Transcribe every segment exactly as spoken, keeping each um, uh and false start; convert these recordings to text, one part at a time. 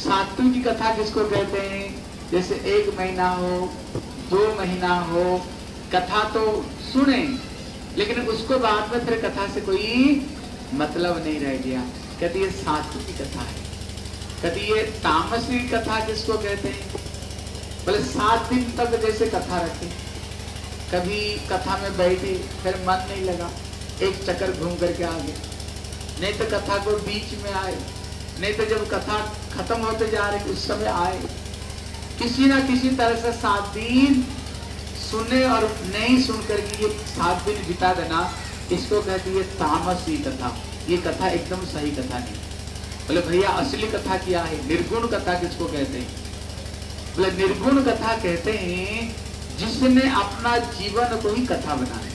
सात्विक की कथा किसको कहते हैं? जैसे एक महीना हो, दो महीना हो, कथा तो सुने लेकिन उसको बाद में फिर कथा से कोई मतलब नहीं रह गया, कहते ये सात्विक की कथा है। कहते ये तामसी कथा किसको कहते हैं? बोले सात दिन तक जैसे कथा रखे, कभी कथा में बैठे फिर मन नहीं लगा, एक चक्कर घूम करके आ गए, नहीं तो कथा को बीच में आए, नहीं तो जब कथा खत्म होते जा रहे उस समय आए, किसी ना किसी तरह से सात दिन सुने और नहीं सुन करके ये सात दिन बिता देना, इसको कहती है तामसी कथा। ये कथा एकदम सही कथा नहीं। बोले भैया असली कथा क्या है? निर्गुण कथा किसको कहते हैं? बोले निर्गुण कथा कहते हैं जिसने अपना जीवन को ही कथा बनाया,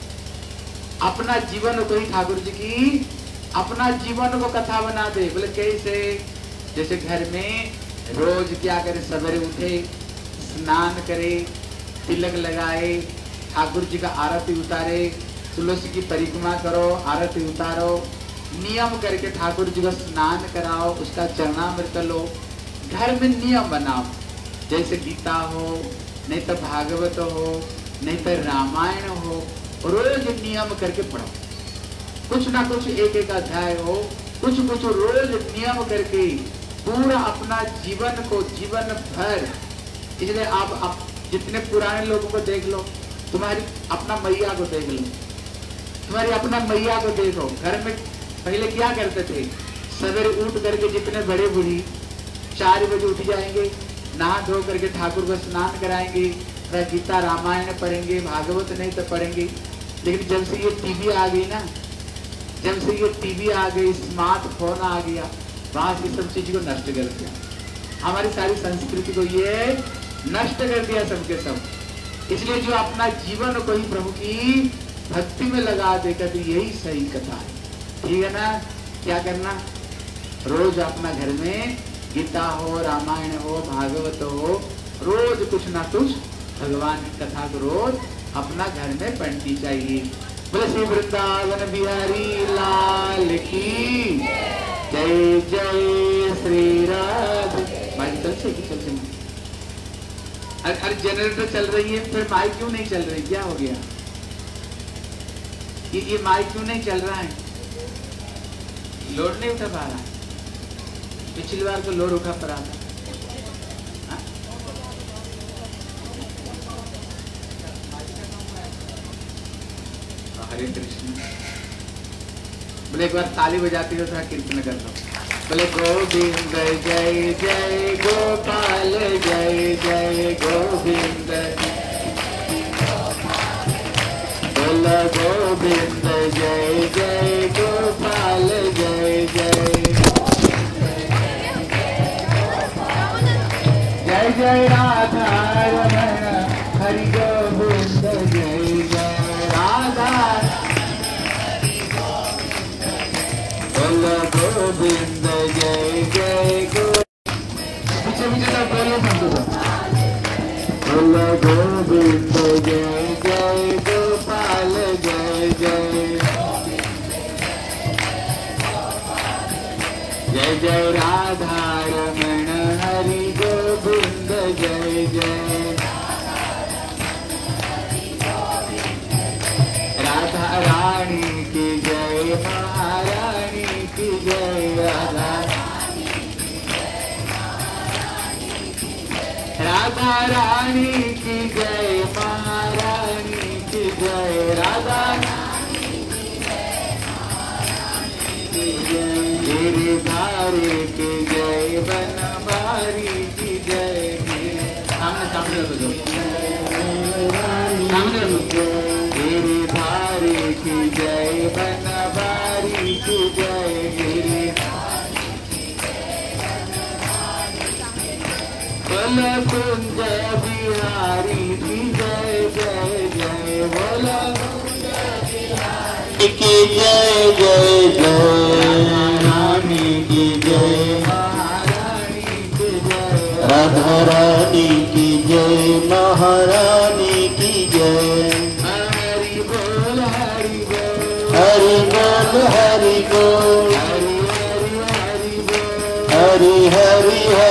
अपना जीवन को ही ठाकुर जी की अपना जीवन को कथा बना दे। बोले कैसे? जैसे घर में रोज क्या करे, सवेरे उठे, स्नान करे, तिलक लगाए, ठाकुर जी का आरती उतारे, तुलसी की परिक्रमा करो, आरती उतारो, नियम करके ठाकुर जी को स्नान कराओ, उसका चरणामृत लो, घर में नियम बनाओ। जैसे गीता हो, नहीं तो भागवत हो, नहीं तो रामायण हो, रोज नियम करके पढ़ो। कुछ ना कुछ एक एक अध्याय हो, कुछ कुछ रोज नियम करके पूरा अपना जीवन को जीवन भर। इसलिए आप, आप जितने पुराने लोगों को देख लो, तुम्हारी अपना मैया को देख लो, तुम्हारी अपना मैया को देखो, घर में पहले क्या करते थे? सवेरे उठ करके जितने बड़े बूढ़ी चार बजे उठ जाएंगे, नहा धो करके ठाकुर को स्नान कराएंगे, गीता रामायण पढ़ेंगे, भागवत नहीं तो पढ़ेंगे। लेकिन जब से ये टीवी आ गई ना, जब से ये टीवी आ गई, स्मार्टफोन आ गया, वहां से सब चीज को नष्ट कर दिया, हमारी सारी संस्कृति को ये नष्ट कर दिया सबके सब। इसलिए जो अपना जीवन को ही प्रभु की भक्ति में लगा देकर, तो यही सही कथा है। ठीक है ना? क्या करना? रोज अपना घर में गीता हो, रामायण हो, भागवत हो, रोज कुछ ना कुछ भगवान की कथा को रोज अपना घर में पढ़नी चाहिए। बोले श्री वृंदावन बिहारी लाल की जय जय श्री राधे। माइक चल से चल से अरे जनरेटर चल रही है, फिर माइक क्यों नहीं चल रही? क्या हो गया? ये ये माइक क्यों नहीं चल रहा है? लोड नहीं उठा पा रहा। पिछली बार तो लोड उठा पड़ा था। हरे कृष्ण। बोले एक बार ताली बजाती हो, थोड़ा कीर्तन कर लो। बोले गोविंद जय जय गोपाल जय जय गोविंद, बोलो गोविंद जय जय गोपाल जय जय, जय जय राधा रमण हरि गोविंद जय जय राधा, बोलो गोविंद जय जय गो, पीछे पीछे सब बोलो बंधु, बोलो गोविंद जय जय गोपाल जय जय, जय जय राधा रमण हरि गोविंद जय जय, राधा रानी की जय, महारानी की जय, राधा राधा रानी की जय, महारानी की जय, राधा गिरधारी की जय, बनवारी की जय, सामने सामने रखो, सामने रखो, गिरधारी की जय, बनवारी की जय, गिरी बोलो कुंज बिहारी की जय जय जय, बोलो की जय जय जय, रानी की जय, महारानी की जय, राधा रानी की जय, महारानी की जय, हरि बोल हरि बोल, हरि बोल हरि बोल, हरि हरि हरि बोल, हरि हरि हरि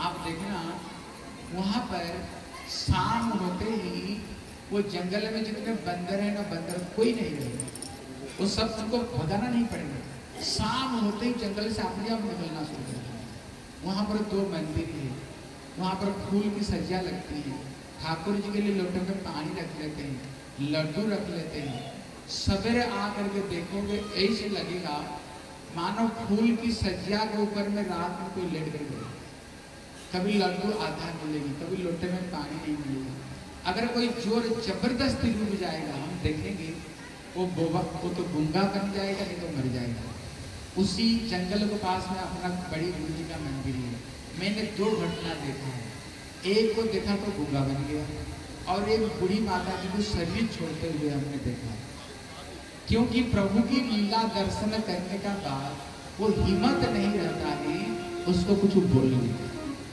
आप देखना वहां पर शाम होते ही वो जंगल में जितने बंदर है ना, बंदर कोई नहीं रहेगा, वो सब तुमको भगाना नहीं पड़ेगा। शाम होते ही जंगल से अपने आप निकलना शुरू कर देगा। वहां पर दो मंदिर है, वहां पर फूल की सज्जा लगती है, ठाकुर जी के लिए लोटे में पानी रख लेते हैं, लड्डू रख लेते हैं। सवेरे आकर के देखोगे ऐसे लगेगा मानो फूल की सज्जा के ऊपर में रात में कोई लेट कर गया। कभी लड्डू आधा मिलेगी, कभी लोटे में पानी नहीं मिलेगा। अगर कोई जोर जबरदस्ती डूब जाएगा, हम देखेंगे वो बोबा वो तो गूंगा बन जाएगा, नहीं तो मर जाएगा। उसी जंगल के पास में अपना बड़ी गुरु जी का मंदिर है। मैंने दो घटना देखा है, एक को देखा तो गूंगा बन गया, और एक बूढ़ी माता जी को शरीर छोड़ते हुए हमने देखा। क्योंकि प्रभु की लीला दर्शन करने का बाद वो हिम्मत नहीं रहता है उसको कुछ बोलने का।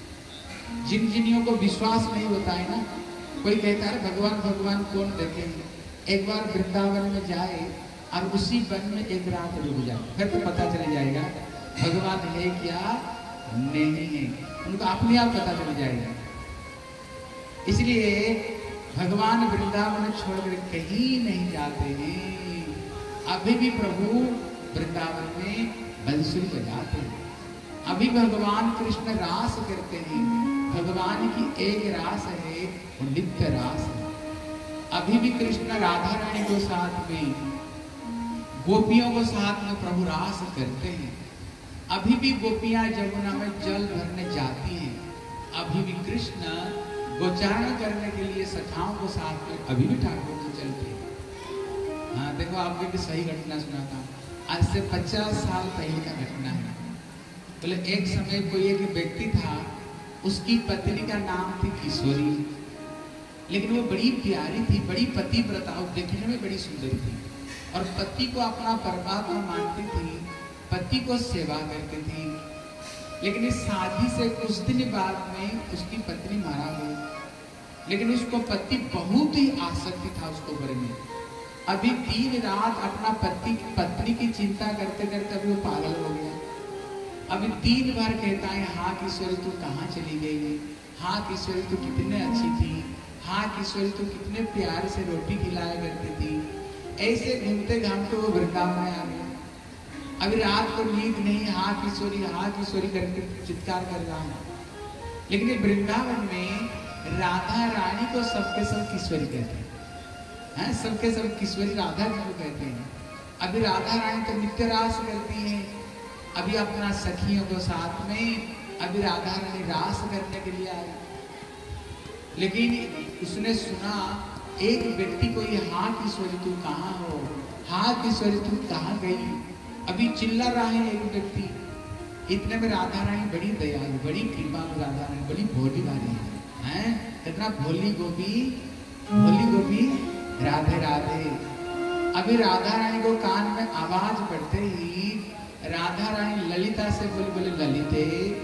जिन जिनियों को विश्वास नहीं होता है ना, कोई कहता है भगवान भगवान कौन देखेंगे, एक बार वृंदावन में जाए और उसी वन में एक रात रुक जाए, फिर तो पता चल जाएगा भगवान है क्या नहीं है, उनको अपने आप पता चल जाएगा। इसलिए भगवान वृंदावन छोड़कर कहीं नहीं जाते हैं। अभी भी प्रभु वृंदावन में बंसुरी बजाते हैं, अभी भगवान कृष्ण रास करते हैं। भगवान की एक रास है, वो नित्य रास है। अभी भी कृष्ण राधा रानी को साथ में, गोपियों को साथ में प्रभु रास करते हैं। अभी भी गोपियां यमुना में जल भरने जाती हैं। अभी भी कृष्ण गोचारण करने के लिए सखाओं को साथ में अभी भी ठाकुर को चलते हैं। हाँ देखो, आपको एक सही घटना सुनाता हूँ, आज से पचास साल पहले का घटना है। बोले एक समय कोई एक व्यक्ति था, उसकी पत्नी का नाम थी किशोरी, लेकिन वो बड़ी प्यारी थी, बड़ी पतिव्रता, और देखने में बड़ी सुंदर थी, और पति को अपना परमात्मा मानती थी, पति को सेवा करती थी। लेकिन इस शादी से कुछ दिन बाद में उसकी पत्नी मारा गई, लेकिन उसको पति बहुत ही आसक्ति था उसको ऊपर में। अभी दिन रात अपना पति पत्नी की चिंता करते करते अभी वो पागल हो गया। अभी दिन भर कहता है, हाँ किशोरी तू कहाँ चली गई, हाँ किशोरी तू कितने अच्छी थी, हाँ किशोरी तू कितने प्यार से रोटी खिलाया करती थी। ऐसे घूमते घामते वो वृंदावन में आ गया। अभी रात को नींद नहीं, हाँ किशोरी हाँ किशोरी करके चित्कार कर रहा है। लेकिन वृंदावन में राधा रानी को सबके सब किशोरी कहते हैं, हैं सबके सब किशोरी राधा जी को कहते हैं। अभी राधा रानी तो नित्य रास करती है, अभी अपना सखियों को साथ में अभी राधा रानी रास करने के लिए आई। लेकिन उसने सुना एक व्यक्ति को, ये हाँ किशोरी तू कहाँ हो, हाँ किशोरी तू कहाँ गई, अभी चिल्ला रहा है एक व्यक्ति। इतने में राधा रानी बड़ी दयालु, बड़ी कृपालु राधा रानी, बड़ी भोली वाली है, हैं कितना भोली गोपी, भोली गोपी राधे राधे। अभी राधा रानी को कान में आवाज पड़ते ही राधा रानी ललिता से बोली, बोले ललिते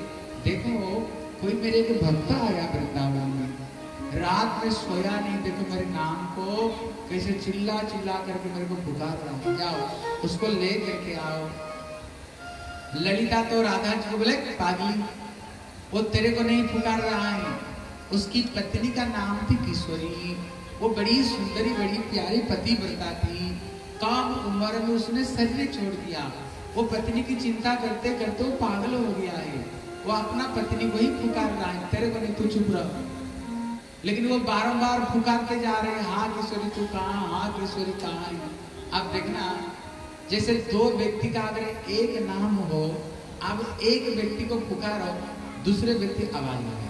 देखो कोई मेरे एक भक्त आया वृंदावन में, रात में सोया नहीं, देखो मेरे नाम को कैसे चिल्ला चिल्ला करके मेरे को पुकार रहा है, जाओ उसको ले करके आओ। ललिता तो राधा जी को बोले पागली, वो तेरे को नहीं पुकार रहा है। उसकी पत्नी का नाम थी किशोरी, वो बड़ी सुंदरी बड़ी प्यारी पतिव्रता थी। कम उम्र में उसने शरीर छोड़ दिया, वो पत्नी की चिंता करते करते वो पागल हो गया है। वो अपना पत्नी को ही पुकार रहा है, तेरे को नहीं, तू चुप रह। लेकिन वो बारंबार पुकारते जा रहे हैं, हाँ किशोरी तू कहाँ, हाँ किशोरी कहाँ है। आप देखना, जैसे दो व्यक्ति का अगर एक नाम हो, अब एक व्यक्ति को पुकारो, दूसरे व्यक्ति आवाज लगाए।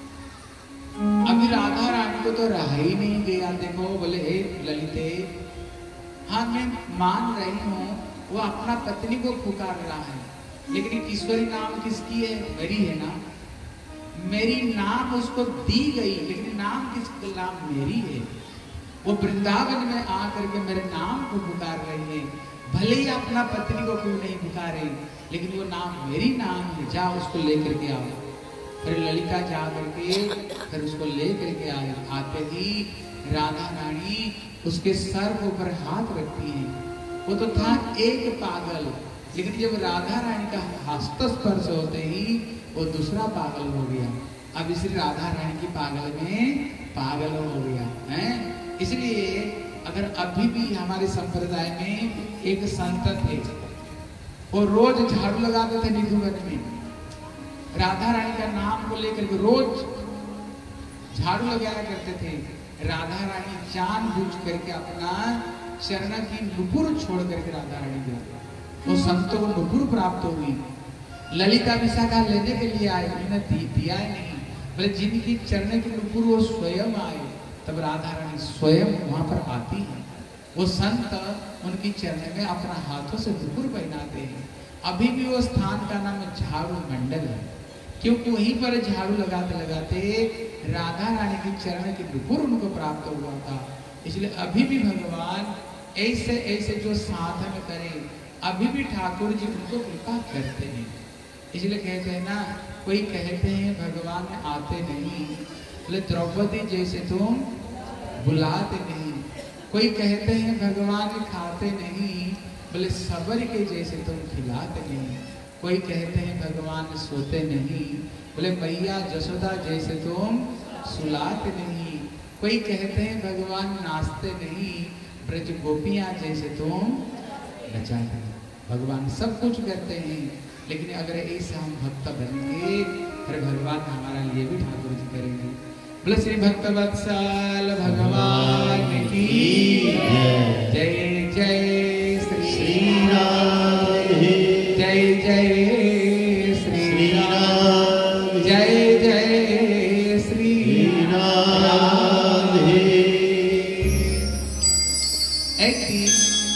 अभी राधा रानी को तो रहा ही नहीं गया। देखो बोले हे ललिते, हाँ मैं मान रही हूँ वो अपना पत्नी को पुकार रहा है, लेकिन किशोरी नाम किसकी है, मेरी है ना, मेरी नाम उसको दी गई, लेकिन नाम किसका, नाम मेरी है। वो वृंदावन में आकर के मेरे नाम को पुकार रही है, भले ही अपना पत्नी को क्यों नहीं पुकारे, लेकिन वो नाम मेरी नाम है, जाओ उसको लेकर के आओ। फिर ललिता जा करके फिर उसको लेकर के आए। आते ही राधा रानी उसके सर के ऊपर हाथ रखती है। वो तो था एक पागल, लेकिन जब राधा रानी का हस्त स्पर्श होते ही वो दूसरा पागल हो गया। अब इसलिए राधा रानी की पागल में पागल हो गया है। इसलिए अगर अभी भी हमारे संप्रदाय में एक संत थे, वो रोज झाड़ू लगाते थे निधुवन में, राधा रानी का नाम को लेकर के रोज झाड़ू लगाया करते थे। राधा रानी जानबूझ करके अपना चरण की नुपुर छोड़ करके राधा रानी गए, तो संतों को नुपुर प्राप्त हुई। ललिता विशाखा लेने के लिए आए, उन्होंने दिया ही नहीं, बोले जिनकी चरण की नुपुर वो स्वयं आए, तब राधा रानी स्वयं वहां पर आती है। वो संत उनकी चरण में अपना हाथों से नुपुर पहनाते हैं। अभी भी वो स्थान का नाम झाड़ू मंडल है, क्योंकि वहीं पर झाड़ू लगाते लगाते राधा रानी की चरण की नुपुर उनको प्राप्त हुआ था। इसलिए अभी भी भगवान ऐसे ऐसे जो साधन करें, अभी भी ठाकुर जी उनको कृपा करते हैं। इसलिए कहते हैं ना, कोई कहते हैं भगवान आते नहीं, बोले द्रौपदी जैसे तुम बुलाते नहीं। कोई कहते हैं भगवान खाते नहीं, बोले सबर के जैसे तुम खिलाते नहीं। कोई कहते हैं भगवान सोते नहीं, बोले मैया जसोदा जैसे तुम सुलाते नहीं। कोई कहते हैं भगवान नाचते नहीं, ब्रज गोपियां जैसे तुम नचाते नहीं। भगवान सब कुछ करते हैं, लेकिन अगर ऐसे हम भक्त बनेंगे फिर भगवान हमारा लिए भी ठाकुर जी करेंगे। बोले श्री भक्त वत्सल भगवान की जय जय श्री राधे, जय जय श्री राधे, जय जय श्री राधे। एक दिन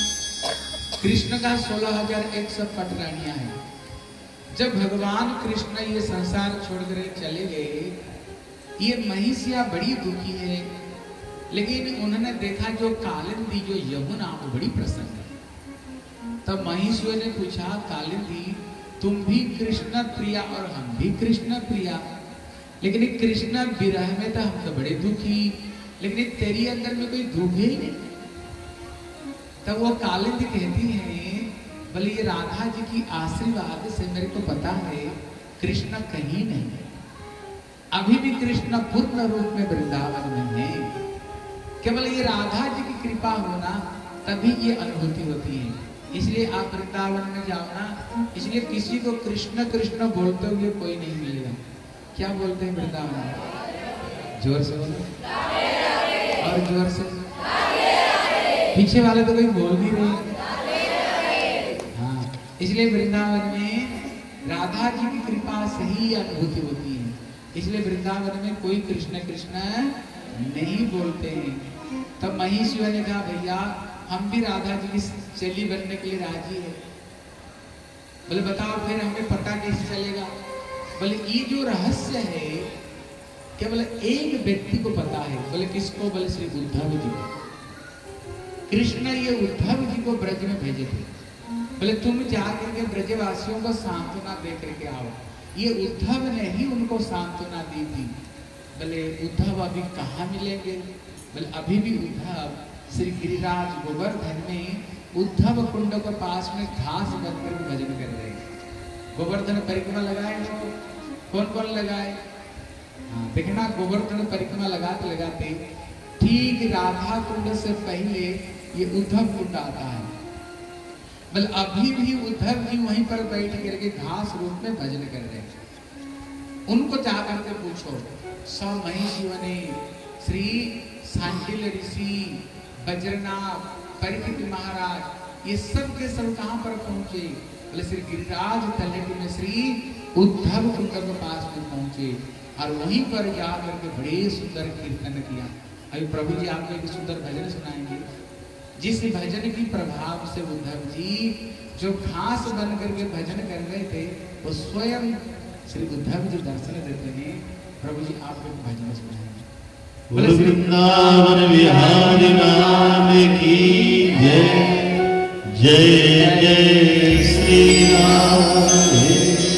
कृष्ण का सोलह हजार एक सौ पटरानियां हैं। जब भगवान कृष्ण ये संसार छोड़कर चले गए, ये महिषिया बड़ी दुखी है, लेकिन उन्होंने देखा जो कालिंदी जो यमुना वो बड़ी प्रसन्न है। तब महिषियों ने पूछा, कालिंदी तुम भी कृष्ण प्रिया और हम भी कृष्ण प्रिया, लेकिन कृष्ण विरह में तो हम तो बड़े दुखी, लेकिन तेरी अंदर में कोई दुख ही नहीं। तब वो कालिंदी कहती है, बोले ये राधा जी की आशीर्वाद से मेरे को पता है कृष्ण कहीं नहीं, अभी भी कृष्ण पूर्ण रूप में वृंदावन में है। केवल ये राधा जी की कृपा होना तभी ये अनुभूति होती है। इसलिए आप वृंदावन में जाओ ना, इसलिए किसी को कृष्ण कृष्ण बोलते हुए कोई नहीं मिलेगा। क्या बोलते हैं वृंदावन में? जोर से बोलो और जोर से। पीछे वाले तो कोई बोल नहीं रहे। हाँ, इसलिए वृंदावन में राधा जी की कृपा से ही अनुभूति होती है। इसलिए वृंदावन में कोई कृष्ण कृष्ण नहीं बोलते हैं। तब महिषियों ने कहा, भैया हम भी राधा जी की चेली बनने के लिए राजी है। बोले बताओ फिर हमें पता कैसे चलेगा? बोले ये जो रहस्य है केवल एक व्यक्ति को पता है। बोले किसको? बोले श्री उद्धव जी को। कृष्ण ये उद्धव जी को ब्रज में भेजे थे। बोले तुम जाकर के ब्रजवासियों को सांत्वना दे करके आओ। ये उद्धव ने ही उनको सांत्वना दी थी। बोले उद्धव अभी कहाँ मिलेंगे? बोले अभी भी उद्धव श्री गिरिराज गोवर्धन में उद्धव कुंड के पास में घास बनकर भजन कर रहे हैं। गोवर्धन परिक्रमा लगाए हो, कौन कौन लगाए? हाँ, देखना गोवर्धन परिक्रमा लगाते लगाते ठीक राधा कुंड से पहले ये उद्धव कुंड आता है। बोले अभी भी उद्धव जी वहीं पर बैठ करके घास रूप में भजन कर रहे हैं। उनको जाकर के पूछो। सब महिषियों ने श्री सांडिल ऋषि, बज्रनाथ, परीक्षित महाराज ये सब के सब कहां पर पहुंचे? बोले श्री गिरिराज तलहटी में श्री उद्धव कुंड के पास में पहुंचे और वहीं पर जाकर के बड़े सुंदर कीर्तन किया। अभी प्रभु जी आपको एक सुंदर भजन सुनाएंगे, जिस भजन की प्रभाव से उद्धव जी जो घास बन करके भजन कर रहे थे वो स्वयं श्री उद्धव जी दर्शन देते हैं। प्रभु जी आपको भजन सुनाएंगे। वृंदावन विहारी नाम की जय, जय जय श्री राधे।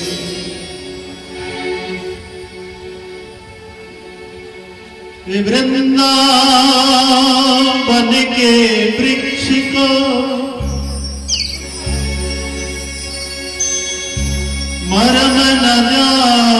वृंदावन के वृक्ष को मरम न जा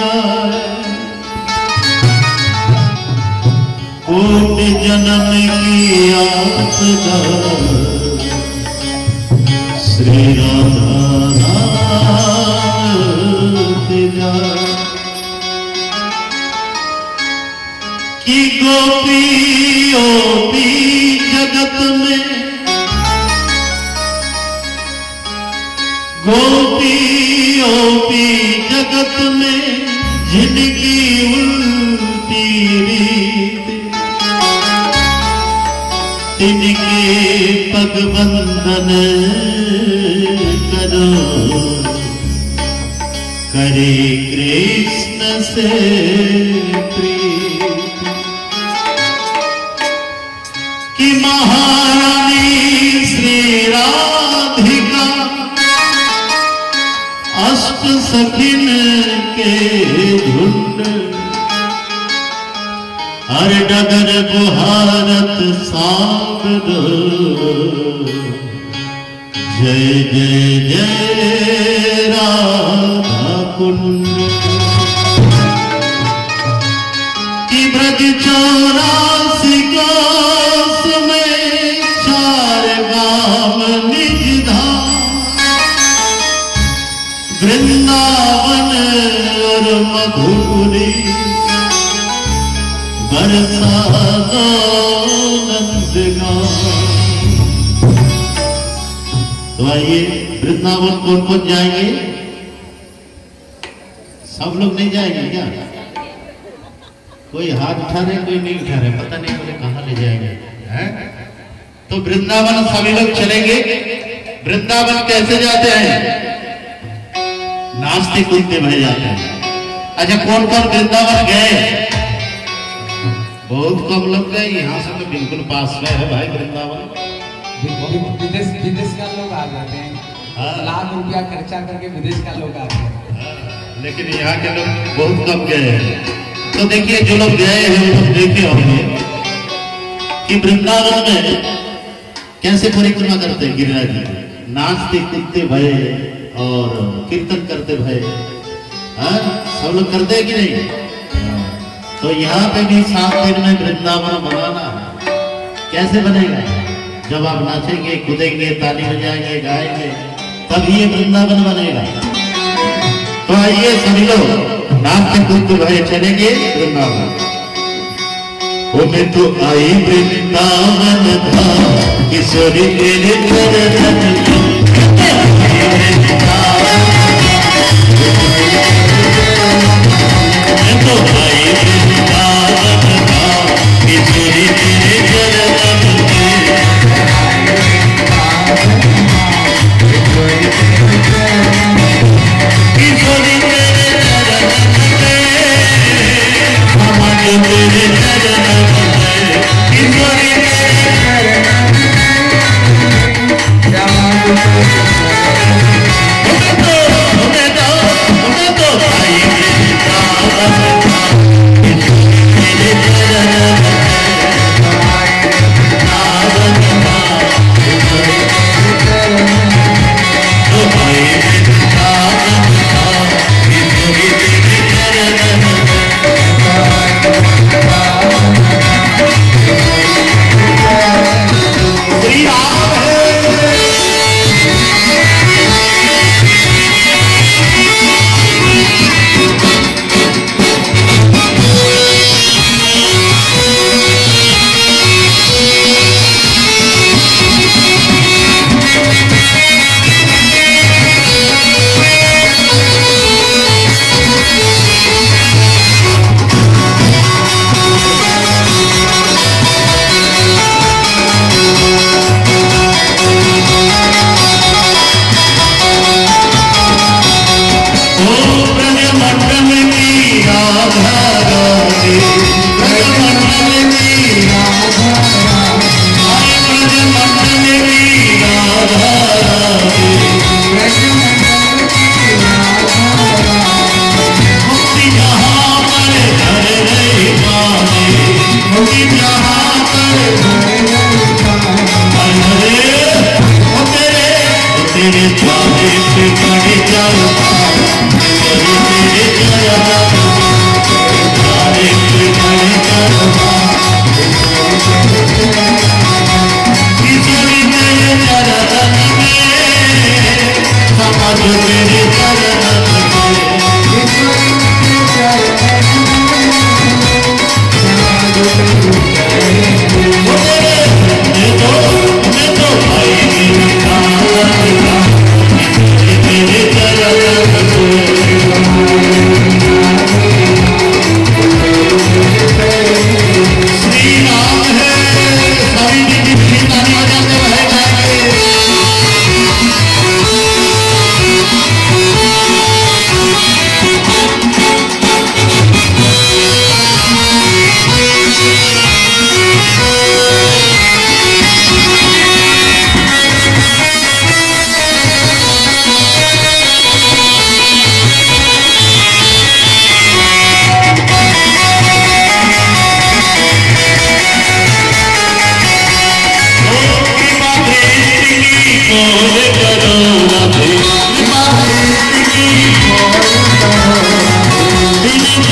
जाए। कोटि जन्म की आपदा श्री राधा जाए। कि गोपियों भी जगत में, गोपियों भी जगत में जिनकी उल्टी रीत, तिनके पग बंधन करो, करे कृष्ण से प्रीत। कि महारानी श्री राधिका अष्ट सखिन के झुंड, हर डगर बुहारत सांग जय जय जय राधा कुंड। कि ब्रज चौरासी कोस में चार गांव निज धाम, वृंदावन और मधुपुरी बरसा दो नंदगांव। तो आइए वृंदावन कौन कौन जाएंगे? सब लोग नहीं जाएंगे क्या? कोई हाथ उठा रहे, कोई नहीं उठा रहे, पता नहीं मुझे कहाँ ले जाएंगे हैं? तो वृंदावन सभी लोग चलेंगे। वृंदावन कैसे जाते हैं? नाचते कूदते भय जाते हैं। अच्छा, कौन कौन वृंदावन गए? बहुत कम लोग गए। यहाँ से तो बिल्कुल पास में है भाई वृंदावन। विदेश विदेश का लोग आ जाते हैं, लाख रुपया खर्चा करके विदेश का लोग आते हैं, लेकिन यहाँ के लोग बहुत कम गए हैं। तो देखिए, जो लोग गए हैं वो लोग देखे होंगे कि वृंदावन में कैसे परिक्रमा करते हैं गिरिराज जी, नाचते कूदते भय और कीर्तन करते भय। सब लोग करते हैं कि नहीं? तो यहाँ पे भी सात दिन में वृंदावन बनाना है। कैसे बनेगा? जब आप नाचेंगे, कूदेंगे, ताली बजाएंगे, गाएंगे, तब ये वृंदावन बनेगा। तो आइए सभी लोग नाचते कूदते भय चलेंगे वृंदावन। वो मैं तो आई वृंदावन था, किशोरी तेरे चरण तो आई वृंदावन था, किशोरी तेरे चरण किशोरी तेरे चरण तेरे चरण किशोरी तेरे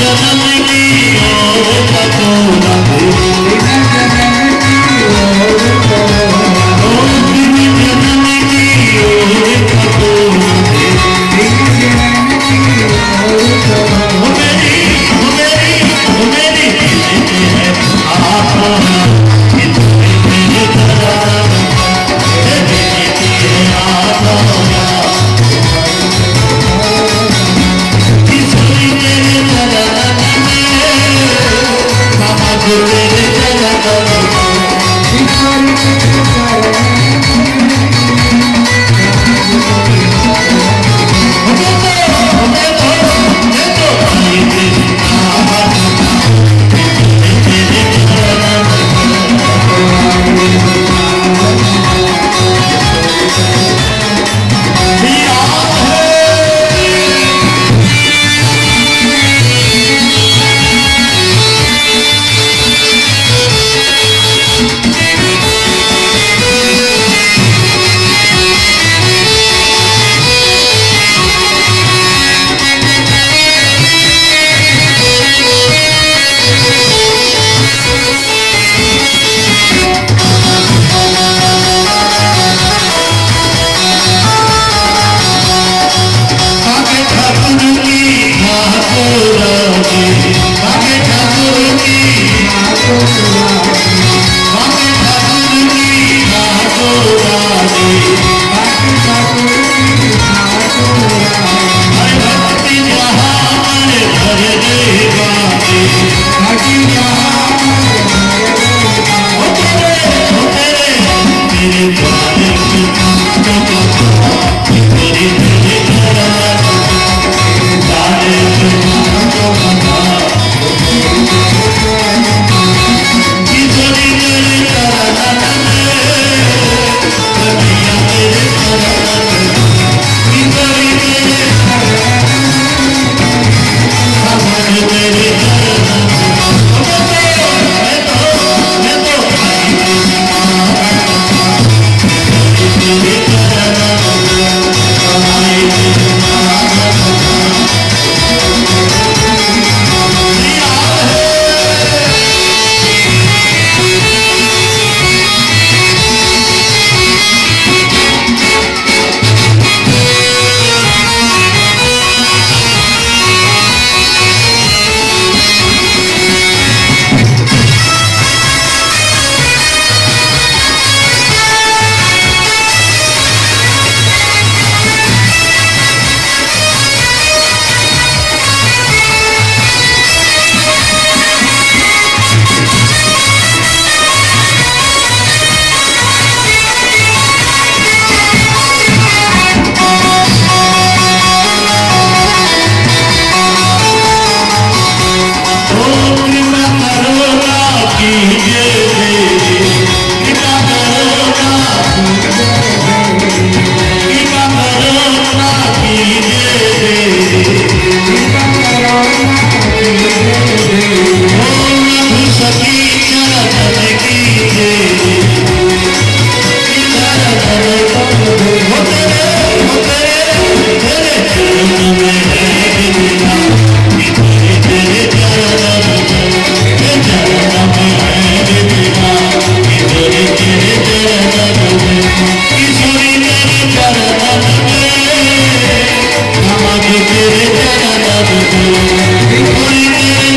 जन्म की ओर तको राधे बिन जन्म की ओर तको बिन जन्म की ओर तको राधे बिन जन्म की ओर तको मेरी मेरी मेरी है आत्मा इतने तरह तेरी आत्मा तेरे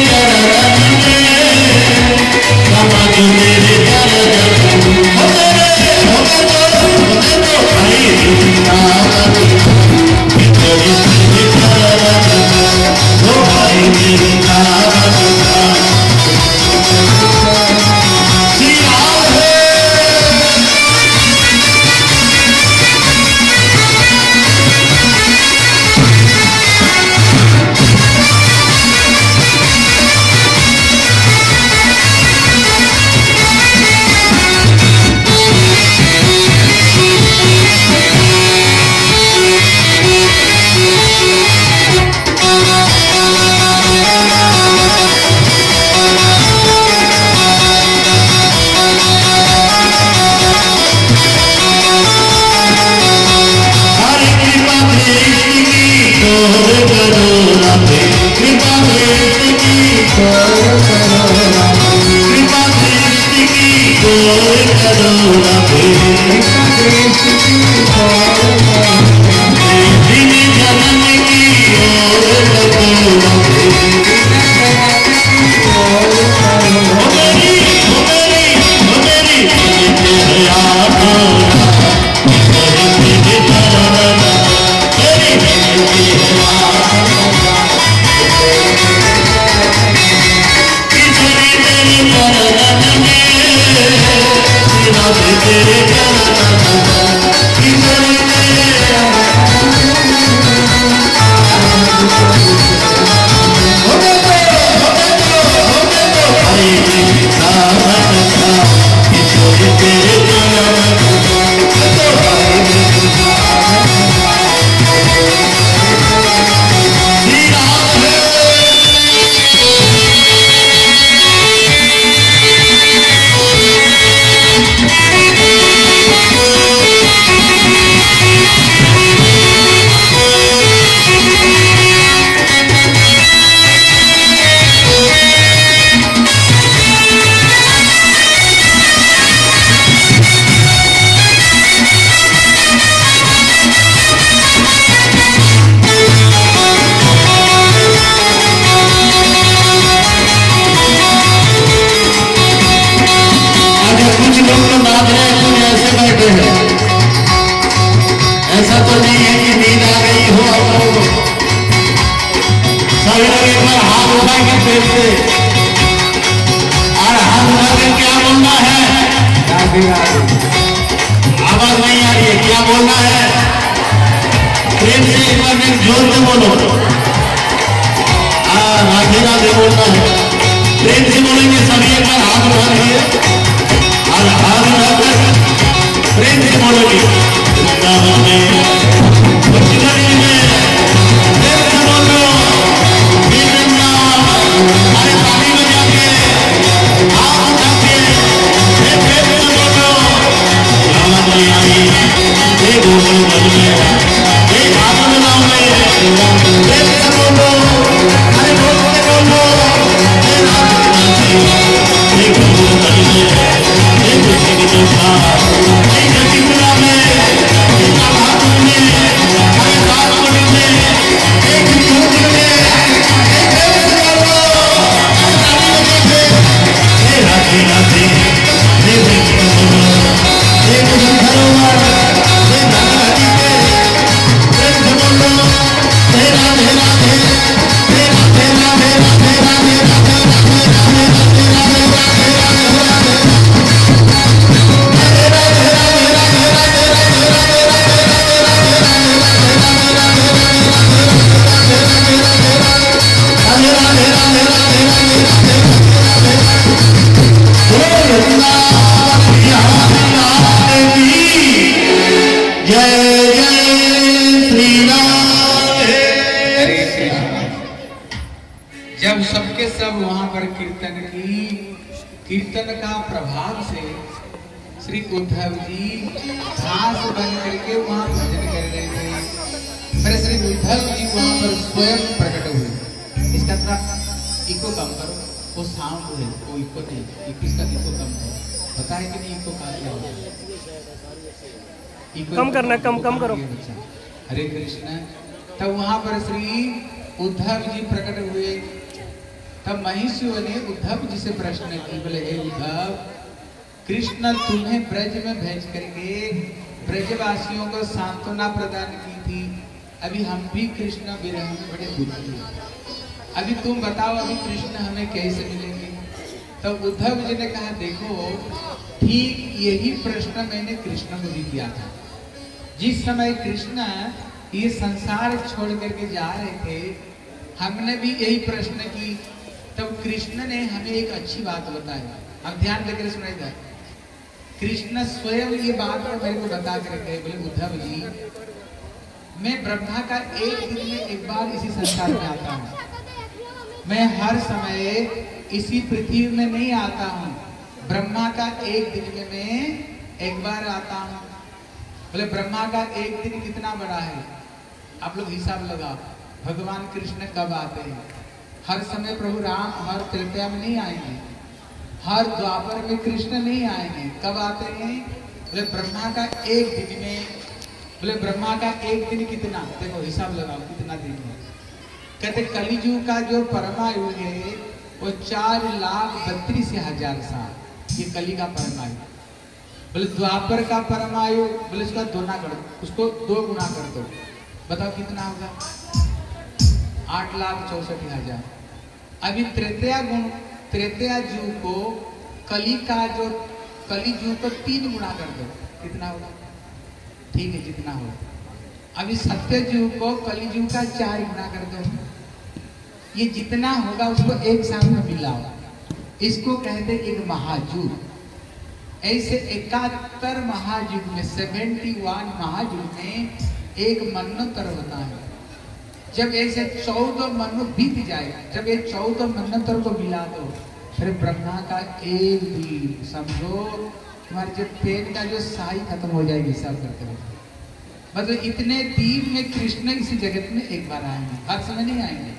कृपा दृष्टि की गोर करो रघुवीर दिन जनन की ओर लगो रघुवीर मेरी मेरी मेरी दया ऐसा तो नहीं है कि नींद आ गई हो आप लोगों को। सभी लोग एक बार हाथ उठाएंगे फिर से और हाथ उठाकर क्या बोलना है? आवाज नहीं आ रही है, क्या बोलना है? प्रेम से एक बार में जोर से बोलो। राधे राधे बोलना है, प्रेम से बोलेंगे सभी। एक बार हाथ उठा लीजिए और हाथ उठाकर प्रेम से बोलोगे। वृंदावन में कुछ गली में प्रेम से बोलो हे वृंदावन। अरे ताली बजा के हाथ उठा के हे प्रेम से बोलो राम जी आई हे गोकुल वन में हे आनंद गाँव में प्रेम से बोलो। अरे बोल के बोलो हे राम जी हे गोकुल वन में हे खुशी की जोशा हे जटिपुरा में जब सबके सब वहां पर कीर्तन की कीर्तन का प्रभाव से श्री उद्धव जी घास बन करके वहां भजन कर रहे थे। फिर श्री उद्धव जी वहां पर स्वयं प्रकट हुए। इसका थोड़ा इको कम करो, वो साउंड है वो इको नहीं, इसका इको कम करो। पता है कि नहीं इको कहाँ होगा? कम करना, कम कम करो। हरे कृष्ण। तब वहां पर श्री उद्धव जी प्रकट हुए। तब महिषियों ने उद्धव जी से प्रश्न की, बोले हे उद्धव, कृष्ण तुम्हें ब्रज में भेज करके ब्रजवासियों को सांत्वना प्रदान की थी। अभी हम भी कृष्ण विरह में बड़े दुखी हैं। अभी तुम बताओ अभी कृष्ण हमें कैसे मिलेंगे? तब उद्धव जी ने कहा, देखो ठीक यही प्रश्न मैंने कृष्ण को भी किया था। जिस समय कृष्ण ये संसार छोड़ करके जा रहे थे, हमने भी यही प्रश्न की। तब कृष्ण ने हमें एक अच्छी बात बताई। अब ध्यान देकर सुनिएगा। कृष्ण स्वयं ये बात मेरे को बता कर गए, बोले उद्धव जी, मैं ब्रह्मा का एक दिन में एक बार इसी संसार में आता हूँ। मैं हर समय इसी पृथ्वी में नहीं आता हूँ। ब्रह्मा का एक दिन में मैं एक बार आता हूँ। बोले ब्रह्मा का एक दिन कितना बड़ा है? आप लोग हिसाब लगाओ, भगवान कृष्ण कब आते हैं? हर समय प्रभु राम हर त्रेता में नहीं आएंगे, हर द्वापर में कृष्ण नहीं आएंगे। कब आते हैं? बोले ब्रह्मा का एक दिन में, बोले ब्रह्मा का एक दिन कितना, देखो हिसाब लगाओ कितना दिन है। कहते कलिजुग का जो परमायु है वो चार लाख बत्तीस हजार साल, ये कली का परमायु। बोले द्वापर का परमायु, बोले उसका दोना कर दो, उसको दो गुना कर दो, बताओ कितना होगा? आठ लाख चौसठ हजार। अभी त्रेतया गुण, त्रेतया युग को कली का जो कली युग को तीन गुना कर दो, कितना होगा? ठीक है, जितना हो। अभी सत्य युग को कली युग का चार गुना कर दो, ये जितना होगा उसको एक साथ में मिलाओ, इसको कहते एक महायुग। ऐसे इकहत्तर महायुग में, सेवेंटी वन महायुग में एक मन्वंतर होता है। जब ऐसे चौदह मनु बीत जाए, जब ये चौदह मन्वंतर को मिला दो, फिर ब्रह्मा का एक दिन समझो तुम्हारे जो पेट का जो साई खत्म हो जाएगी सब करते हुए। मतलब इतने दिन में कृष्ण इसी जगत में एक बार आएंगे, हर समय नहीं आएंगे।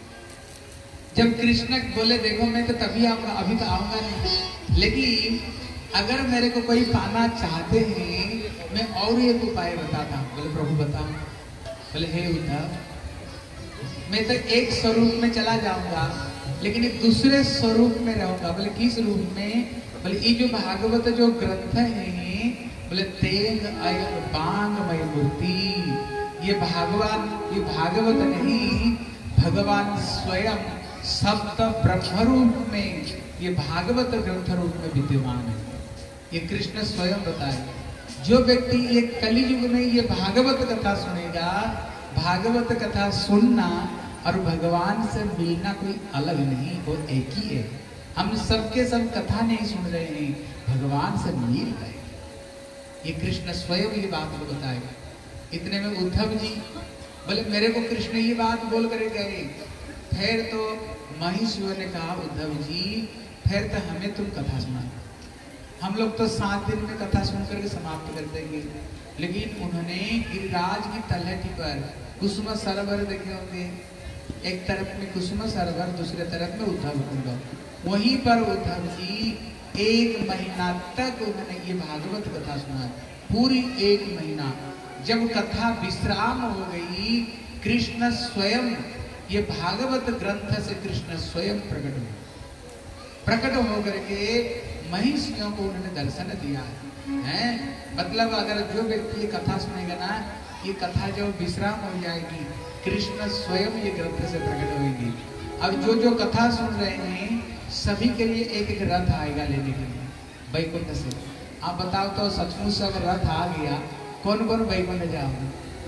जब कृष्ण बोले देखो मैं तो तभी आऊंगा, अभी तो आऊंगा नहीं, लेकिन अगर मेरे को कोई पाना चाहते हैं मैं और एक उपाय बताता हूँ। बोले प्रभु बताओ। बोले हे उद्धव, मैं तो एक स्वरूप में चला जाऊंगा लेकिन एक दूसरे स्वरूप में रहूंगा। बोले किस रूप में? बोले ये जो भागवत जो ग्रंथ है, बोले तेग अयं बांगमय मूर्ति, ये भगवान, ये भागवत नहीं, भगवान स्वयं सप्त ब्रह्म रूप में ये भागवत ग्रंथ रूप में विद्यमान है। ये कृष्ण स्वयं बताए। जो व्यक्ति ये कलियुग में ये भागवत कथा सुनेगा, भागवत कथा सुनना और भगवान से मिलना कोई अलग नहीं, वो एक ही है। हम सबके सब कथा नहीं सुन रहे हैं, भगवान से मिल रहे। ये कृष्ण स्वयं ये बात को बताएगा। इतने में उद्धव जी बोले मेरे को कृष्ण ये बात बोल कर गए। फिर तो महिषी ने कहा उद्धव जी फिर तो हमें तुम कथा सुना, हम लोग तो सात दिन में कथा सुन करके समाप्त कर देंगे। लेकिन उन्होंने गिरिराज की तलहटी पर कुसुम सरोवर देखे होंगे, एक तरफ में कुसुम सरोवर, दूसरे तरफ में उद्धव कुंड, वहीं पर उद्धव जी एक महीना तक उन्होंने ये भागवत कथा सुना, पूरी एक महीना। जब कथा विश्राम हो गई, कृष्ण स्वयं ये भागवत ग्रंथ से कृष्ण स्वयं प्रकट हुए। प्रकट होकर के महिषियों को उन्होंने दर्शन दिया है। मतलब अगर जो व्यक्ति ये कथा सुनेगा ना, ये कथा जब विश्राम हो जाएगी, कृष्ण स्वयं ये ग्रंथ से प्रकट होगी। अब जो जो कथा सुन रहे हैं सभी के लिए एक एक रथ आएगा लेने के लिए वैकुंठ से। आप बताओ तो सचमुच से अगर रथ आ गया, कौन कौन वैकुंठ जाओगे?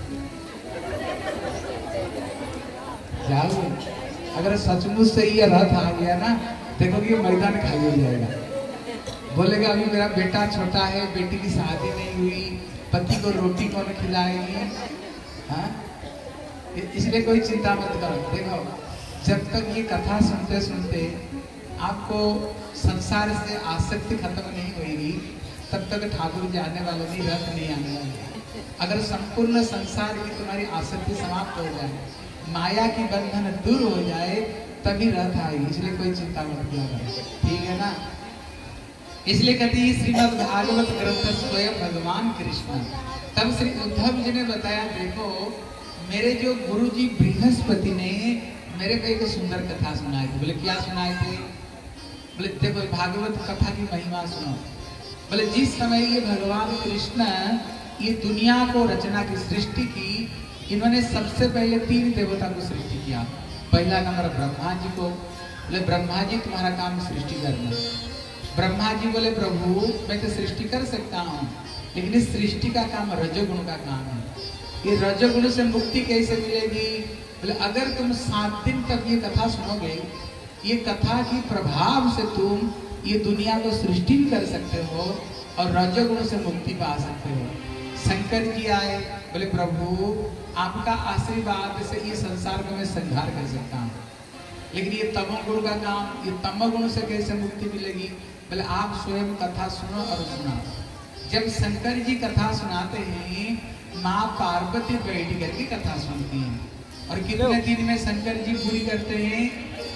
जाओगे? अगर सचमुच से ये रथ आ गया ना, देखो कि ये मैदान खाली हो जाएगा। बोलेगा अभी मेरा बेटा छोटा है, बेटी की शादी नहीं हुई, पति को रोटी कौन खिलाएगी? हाँ, इसलिए कोई चिंता मत करो। देखो जब तक ये कथा सुनते सुनते आपको संसार से आसक्ति खत्म नहीं होगी, तब तक ठाकुर जी आने वाले नहीं, रथ नहीं आने वाले। अगर संपूर्ण संसार की तुम्हारी आसक्ति समाप्त हो जाए, माया की बंधन दूर हो जाए, तभी रथ आएगी। इसलिए कोई चिंता मत किया करो, ठीक है ना? इसलिए कहते हैं श्रीमद् भागवत ग्रंथ स्वयं भगवान कृष्ण। तब श्री उद्धव जी ने बताया देखो मेरे जो गुरु जी बृहस्पति ने मेरे को एक सुंदर कथा सुनाई थी। बोले क्या सुनाए थे? बोले देखो भागवत कथा की महिमा सुनो। बोले जिस समय ये भगवान कृष्ण ये दुनिया को रचना की, सृष्टि की, इन्होंने सबसे पहले तीन देवता को सृष्टि किया। पहला नंबर ब्रह्मा जी को। बोले ब्रह्मा जी तुम्हारा काम सृष्टि करना। ब्रह्मा जी बोले प्रभु मैं तो सृष्टि कर सकता हूँ, लेकिन इस सृष्टि का काम रजोगुण का काम है। ये रजोगुण से मुक्ति कैसे मिलेगी? बोले अगर तुम सात दिन तक ये कथा सुनोगे, ये कथा की प्रभाव से तुम ये दुनिया को सृष्टि भी कर सकते हो और रजोगुण से मुक्ति पा सकते हो। शंकर जी आए, बोले प्रभु आपका आशीर्वाद से ये संसार को मैं संहार कर सकता हूँ, लेकिन ये तमोगुण का काम, ये तमोगुण से कैसे मुक्ति मिलेगी? बोले आप स्वयं कथा सुनो और सुनाओ। जब शंकर जी कथा सुनाते हैं, माँ पार्वती बैठ करके कथा सुनती हैं। और कितने दिन में शंकर जी पूरी करते हैं?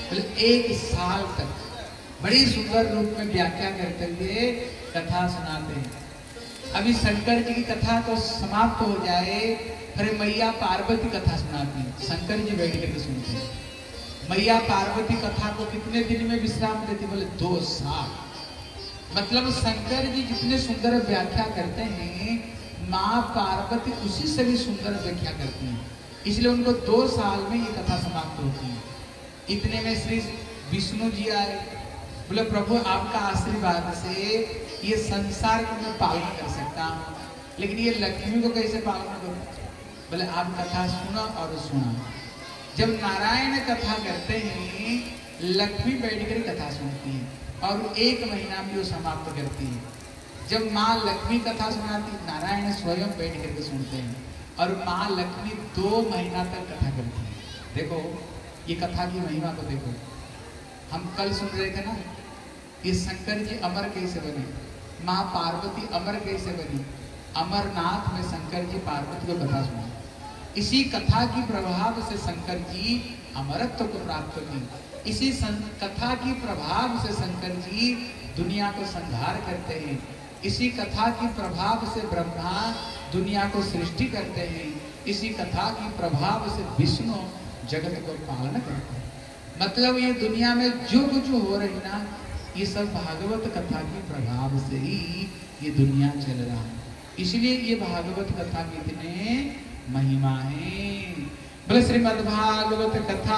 बोले एक साल तक बड़ी सुंदर रूप में व्याख्या करते हुए कथा सुनाते हैं। अभी शंकर जी की कथा तो समाप्त हो जाए, फिर मैया पार्वती कथा सुनाती है। शंकर जी बैठ करके सुनते हैं। मैया पार्वती कथा को कितने दिन में विश्राम देती? बोले दो साल। मतलब शंकर जी जितने सुंदर व्याख्या करते हैं, माँ पार्वती उसी से भी सुंदर व्याख्या करती हैं, इसलिए उनको दो साल में ये कथा समाप्त होती है। इतने में श्री विष्णु जी आए, बोले प्रभु आपका आशीर्वाद से ये संसार को मैं पालन कर सकता हूँ, लेकिन ये लक्ष्मी को कैसे पालन करूँ? बोले आप कथा सुना और सुना। जब नारायण कथा करते हैं, लक्ष्मी बैठकर कथा सुनती है और एक महीना में वो समाप्त करती है। जब माँ लक्ष्मी कथा सुनाती, नारायण स्वयं बैठ करके सुनते हैं और माँ लक्ष्मी दो महीना तक कथा करती है। देखो ये कथा की महिमा को देखो। हम कल सुन रहे थे ना, ये शंकर जी अमर कैसे बने, माँ पार्वती अमर कैसे बनी। अमरनाथ में शंकर जी पार्वती को कथा सुना, इसी कथा की प्रभाव से शंकर जी अमरत्व को प्राप्त की। इसी कथा की प्रभाव से शंकर जी दुनिया को संहार करते हैं। इसी कथा की प्रभाव से ब्रह्मा दुनिया को सृष्टि करते हैं। इसी कथा की प्रभाव से विष्णु जगत को पालन करते हैं। मतलब ये दुनिया में जो कुछ हो रही ना, ये सब भागवत कथा की प्रभाव से ही ये दुनिया चल रहा है। इसलिए ये भागवत कथा कितने महिमा है। बोले श्रीमद् भागवत कथा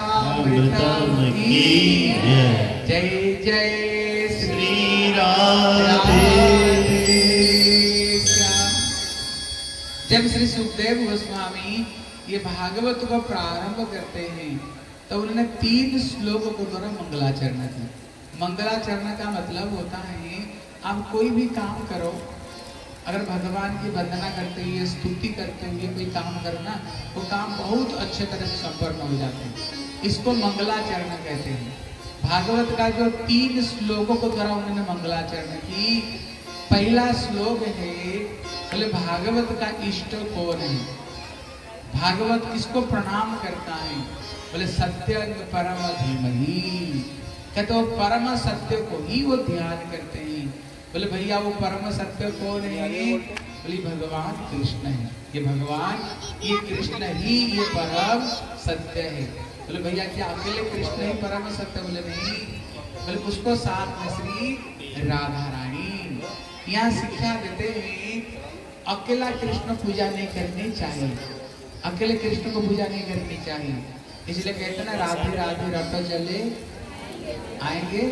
की जय जय श्री राधे। जब श्री सुखदेव गोस्वामी ये भागवत को प्रारंभ करते हैं तो उन्होंने तीन श्लोकों को द्वारा मंगलाचरण की। मंगलाचरण का मतलब होता है आप कोई भी काम करो, अगर भगवान की वंदना करते हुए, स्तुति करते हुए कोई काम करना, वो काम बहुत अच्छे तरह से संपन्न हो जाते हैं। इसको मंगलाचरण कहते हैं। भागवत का जो तीन श्लोकों को द्वारा उन्होंने मंगलाचरण की, पहला श्लोक है बोले भागवत का इष्ट कौन है, भागवत किसको प्रणाम करता है? बोले सत्य परम धीमहि, कहते वो परम सत्य को ही वो ध्यान करते हैं। बोले भैया वो परम सत्य कौन है? बोले भगवान कृष्ण है। ये भगवान, ये कृष्ण ही ये परम सत्य है। बोले भैया क्या अकेले कृष्ण ही परम सत्य? बोले नहीं, बोले उसको साथ में श्री राधा रानी। यहाँ शिक्षा देते हैं अकेला कृष्ण पूजा नहीं करनी चाहिए, अकेले कृष्ण को पूजा नहीं करनी चाहिए। इसलिए कहते ना राधे राधे रट चले आएंगे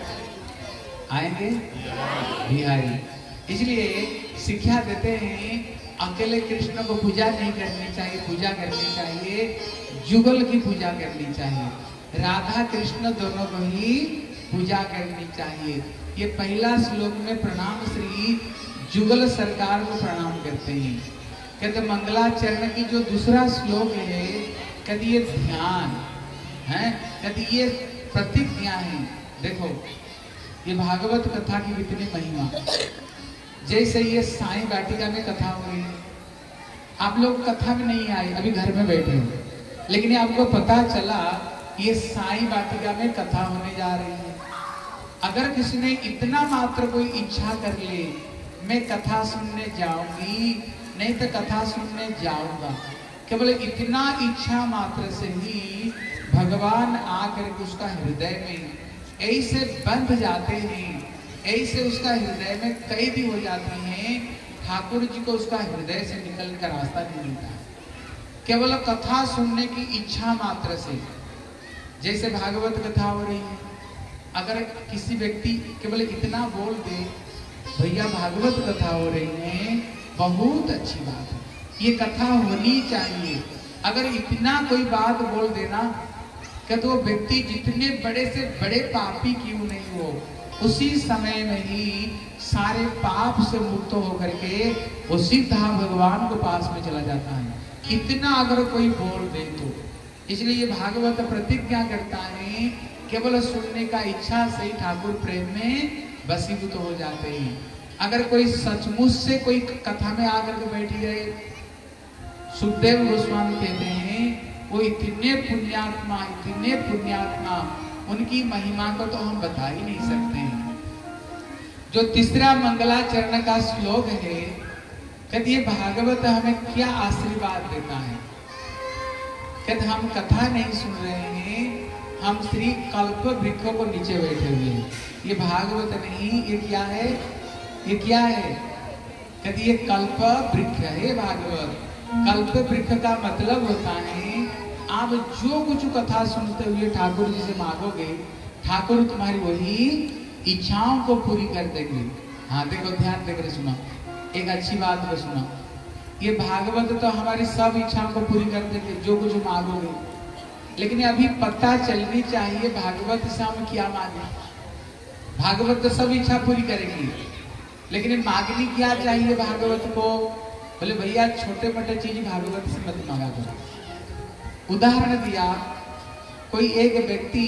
आएंगे बिहारी। इसलिए शिक्षा देते हैं अकेले कृष्ण को पूजा नहीं करनी चाहिए, पूजा करनी चाहिए जुगल की पूजा करनी चाहिए। राधा कृष्ण दोनों को ही पूजा करनी चाहिए। ये पहला श्लोक में प्रणाम श्री जुगल सरकार को प्रणाम करते हैं। कहते मंगलाचरण की जो दूसरा श्लोक है, कहते ये ध्यान है, कहते ये प्रतिज्ञा है। देखो ये भागवत कथा की कितनी महिमा। जैसे ये साईं वाटिका में कथा हो रही है, आप लोग कथा में नहीं आए, अभी घर में बैठे हो, लेकिन आपको पता चला ये साईं वाटिका में कथा होने जा रही है। अगर किसी ने इतना मात्र कोई इच्छा कर ले, मैं कथा सुनने जाऊंगी, नहीं तो कथा सुनने जाऊंगा, केवल इतना इच्छा मात्र से ही भगवान आकर के उसका हृदय में ऐसे बंध जाते हैं, ऐसे उसका हृदय में कैदी हो जाते हैं, ठाकुर जी को उसका हृदय से निकल कर रास्ता नहीं मिलता है। केवल कथा सुनने की इच्छा मात्र से, जैसे भागवत कथा हो रही है, अगर किसी व्यक्ति केवल इतना बोल दे भैया भागवत कथा हो रही है, बहुत अच्छी बात है, ये कथा होनी चाहिए। अगर इतना कोई बात बोल देना कि तो वो व्यक्ति जितने बड़े से बड़े पापी क्यों नहीं हो, उसी समय में ही सारे पाप से मुक्त होकर के वो सीधा भगवान को पास में चला जाता है। इतना अगर कोई बोल दे तो, इसलिए ये भागवत प्रतिज्ञा करता है केवल सुनने का इच्छा से ही ठाकुर प्रेम में वशीभूत हो जाते हैं। अगर कोई सचमुच से कोई कथा में आकर के बैठ गए, सुखदेव गोस्वामी कहते हैं वो इतने पुण्यात्मा, इतने पुण्यात्मा उनकी महिमा को तो हम बता ही नहीं सकते हैं। जो तीसरा मंगलाचरण का श्लोक है, कहते ये भागवत हमें क्या आशीर्वाद देता है। कहते हम कथा नहीं सुन रहे हैं, हम श्री कल्प वृक्षों को नीचे बैठे हुए हैं। ये भागवत नहीं, ये क्या है? ये क्या है? कहते ये कल्प वृक्ष है भागवत। कल्प वृक्ष का मतलब होता है आप जो कुछ कथा सुनते हुए ठाकुर जी से मांगोगे, ठाकुर तुम्हारी वही इच्छाओं को पूरी कर देंगे। हाँ देखो, ध्यान देकर सुनो, एक अच्छी बात को सुनो। ये भागवत तो हमारी सब इच्छाओं को पूरी कर देंगे, जो कुछ मांगोगे। लेकिन अभी पता चलनी चाहिए भागवत से हम क्या मांगे। भागवत तो सब इच्छा पूरी करेंगी, लेकिन मांगनी क्या चाहिए भागवत को? बोले भैया छोटे मोटे चीज भागवत से मत मांगा करो। उदाहरण दिया, कोई एक व्यक्ति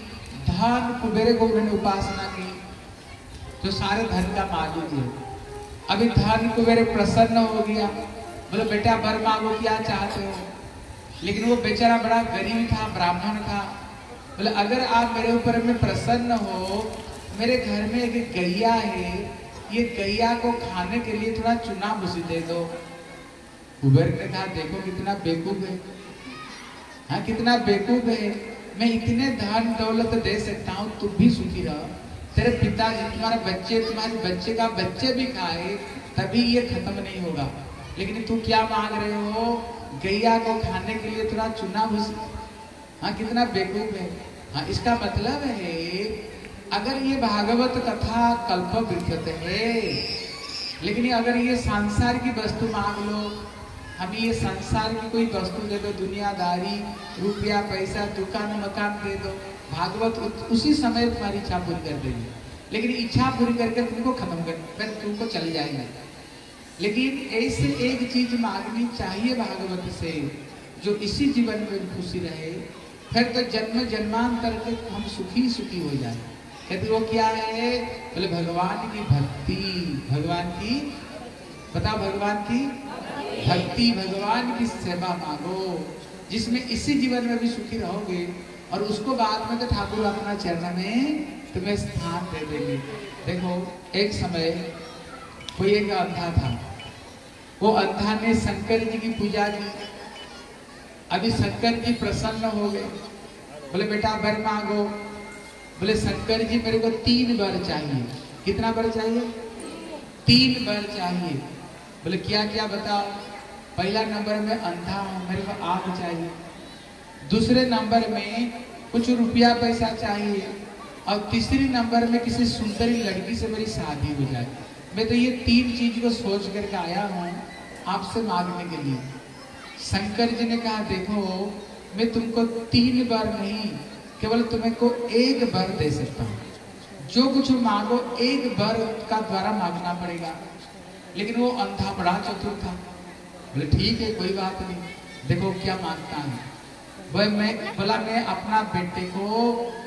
धन कुबेर को मैंने उपासना की, जो सारे धन का मालिक है। अभी धन कुबेर प्रसन्न हो गया, बोले बेटा वर मांगो, क्या चाहते हो? लेकिन वो बेचारा बड़ा गरीब था, ब्राह्मण था। बोले अगर आप मेरे ऊपर में प्रसन्न हो, मेरे घर में एक गैया है, ये गैया को खाने के लिए थोड़ा चुना भूसी दे दो। कुबेर ने कहा देखो कितना बेवकूफ है, हाँ कितना बेवकूफ है। मैं इतने धन दौलत दे सकता हूँ, तुम भी सुखी रहो, तेरे पिताजी तुम्हारे बच्चे तुम्हारे बच्चे का बच्चे भी खाए, तभी ये खत्म नहीं होगा। लेकिन तू क्या मांग रहे हो? गैया को खाने के लिए थोड़ा चुना भूसी। हाँ कितना बेवकूफ है। हाँ इसका मतलब है अगर ये भागवत कथा कल्प वृक्ष है, लेकिन अगर ये संसार की वस्तु मांग लो, हमें ये संसार की कोई वस्तु दे दो, दुनियादारी, रुपया पैसा, दुकान मकान दे दो, भागवत उसी समय तुम्हारी इच्छा पूरी कर देगी। लेकिन इच्छा पूरी करके तुमको खत्म कर, फिर तुमको चल जाएंगे। लेकिन ऐसे एक चीज मांगनी चाहिए भागवत से, जो इसी जीवन में खुशी रहे, फिर तो जन्म जन्मांतर के हम सुखी सुखी हो जाए। कहते वो क्या है? बोले भगवान की भक्ति। भगवान की, बताओ भगवान की भक्ति, भगवान की सेवा मांगो, जिसमें इसी जीवन में भी सुखी रहोगे, और उसको बाद में तो ठाकुर अपना चरण में तुम्हें स्थान दे देंगे। देखो एक समय कोई एक अंधा था, वो अंधा ने शंकर जी की पूजा की। अभी शंकर जी प्रसन्न हो गए, बोले बेटा वर मांगो। बोले शंकर जी मेरे को तीन वर चाहिए। कितना वर चाहिए? तीन वर चाहिए। बोले क्या क्या बताओ? पहला नंबर में अंधा हूं, मेरे को आंख चाहिए। दूसरे नंबर में कुछ रुपया पैसा चाहिए, और तीसरी नंबर में किसी सुंदरी लड़की से मेरी शादी हो जाए। मैं तो ये तीन चीज को सोच करके आया हूँ आपसे मांगने के लिए। शंकर जी ने कहा देखो मैं तुमको तीन बार नहीं, केवल तुम्हें को एक बार दे सकता हूँ। जो कुछ मांगो एक बार का द्वारा मांगना पड़ेगा। लेकिन वो अंधा बड़ा चतुर था, बोले ठीक है कोई बात नहीं, देखो क्या मांगता है। वह मैं बोला मैं अपना बेटे को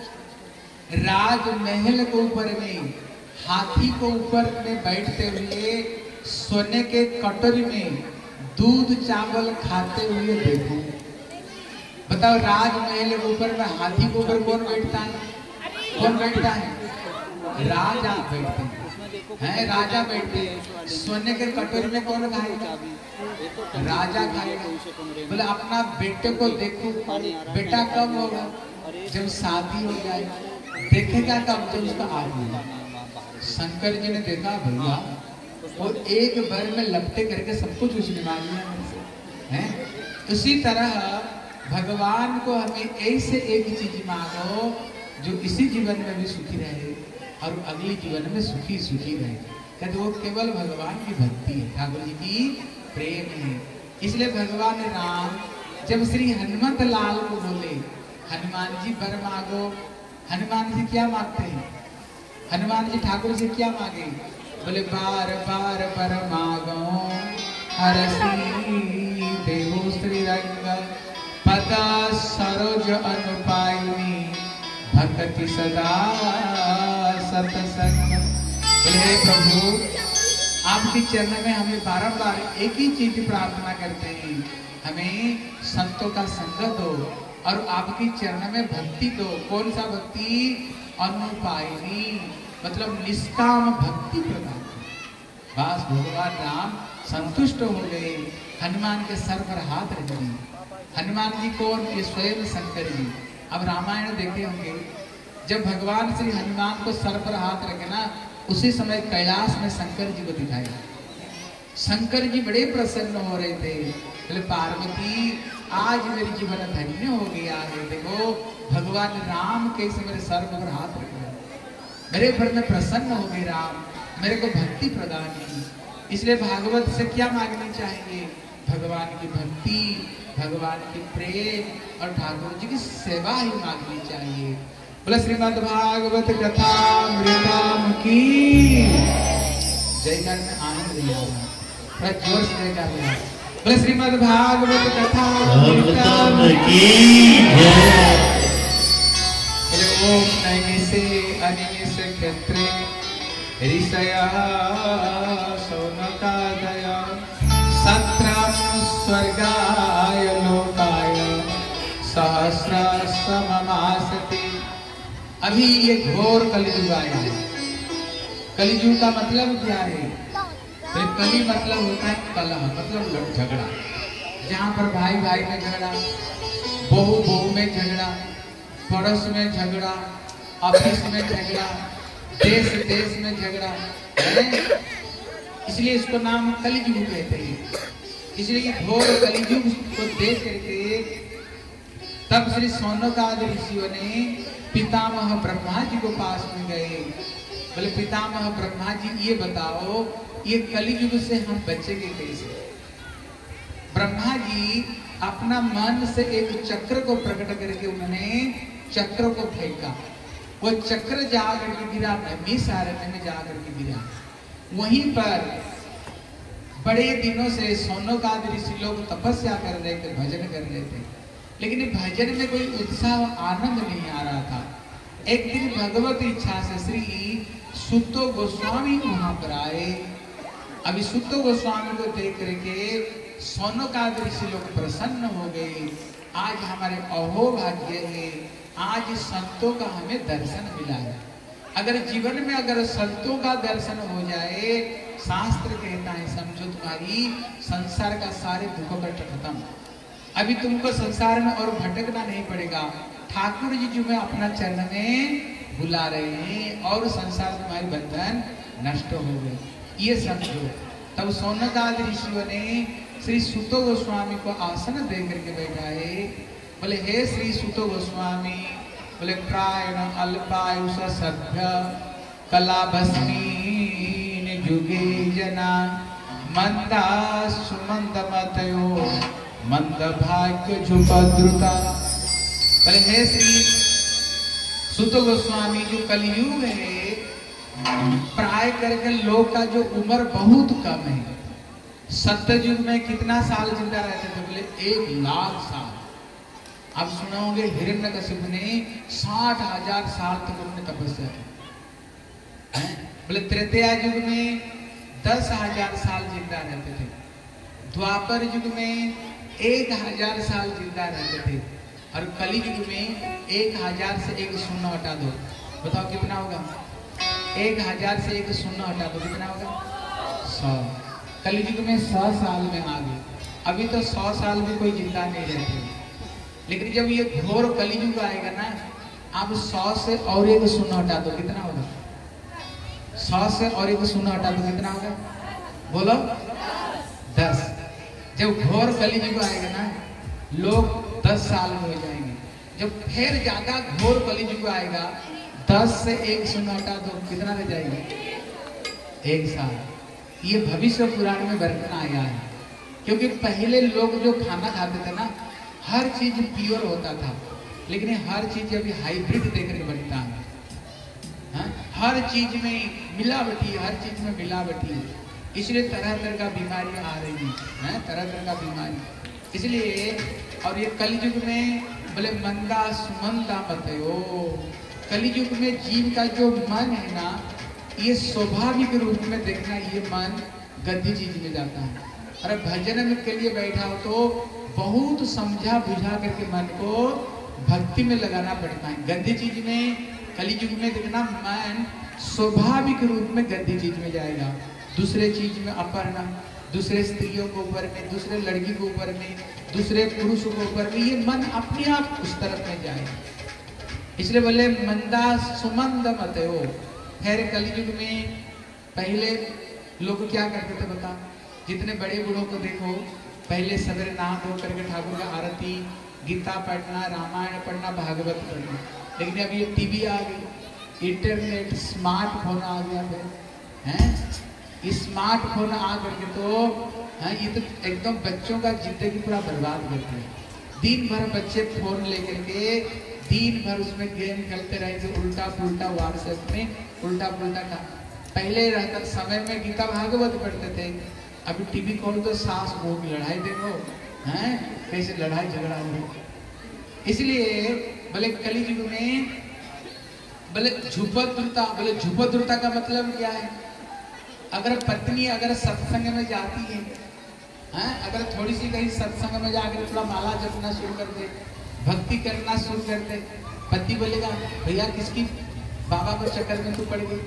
राजमहल के ऊपर में हाथी को ऊपर में बैठते हुए सोने के कटोरी में दूध चावल खाते हुए देखूं। बताओ राजमहल के ऊपर में हाथी के ऊपर कौन बैठता है? कौन बैठता है? राजा बैठते हैं, हैं राजा बैठते हैं। सोने के कटोरी में कौन खाएगा? राजा खाएगा। बोले अपना बेटे को देखो, बेटा कब होगा? जब शादी हो जाए। देखेगा कब? जब उसका आदमी। शंकर जी ने देखा भैया और एक बार में लपटे करके सब कुछ उसने मांग लिया है। उसी तरह भगवान को हमें ऐसे एक चीज मांगो जो इसी जीवन में भी सुखी रहे और अगले जीवन में सुखी सुखी रहे। कहते वो केवल भगवान की भक्ति है, ठाकुर जी की प्रेम है। इसलिए भगवान राम जब श्री हनुमत लाल को बोले हनुमान जी वर मांगो, हनुमान जी क्या मांगते हैं? हनुमान जी ठाकुर से क्या मांगे? बोले बार बार वर मांगो हरसी देवो श्री रंग पद सरोज अनुपायनी भक्ति सदा सतसंग। बोले हे प्रभु आपके चरण में हमें बारंबार एक ही चीज प्रार्थना करते हैं, हमें संतों का संग दो और आपकी चरण में भक्ति दो। कौन सा भक्ति? अनुपायनी, मतलब निष्काम भक्ति प्रदान। बस भगवान राम संतुष्ट हो गए, हनुमान के सर पर हाथ रख दिए। हनुमान जी कौन? ये स्वयं शंकर जी। अब रामायण देखे होंगे, जब भगवान श्री हनुमान को सर पर हाथ रखे ना, उसी समय कैलाश में शंकर जी को दिखाया। शंकर जी बड़े प्रसन्न हो रहे थे, बोले पार्वती आज मेरी जीवन धन्य हो गया है। देखो भगवान राम कैसे मेरे सर पर हाथ रख रहे, मेरे पर में प्रसन्न हो गए राम, मेरे को भक्ति प्रदान की। इसलिए भागवत से क्या मांगनी चाहिए? भगवान की भक्ति, भगवान की प्रेम और ठाकुर जी की सेवा ही मांगनी चाहिए। बोले श्रीमद् भागवत कथा मृतम की जयकार में आनंद लिया, थोड़ा जोर से जयकार लिया। बोले श्रीमद् भागवत कथा मृतम की जय। बोले ओम नैमिषे अनिमिष क्षेत्रे ऋषया शौनकादय सत्रम स्वर्गाय लोकाय सहस्रममासते। अभी ये घोर कलियुग आया है। कलियुग का मतलब क्या है? तो कली मतलब होता है कलह, मतलब झगड़ा। जहाँ पर भाई भाई में झगड़ा, बहू बहू में झगड़ा, पड़ोस में झगड़ा, ऑफिस में झगड़ा, देश देश में झगड़ा है। इसलिए इसको नाम कलियुग कहते हैं। इसलिए घोर कलियुग को देख करके तब श्री सौनकादि ऋषियों ने पितामह ब्रह्मा जी को पास में गए। बोले पितामह ब्रह्मा जी ये बताओ, ये कलियुग से हम बचेंगे कैसे? ब्रह्मा जी अपना मन से एक चक्र को प्रकट करके उन्होंने चक्र को फेंका। वो चक्र जाकर के गिरा नैमिषारण्य में जाकर के गिरा। वहीं पर बड़े दिनों से सौनकादि ऋषि लोग तपस्या कर रहे थे, भजन कर रहे थे, लेकिन भजन में कोई उत्साह आनंद नहीं आ रहा था। एक दिन भगवत इच्छा से श्री सुतो गोस्वामी वहां पर आए। अभी सुतो गोस्वामी को देख करके सौनकादि ऋषि लोग प्रसन्न हो गए। आज हमारे अहोभाग्य है, आज संतों का हमें दर्शन मिला है। अगर जीवन में अगर संतों का दर्शन हो जाए, शास्त्र कहता है समझो तुम्हारी संसार का सारे दुखों का खत्म। अभी तुमको संसार में और भटकना नहीं पड़ेगा। ठाकुर जी जो मैं अपना चरण में बुला रहे हैं और संसार तुम्हारी बंधन नष्ट हो गए, ये समझो। तब सौनकादि ऋषियों ने श्री सुतो गोस्वामी को आसन दे करके बैठाए। बोले हे श्री सुतो गोस्वामी, बोले प्रायण अल्पायुष सभ्य कला भस्मीन जुगे जना मंदा सुमंद मतयो मंद भाग्य झुपद्रुता। बोले हे श्री सुतो गोस्वामी, जो कलयुग है प्राय करके लोग का जो उम्र बहुत कम है। सत्ययुग में कितना साल जिंदा रहते थे? बोले एक लाख साल। आप सुनाओगे हिरण्यकशिपु ने साठ हजार साल तक उन्होंने तपस्या की। बोले त्रेता युग में दस हजार साल जिंदा रहते थे। द्वापर युग में एक हजार साल जिंदा रहते थे। और कली युग में एक हजार से एक शून्य हटा दो, बताओ कितना होगा? एक हजार से एक शून्य हटा दो, कितना होगा? सौ। कलयुग में सौ साल में आ गए। अभी तो सौ साल भी कोई जिंदा नहीं रहते, लेकिन जब ये घोर कलयुग आएगा ना, आप सौ से और एक शून्य हटा दो, कितना होगा? सौ से और एक शून्य हटा दो, कितना होगा? बोलो दस। जब घोर कलयुग आएगा ना, लोग दस साल में हो जाएंगे। जब फिर ज्यादा घोर कलयुग आएगा, दस से एक शून्य हटा दो, कितना रह जाएगा? एक साल। ये भविष्य पुराण में वर्णन आया है। क्योंकि पहले लोग जो खाना खाते थे ना, हर चीज प्योर होता था, लेकिन हर चीज अभी हाइब्रिड देकर बनता है। हा? हर चीज में मिलावटी, हर चीज में मिलावटी, इसलिए तरह तरह का बीमारी आ रही है, तरह तरह का बीमारी। इसलिए और ये कलयुग में बोले मंदा सुमंदा मतयो, कलयुग में जीव का जो मन है ना, ये स्वाभाविक रूप में देखना, ये मन गंदी चीज में जाता है। अरे भजन के लिए बैठा हो तो बहुत समझा बुझा करके मन को भक्ति में लगाना पड़ता है। गंदी चीज में, कली युग में देखना मन स्वाभाविक रूप में गंदी चीज में जाएगा, दूसरे चीज में अपहरण, दूसरे स्त्रियों के ऊपर में, दूसरे लड़की के ऊपर में, दूसरे पुरुष के ऊपर में, ये मन अपने आप उस तरफ में जाएगा। इसलिए बोले मंदा सुमंद मत हो। खैर कलयुग में पहले लोग क्या करते थे बता, जितने बड़े बूढ़ों को देखो, पहले सवेरे नहा धो करके ठाकुर का आरती, गीता पढ़ना, रामायण पढ़ना, भागवत पढ़ना। लेकिन अब ये टीवी आ गई, इंटरनेट, स्मार्टफोन आ गया है, हैं स्मार्टफोन आ करके तो हाँ ये तो एकदम बच्चों का जिंदगी पूरा बर्बाद करते हैं। दिन भर बच्चे फोन लेकर के दिन भर उसमें गेम खेलते रहेंगे, उल्टा पुल्टा व्हाट्सएप में उल्टा पुल्टा का। पहले रहकर समय में गीता भागवत पढ़ते थे, अभी टीवी खोल तो सास बहू की लड़ाई देखो, हैं कैसे लड़ाई झगड़ा हो। इसलिए बोले कली युग में बोले झुपद्रुता, बोले झुपद्रुता का मतलब क्या है? अगर पत्नी अगर सत्संग में जाती है, हैं अगर थोड़ी सी कहीं सत्संग में जाकर थोड़ा माला जपना शुरू कर दे, भक्ति करना शुरू कर दे, पति बोलेगा भैया किसकी बाबा को चक्कर में तू पड़ गई,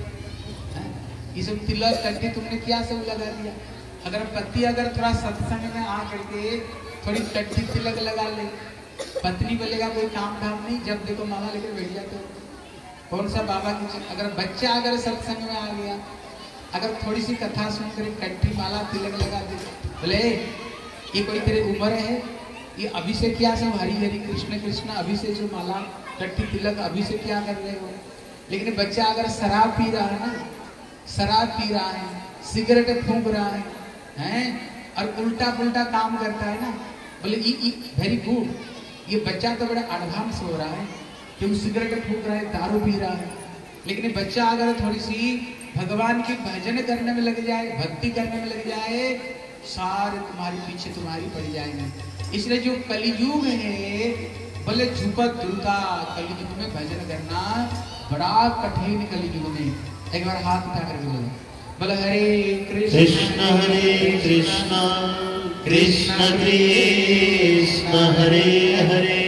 ये सब तिलक करके तुमने क्या सब लगा दिया। अगर पति अगर थोड़ा सत्संग में आ करके थोड़ी कट्टी तिलक लगा ले, पत्नी बोलेगा कोई काम धाम नहीं, जब देखो माला लेकर बैठ जाते हो, कौन सा बाबा की। अगर बच्चा अगर सत्संग में आ गया, अगर थोड़ी सी कथा सुनकर कट्टी माला तिलक लगा दे, बोले ये कोई तेरे उम्र है, ये अभी से क्या सब हरी हरी कृष्ण कृष्ण अभी से जो माला कट्टी तिलक अभी से क्या कर रहे हो। लेकिन बच्चा अगर शराब पी रहा है ना, शराब पी रहा है, सिगरेट फूंक रहा है, हैं और उल्टा पुल्टा काम करता है ना, बोले ये वेरी गुड, ये बच्चा तो बड़ा एडवांस हो रहा है, क्यों सिगरेट फूंक रहा है, दारू पी रहा है। लेकिन बच्चा अगर थोड़ी सी भगवान की भजन करने में लग जाए, भक्ति करने में लग जाए, सारे तुम्हारे पीछे तुम्हारी पड़ जाएंगे। इसलिए जो कलियुग है बोले झुपत दुर्गा, कलियुग में भजन करना बड़ा कठिन कलियुग में। एक बार हाथ उठा करके बोलो, बोले हरे कृष्ण हरे कृष्ण कृष्ण कृष्ण हरे हरे,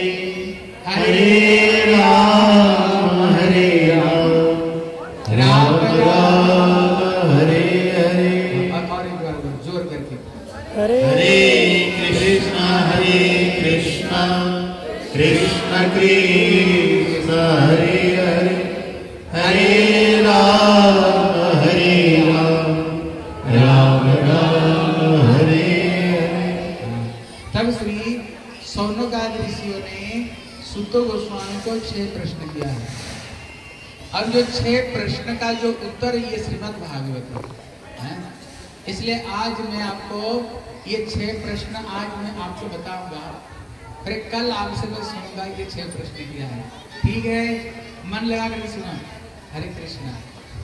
हरे राम हरे राम राम राम हरे हरे। और एक बार जोर करके हरे कृष्ण हरे कृष्ण कृष्ण कृष्ण हरे हरे, हरे राम हरे राम राम राम हरे हरे। तब श्री सौनकादि ऋषियों ने सुत गोस्वामी को छह प्रश्न किया है। अब जो छह प्रश्न का जो उत्तर ये श्रीमद् भागवत है, इसलिए आज मैं आपको ये छह प्रश्न आज मैं आपको बताऊंगा, फिर कल आपसे मैं सुनूंगा ये छह प्रश्न किया है। ठीक है, मन लगा कर सुना। हरे कृष्णा।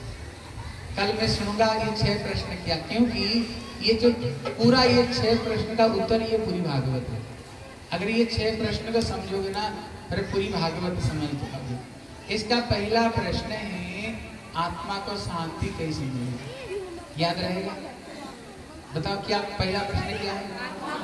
कल मैं सुनूंगा ये छह प्रश्न किया, क्योंकि ये जो पूरा ये छह प्रश्न का उत्तर ये पूरी भागवत है। अगर ये छह प्रश्न को समझोगे ना, फिर पूरी भागवत समझ पाओगे। इसका पहला प्रश्न है आत्मा को शांति कैसे मिलेगी, याद रहेगा? बताओ क्या पहला प्रश्न क्या है?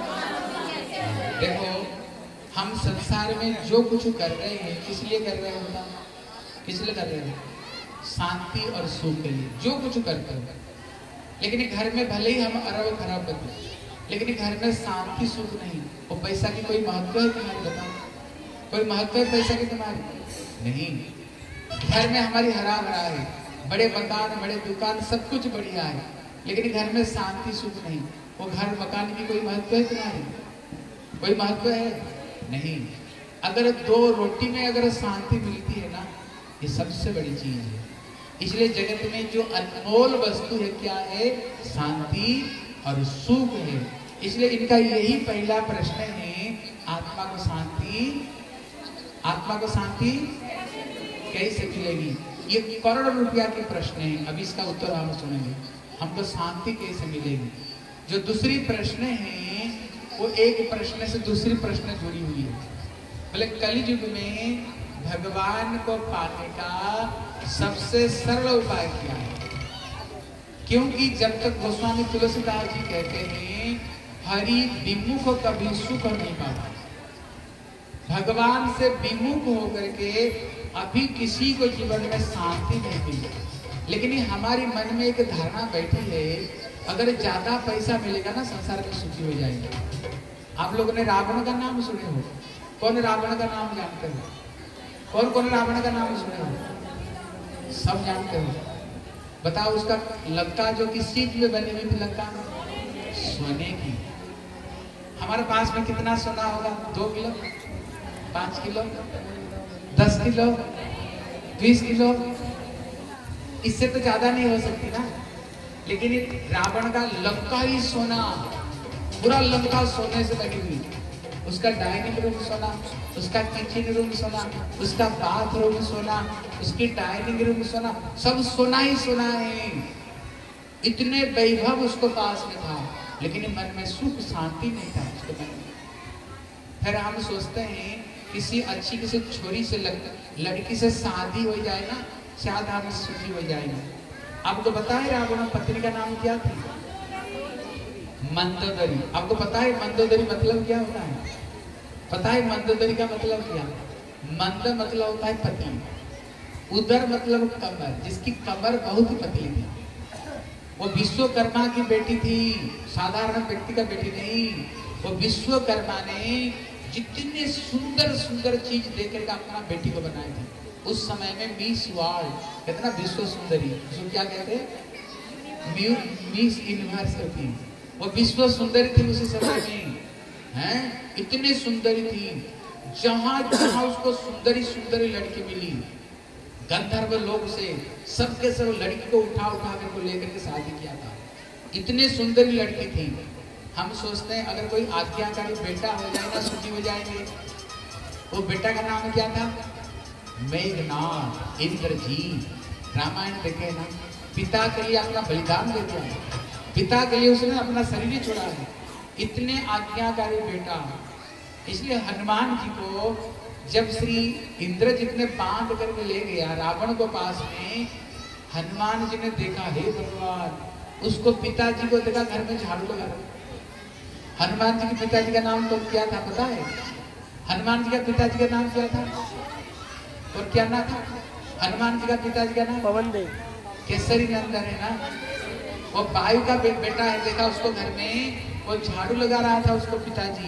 देखो हम संसार में जो कुछ कर रहे हैं किस लिए कर रहे हैं? बताओ किस लिए कर रहे हैं? शांति और सुख के लिए जो कुछ करते हैं। लेकिन घर में भले ही हम अरब खराब करते हैं, लेकिन घर में शांति सुख नहीं। वो पैसा की कोई महत्व है तुम्हारी? बताओ कोई महत्व है पैसा की तुम्हारी? नहीं। घर में हमारी हरा भरा है, बड़े मकान बड़े दुकान सब कुछ बढ़िया है, लेकिन घर में शांति सुख नहीं। वो घर मकान की कोई महत्व है तुम्हारी? कोई महत्व है? नहीं। अगर दो रोटी में अगर शांति मिलती है ना, ये सबसे बड़ी चीज है। इसलिए जगत में जो अनमोल वस्तु है क्या है? शांति और सुख है। इसलिए इनका यही पहला प्रश्न है, आत्मा को शांति, आत्मा को शांति कैसे मिलेगी? ये करोड़ रुपया के प्रश्न है। अब इसका उत्तर हम सुनेंगे, हमको शांति कैसे मिलेगी। जो दूसरी प्रश्न है वो एक प्रश्न से दूसरी प्रश्न जुड़ी हुई है। बोले कलियुग में भगवान को पाने का सबसे सरल उपाय क्या है? क्योंकि जब तक गोस्वामी तुलसीदास जी कहते हैं हरि विमुख कभी सुख नहीं पाता, भगवान से विमुख होकर के अभी किसी को जीवन में शांति नहीं मिली। लेकिन ये हमारी मन में एक धारणा बैठी है, अगर ज्यादा पैसा मिलेगा ना संसार में सुखी हो जाएंगे। आप लोगों ने रावण का नाम सुने हो? कौन रावण का नाम जानते हो? कौन कौन रावण का नाम सुने हो? सब जानते हो। बताओ, उसका लंका जो किस चीज में बनी हुई थी? लंका सोने की। हमारे पास में कितना सोना होगा? दो किलो, पांच किलो, दस किलो, बीस किलो, इससे तो ज्यादा नहीं हो सकती ना। लेकिन रावण का लंका ही सोना, पूरा लंका सोने से बनी हुई। उसका डाइनिंग रूम सोना, उसका किचन रूम सोना, उसका बाथरूम सोना, उसकी डाइनिंग रूम सोना, सब सोना ही सोना है। इतने वैभव उसको पास में था, लेकिन मन में सुख शांति नहीं था उसके मन में। फिर हम सोचते हैं किसी अच्छी किसी छोरी से लड़की से शादी हो जाए ना, शायद हम सुखी हो जाएंगे। आपको पता है रावण पत्नी का नाम क्या था? मंदोदरी। आपको पता है मंदोदरी मतलब क्या होता है? पता है मंदोदरी का मतलब क्या? मंद मतलब होता है पतली, उदर मतलब कमर, जिसकी कमर बहुत ही पतली थी। वो विश्वकर्मा की बेटी थी, साधारण व्यक्ति का बेटी नहीं। वो विश्वकर्मा ने जितने सुंदर सुंदर चीज देकर अपना बेटी को बनाई थी। उस समय में मिस वर्ल्ड, कितना विश्व सुंदरी, उसको क्या कहते हैं? मिस यूनिवर्स थी। वो विश्व सुंदरी थी उसी समय में, हैं? इतनी सुंदरी थी, जहां जहां उसको सुंदरी सुंदरी लड़की मिली, गंधर्व लोग से सबके सब लड़की को उठा उठा कर को लेकर के शादी किया था। इतनी सुंदरी लड़की थी। हम सोचते हैं अगर कोई आज्ञाकारी बेटा हो जाए ना, सुखी हो जाएंगे। वो बेटा का नाम क्या था? मेघनाथ, इंद्रजीत। रामायण देखे ना, पिता के लिए अपना बलिदान दे दिया, पिता के लिए उसने अपना शरीर ही छोड़ा है। इतने आज्ञाकारी बेटा। इसलिए हनुमान जी को जब श्री इंद्रजीत ने बांध करके ले गया रावण को पास में, हनुमान जी ने देखा, हे भगवान, उसको पिताजी को देखा घर में झाड़ू लगा रहा। हनुमान जी के पिताजी का नाम तो क्या था पता है? हनुमान जी का पिताजी का नाम क्या था? और क्या नाम था हनुमान जी का पिताजी का नाम? पवन देव, केसरी नंदन है ना। वो वायु का बे, बेटा है। देखा उसको घर में वो झाड़ू लगा रहा था उसको पिताजी।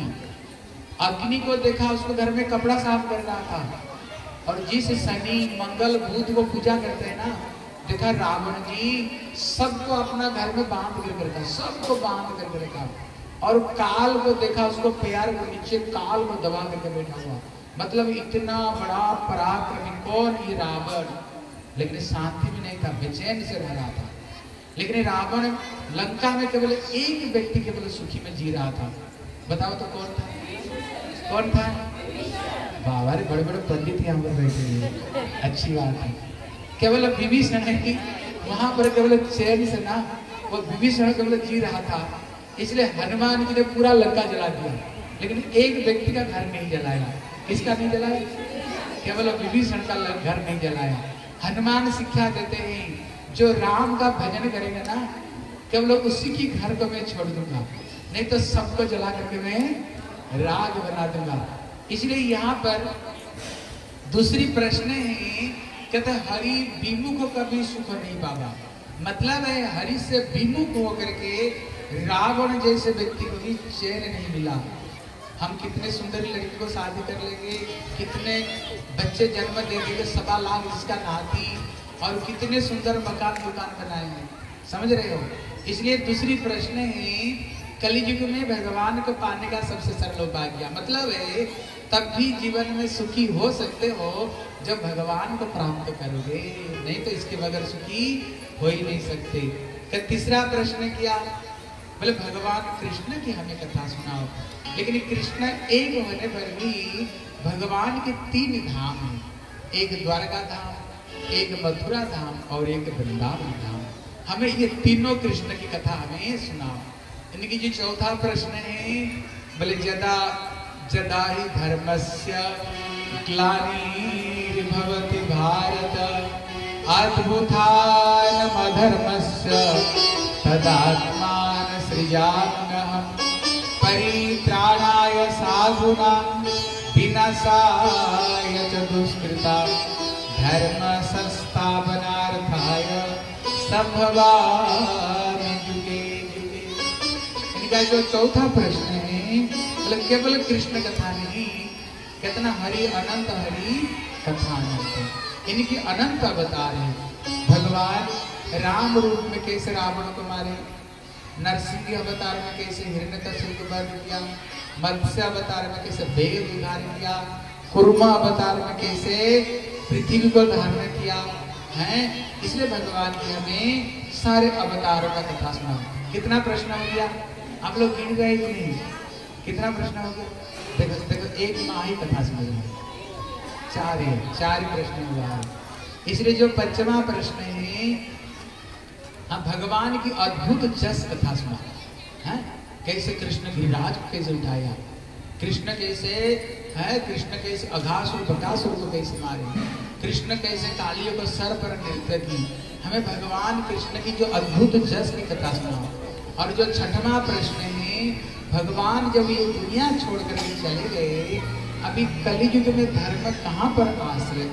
अग्नि को देखा उसको घर में कपड़ा साफ कर रहा था। और जिस शनि मंगल बुध को पूजा करते हैं ना, देखा रावण जी सबको अपना घर में बांध कर रखा, सबको बांध कर रखा। और काल को देखा, उसको पैर को नीचे काल को दबा करके बैठा हुआ। मतलब इतना बड़ा पराक्रमी कौन? ये रावण। लेकिन शांति भी नहीं था, बेचैन से रह रहा था। लेकिन रावण लंका में केवल एक व्यक्ति केवल सुखी में जी रहा था। बताओ तो कौन था? कौन था? बाबा रे, बड़े बड़े पंडित यहाँ पर बैठे हुए, अच्छी बात है। केवल विभीषण है कि वहां पर केवल चैन से ना, वो विभीषण केवल जी रहा था। इसलिए हनुमान जी ने पूरा लंका जला दिया, लेकिन एक व्यक्ति का घर नहीं जलाया। किसका नहीं जलाया? केवल विभीषण का घर नहीं जलाया। हनुमान शिक्षा देते हैं, जो राम का भजन करेगा ना, केवल उसी की घर को मैं छोड़ दूंगा, नहीं तो सबको जला करके मैं राग बना दूंगा। इसलिए यहाँ पर दूसरी प्रश्न है, कहते हरि विमुख कभी सुख नहीं पावा। मतलब है हरि से विमुख होकर के रावण जैसे व्यक्ति को भी चैन नहीं मिला। हम कितने सुंदर लड़की को शादी कर लेंगे, कितने बच्चे जन्म दे देंगे, सवा लाख जिसका नाती, और कितने सुंदर मकान दुकान बनाएंगे। समझ रहे हो? इसलिए दूसरी प्रश्न है, कलियुग में भगवान को पाने का सबसे सरल उपाय क्या? मतलब है तब भी जीवन में सुखी हो सकते हो जब भगवान को प्राप्त करोगे, नहीं तो इसके बगैर सुखी हो ही नहीं सकते। तो तीसरा प्रश्न किया, बोले भगवान कृष्ण की हमें कथा सुनाओ। लेकिन कृष्ण एक होने पर भी भगवान के तीन धाम हैं, एक द्वारका धाम, एक मथुरा धाम और एक वृंदावन धाम। हमें ये तीनों कृष्ण की कथा हमें सुनाओ। इनकी जो चौथा प्रश्न है, बोले जदा जदा ही धर्मस्य ग्लानिर्भवति भारत अद्भुतान अधर्मस्य तदात्मान सृजाम्यहम् परित्राणाय साधूनां विनाशाय विनाशाय च दुष्कृता धर्म संस्थापनार्थाय संभवामि युगे युगे। इनका जो चौथा प्रश्न है, मतलब केवल कृष्ण कथा नहीं, कितना हरि अनंत हरि कथा अनंत है। इनकी अनंत अवतार है। भगवान राम रूप में कैसे रावण को मारे, नरसिंह अवतार में कैसे हिरण्यकश्यप को वध किया, मत्स्य अवतार में कैसे वेद धारण किया, कुर्मा अवतार में कैसे पृथ्वी को धारण किया है। इसलिए भगवान की हमें सारे अवतारों का कथा सुना। कितना प्रश्न हो गया, आप लोग गिन गए कि नहीं? कितना प्रश्न हो गया? देखो देखो, एक माँ ही कथा समझ में, चार है, चार प्रश्न हुआ है। इसलिए जो पंचमा प्रश्न है, हाँ, भगवान की अद्भुत जस कथा सुना है। कैसे कृष्ण गिरिराज को कैसे उठाया, कृष्ण कैसे है, कृष्ण कैसे अघासुर बकासुर को कैसे मारे, कृष्ण कैसे कालियों को सर पर नृत्य की। हमें भगवान कृष्ण की जो अद्भुत जस की कथा सुना। और जो छठवां प्रश्न है, भगवान जब ये दुनिया छोड़ कर चले गए, अभी कलियुग में धर्म कहाँ पर आश्रय,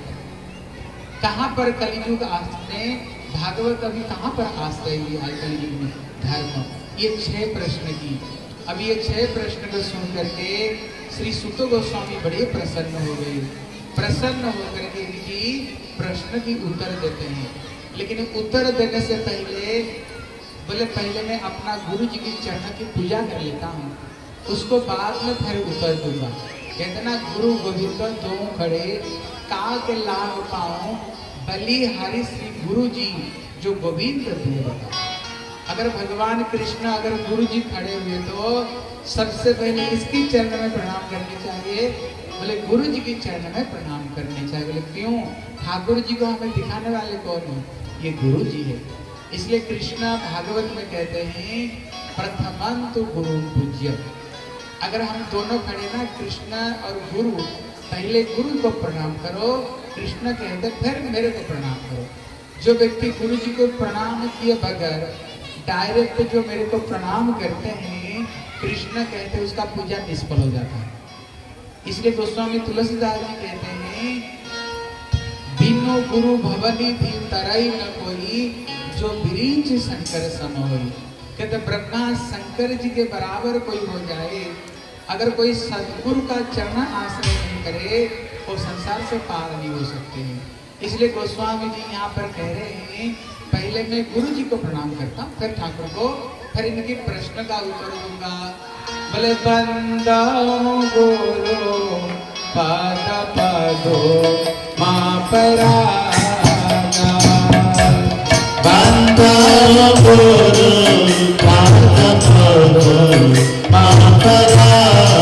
कहाँ पर कलियुग आश्रय, भागवत अभी कहाँ पर आश्रय लिया है कलियुग में धर्म। ये छह प्रश्न की, अब ये छह प्रश्न को सुन करके श्री सुत गोस्वामी बड़े प्रसन्न हो गए। प्रसन्न होकर के इनकी प्रश्न की उत्तर देते हैं। लेकिन उत्तर देने से पहले बोले, पहले मैं अपना गुरु जी की चरण की पूजा कर लेता हूँ, उसको बाद में फिर उत्तर दूंगा। कहते ना, गुरु गोविंद दो खड़े का के लाभ पाऊं, बलिहारी श्री गुरु जी जो गोविंद दिए बता। अगर भगवान कृष्ण अगर गुरु जी खड़े हुए तो सबसे पहले इसकी चरण में प्रणाम करनी चाहिए। बोले गुरु जी की चरण में प्रणाम करनी चाहिए। बोले क्यों? ठाकुर जी को हमें दिखाने वाले कौन है? ये गुरु जी है। इसलिए कृष्ण भागवत में कहते हैं, प्रथमंतु गुरु पूज्य। अगर हम दोनों खड़े ना, कृष्ण और गुरु, पहले गुरु को प्रणाम करो, कृष्ण कहते फिर मेरे को प्रणाम करो। जो व्यक्ति गुरु जी को प्रणाम किए बगैर डायरेक्ट जो मेरे को प्रणाम करते हैं, कृष्ण कहते हैं उसका पूजा निष्फल हो जाता है। इसलिए गोस्वामी तुलसीदास जी कहते हैं, बिनु गुरु भवनी भी तरई न कोई, जो बिरीच शंकर सम होई। कहते ब्रह्मा शंकर जी के बराबर कोई हो जाए, अगर कोई सदगुरु का चरण आश्रय नहीं करे तो संसार से पार नहीं हो सकते हैं। इसलिए गोस्वामी जी यहाँ पर कह रहे हैं, पहले मैं गुरु जी को प्रणाम करता हूँ, फिर ठाकुर को, फिर इनके प्रश्न का उत्तर दूंगा। बोले बंदा गुरु पाद पादो माँ परागा, बंदा गुरु पाद पादो माँ परागा,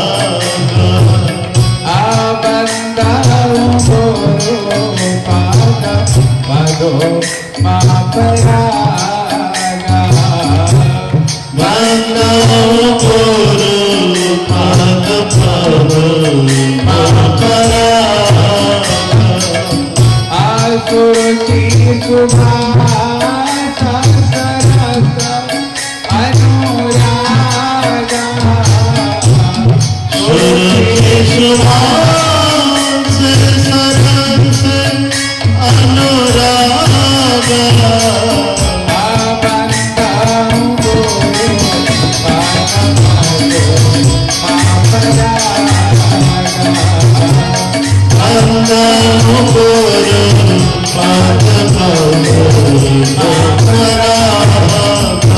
आ बंदा गुरु पाद पादो माँ परागा, बंदा गुरु पाद पादो माँ परागा, आसुर की सुभाषा सरस अनुरागा, सुर की सुभाष सरस अनुरागा, बंदा गुरु पाद पादो माँ परागा, बंदा गुरु पाद पादो माँ परागा,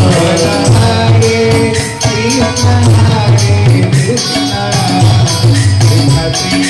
हरे कृष्ण हरे कृष्ण कृष्ण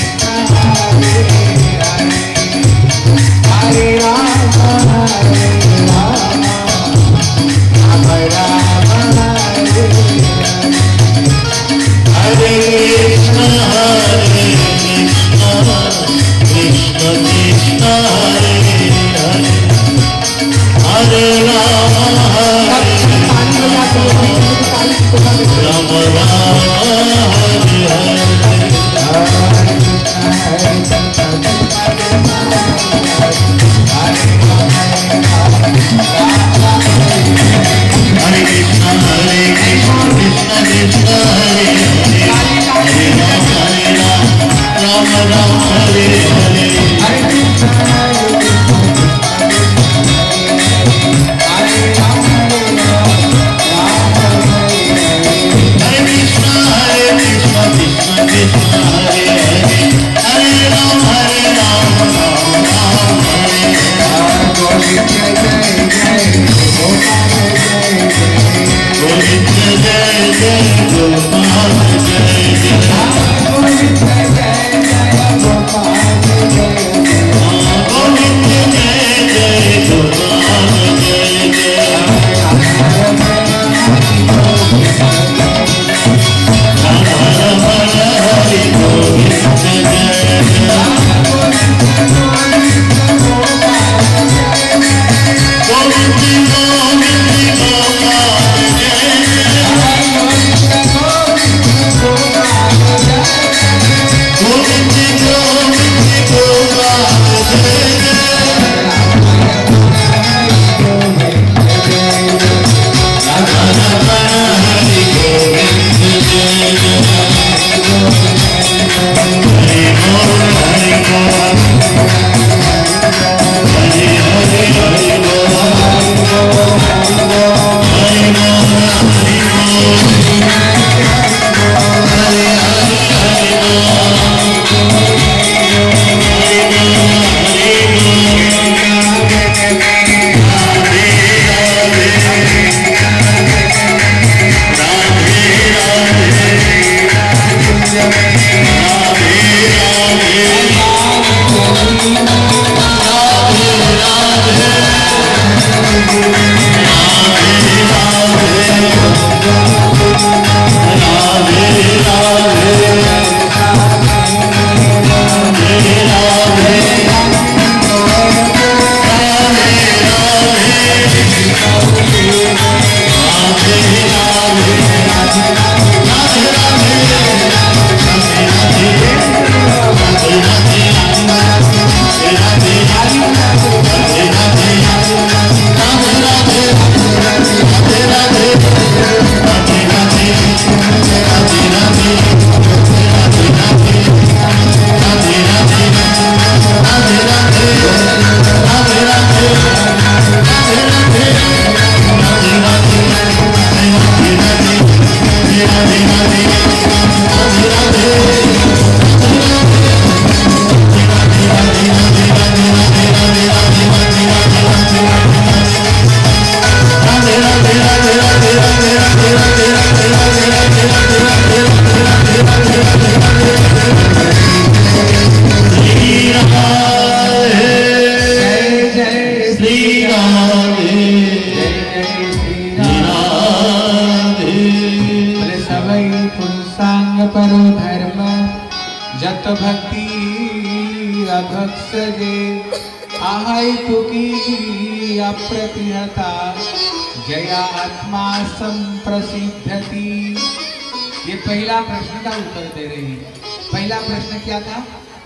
परो धर्म जत भक्ति अभक्त सजे आहै तुकी अप्रतिहता जया आत्मा संप्रसिद्धति। ये पहला प्रश्न का उत्तर दे रहे हैं। पहला प्रश्न क्या था?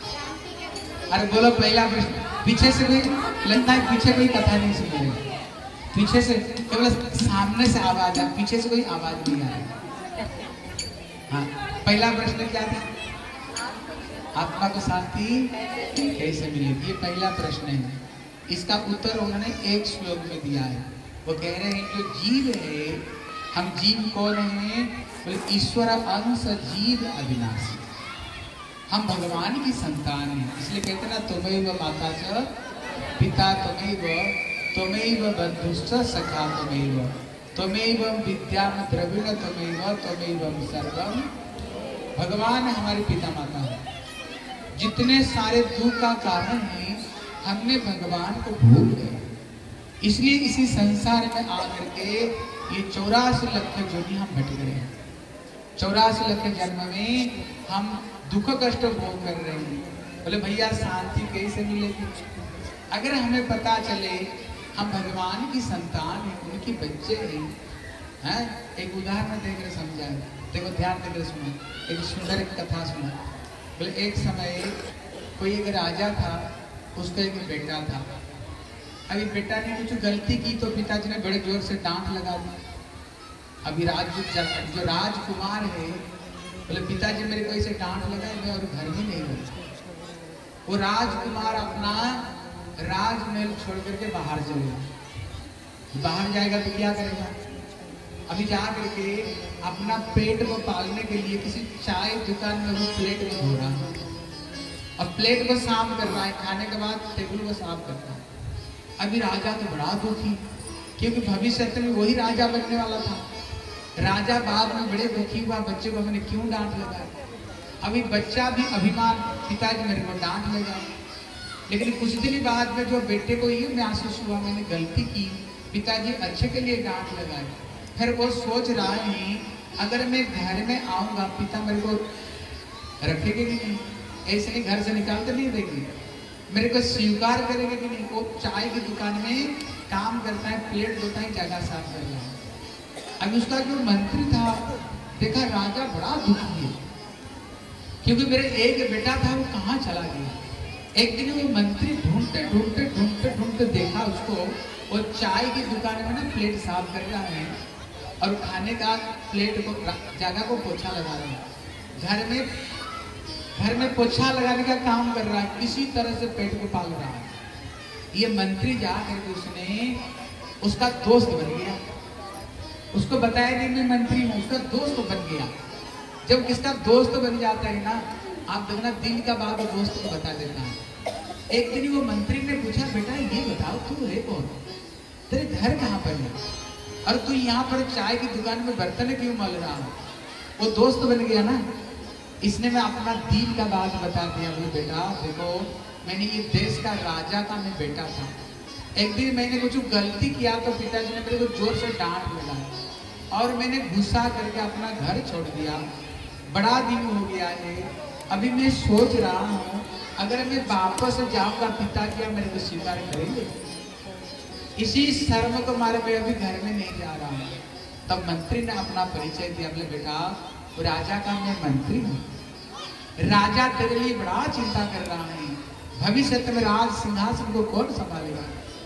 अरे बोलो पहला प्रश्न। पीछे से कोई लगता है पीछे कोई कथा नहीं सुन रहे, पीछे से केवल सामने से आवाज है, पीछे से कोई आवाज नहीं आ रही। हाँ, पहला प्रश्न क्या था? आत्मा को शांति कैसे मिलेगी? ये पहला प्रश्न है। इसका उत्तर उन्होंने एक श्लोक में दिया है। वो कह रहे हैं जो जीव है, हम जीव कौन है? बोले ईश्वर अंश जीव अविनाशी, हम भगवान की संतान हैं। इसलिए कहते हैं ना त्वमेव माता च पिता त्वमेव त्वमेव बन्धुश्च सखा त्वमेव त्वमेव विद्या द्रविण त्वमेव त्वमेव सर्वम। भगवान हमारे पिता माता है। जितने सारे दुख का कारण है हमने भगवान को भूल गए, इसलिए इसी संसार में आकर के ये चौरासी लक्ष योनि हम भटक रहे हैं। चौरासी लक्ष जन्म में हम दुख कष्ट भोग कर रहे हैं। बोले भैया शांति कैसे मिलेगी? अगर हमें पता चले हम भगवान की संतान हैं, उनके बच्चे हैं, हैं? एक उदाहरण देकर समझाए। देखो ध्यान देकर सुनो, एक सुंदर एक कथा सुनो। बोले एक समय कोई एक राजा था, उसका एक बेटा था। अभी बेटा ने कुछ गलती की तो पिताजी ने बड़े जोर से डांट लगा दी। अभी राज जो राजकुमार है बोले पिताजी मेरे को ऐसे डांट लगाए, मैं और घर में नहीं रहूं। वो राजकुमार अपना राजमहल छोड़ करके बाहर चलेगा। बाहर जाएगा तो क्या करेगा? अभी जा करके अपना पेट को पालने के लिए किसी चाय दुकान में वो प्लेट को धो रहा है और प्लेट को साफ कर रहा है, खाने के बाद टेबल को साफ करता है। अभी राजा तो बड़ा दुखी, क्योंकि भविष्य में वही राजा बनने वाला था। राजा बाद में बड़े दुखी हुआ, बच्चे को मैंने क्यों डांट लगाया। अभी बच्चा भी अभिमान, पिताजी मेरे को डांट लगाए। लेकिन कुछ दिन बाद में जो बेटे को ये महसूस हुआ मैंने गलती की, पिताजी अच्छे के लिए डांट लगाए। फिर वो सोच रहा है अगर मैं घर में आऊंगा पिता मेरे को रखेंगे कि नहीं, ऐसे नहीं घर से निकाल कर नहीं देंगे, मेरे को स्वीकार करेंगे कि नहीं। वो चाय की दुकान में काम करता है, प्लेट धोता है, जगह साफ कर रहा है। अब उसका जो मंत्री था देखा राजा बड़ा दुखी है, क्योंकि मेरे एक बेटा था वो कहाँ चला गया। एक दिन वो मंत्री ढूंढते ढूंढते ढूंढते ढूंढते देखा उसको, वो चाय की दुकान में ना प्लेट साफ कर रहा है और खाने का प्लेट को जगह को पोछा लगा रहा है। घर में घर में पोछा लगाने का काम कर रहा है, किसी तरह से पेट को पाल रहा है। ये मंत्री जा करके उसने उसका दोस्त बन गया, उसको बताया नहीं मैं मंत्री हूँ, उसका दोस्त बन गया। जब किसका दोस्त बन जाता है ना, आप देखना दिल का बात दोस्त को बता देता है। एक दिन वो मंत्री ने पूछा बेटा ये बताओ तू है कौन, तेरे घर कहाँ पर है और तू यहाँ पर चाय की दुकान में बर्तन क्यों मल रहा है। वो दोस्त बन गया ना, इसने मैं अपना दिल का बात बता दिया। बोले बेटा देखो मैंने ये देश का राजा का मैं बेटा था, एक दिन मैंने कुछ गलती किया तो पिताजी ने मेरे को जोर से डांट लगाया और मैंने गुस्सा करके अपना घर छोड़ दिया। बड़ा दिन हो गया है, अभी मैं सोच रहा हूँ अगर मैं वापस जाऊंगा पिता क्या मेरे को स्वीकार करेंगे। इसी शर्म को मारे मैं अभी घर में नहीं जा रहा हूँ। तब मंत्री ने अपना परिचय दिया, बोले बेटा राजा का मैं मंत्री हूँ, राजा तेरे लिए बड़ा चिंता कर रहा है, भविष्य में राज सिंहासन को कौन संभालेगा।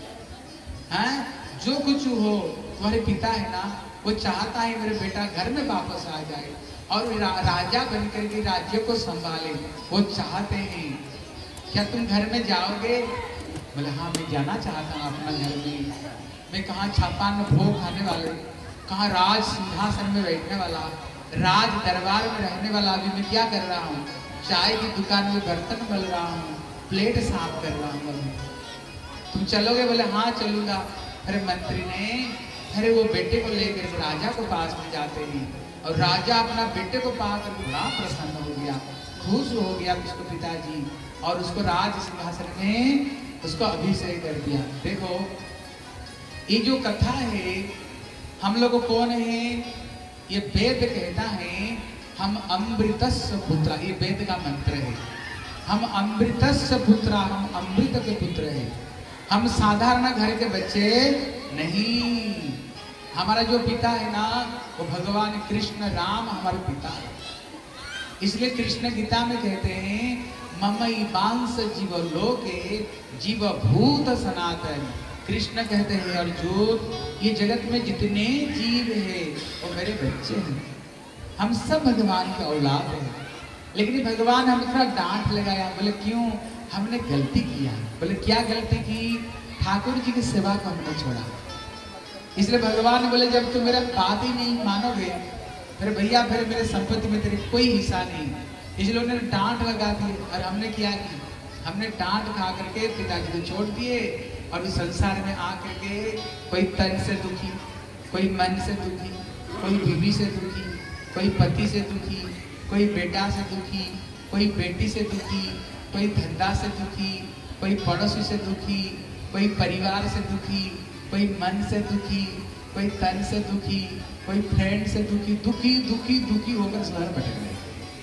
हैं जो कुछ हो तुम्हारे पिता है ना, वो चाहता है मेरे बेटा घर में वापस आ जाए और रा, राजा बनकर के राज्य को संभाले, वो चाहते हैं। क्या तुम घर में जाओगे? बोले हाँ मैं जाना चाहता हूँ अपना घर में। मैं कहाँ छापान में भोग खाने वाले, कहाँ राज सिंहासन में बैठने वाला, राज दरबार में रहने वाला। अभी मैं क्या कर रहा हूँ, चाय की दुकान में बर्तन मल रहा हूँ, प्लेट साफ कर रहा हूँ। अभी तुम चलोगे? बोले हाँ चलूंगा। अरे मंत्री ने अरे वो बेटे को लेकर राजा को पास में जाते हैं और राजा अपना बेटे को पाकर बड़ा प्रसन्न हो गया, खुश हो गया उसको पिताजी, और उसको राज सिंहासन में उसको अभिषेक कर दिया। देखो ये जो कथा है हम लोग कौन है, ये वेद कहता है हम अमृतस्य पुत्र, ये वेद का मंत्र है। हम अमृतस्य पुत्र, हम अमृत के पुत्र हैं। हम साधारण घर के बच्चे नहीं। हमारा जो पिता है ना, वो भगवान कृष्ण राम हमारे पिता है। इसलिए कृष्ण गीता में कहते हैं ममई बांस जीव लोके जीव भूत सनातन। कृष्ण कहते हैं अर्जुन, ये जगत में जितने जीव हैं वो मेरे बच्चे हैं। हम सब भगवान के औलाद हैं। लेकिन भगवान हमें थोड़ा डांट लगाया। बोले क्यों? हमने गलती किया। बोले क्या गलती की? ठाकुर जी की सेवा को हमने छोड़ा। इसलिए भगवान बोले जब तुम मेरा बात ही नहीं मानोगे फिर भैया फिर मेरे संपत्ति में तेरे कोई हिस्सा नहीं। इसलिए उन्होंने डांट लगा दी। और हमने क्या की? हमने डांट खा करके पिताजी को छोड़ दिए और इस संसार में आ करके कोई तन से दुखी, कोई मन से दुखी, कोई बीवी से दुखी, कोई पति से दुखी, कोई बेटा से दुखी, कोई बेटी से दुखी, कोई धंधा से दुखी, कोई पड़ोसी से दुखी, कोई परिवार से दुखी, कोई मन से दुखी, कोई तन से दुखी, कोई फ्रेंड से दुखी, दुखी दुखी दुखी होकर शहर भटक गए।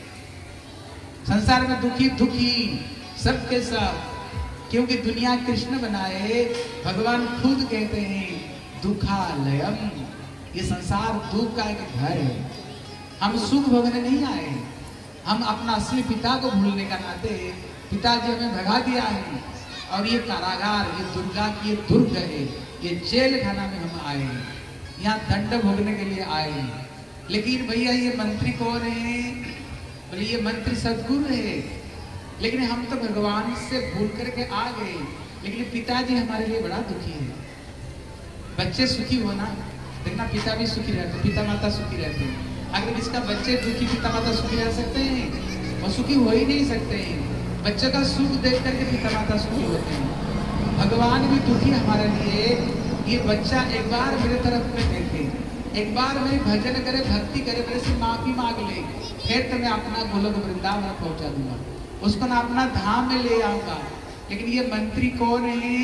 संसार में दुखी दुखी सबके सब। क्योंकि दुनिया कृष्ण बनाए। भगवान खुद कहते हैं दुखालयम, ये संसार दुख का एक घर है। हम सुख भोगने नहीं आए। हम अपना असली पिता को भूलने का नाते पिताजी हमें भगा दिया है। और ये कारागार, ये दुर्गा की ये दुर्ग है, ये जेल खाना में हम आए हैं। यहाँ दंड भोगने के लिए आए हैं। लेकिन भैया ये मंत्री कौन है? बोले ये मंत्री सदगुरु है। लेकिन हम तो भगवान से भूल करके आ गए। लेकिन पिताजी हमारे लिए बड़ा दुखी है। बच्चे सुखी होना, देखना पिता भी सुखी रहते, पिता माता सुखी रहते हैं। अगर इसका बच्चे दुखी, पिता माता सुखी रह सकते हैं? और सुखी हो ही नहीं सकते हैं। बच्चों का सुख देख करके पिता माता सुखी होते हैं। भगवान भी दुखी हमारे लिए। ये बच्चा एक बार मेरे तरफ में देखे, एक बार मेरी भजन करे, भक्ति करे, मेरे से माफी मांग ले, फिर तो मैं अपना गोलोक वृंदावन पहुंचा दूंगा, उसको ना अपना धाम में ले आऊंगा। लेकिन ये मंत्री कौन है?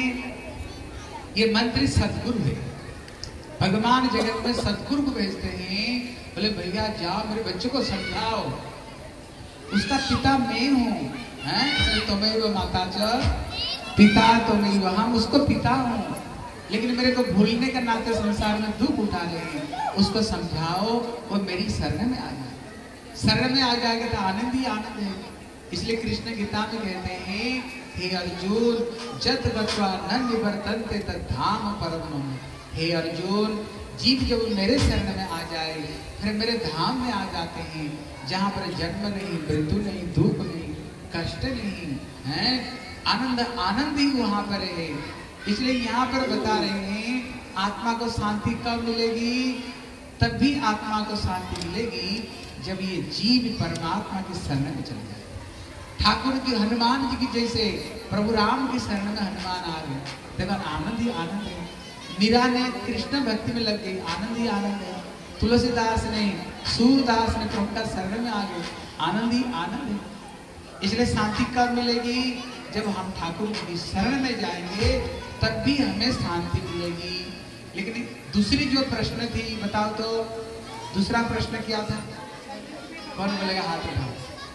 ये मंत्री सदगुरु है। भगवान जगत में सदगुरु को भेजते हैं। बोले भैया जाओ मेरे बच्चे को समझाओ, उसका पिता मैं हूँ। तुम्हें वो माता च पिता तो नहीं, हम उसको पिता हूँ। लेकिन मेरे को भूलने के नाते संसार में दुख उठा रहे हैं। उसको समझाओ, वो मेरी शरण में आ जाए। शरण में आ जाएगा तो आनंद ही आनंद है। इसलिए कृष्ण गीता में कहते हैं हे अर्जुन जत गत्वा न निवर्तन्ते तत् धाम परमम्। हे अर्जुन, जीव जब मेरे शरण में आ जाए फिर मेरे धाम में आ जाते हैं, जहाँ पर जन्म नहीं, मृत्यु नहीं, दुख नहीं, कष्ट नहीं है, आनंद आनंद ही वहां पर है। इसलिए यहाँ पर बता रहे हैं आत्मा को शांति कब मिलेगी? तब भी आत्मा को शांति मिलेगी जब ये जीव परमात्मा की शरण में चले जाए। ठाकुर की, हनुमान जी की जैसे प्रभु राम की शरण में हनुमान आ गए, देखो आनंद ही आनंद है। मीरा ने कृष्ण भक्ति में लग गई, आनंद ही आनंद है। तुलसीदास ने, सूरदास ने प्रभु का शरण में आ गए, आनंद ही आनंद है। इसलिए शांति कब मिलेगी? जब हम ठाकुर की शरण में जाएंगे तब भी हमें शांति मिलेगी। लेकिन दूसरी जो प्रश्न थी, बताओ तो दूसरा प्रश्न क्या था? कौन बोलेगा? हाथ उठाओ।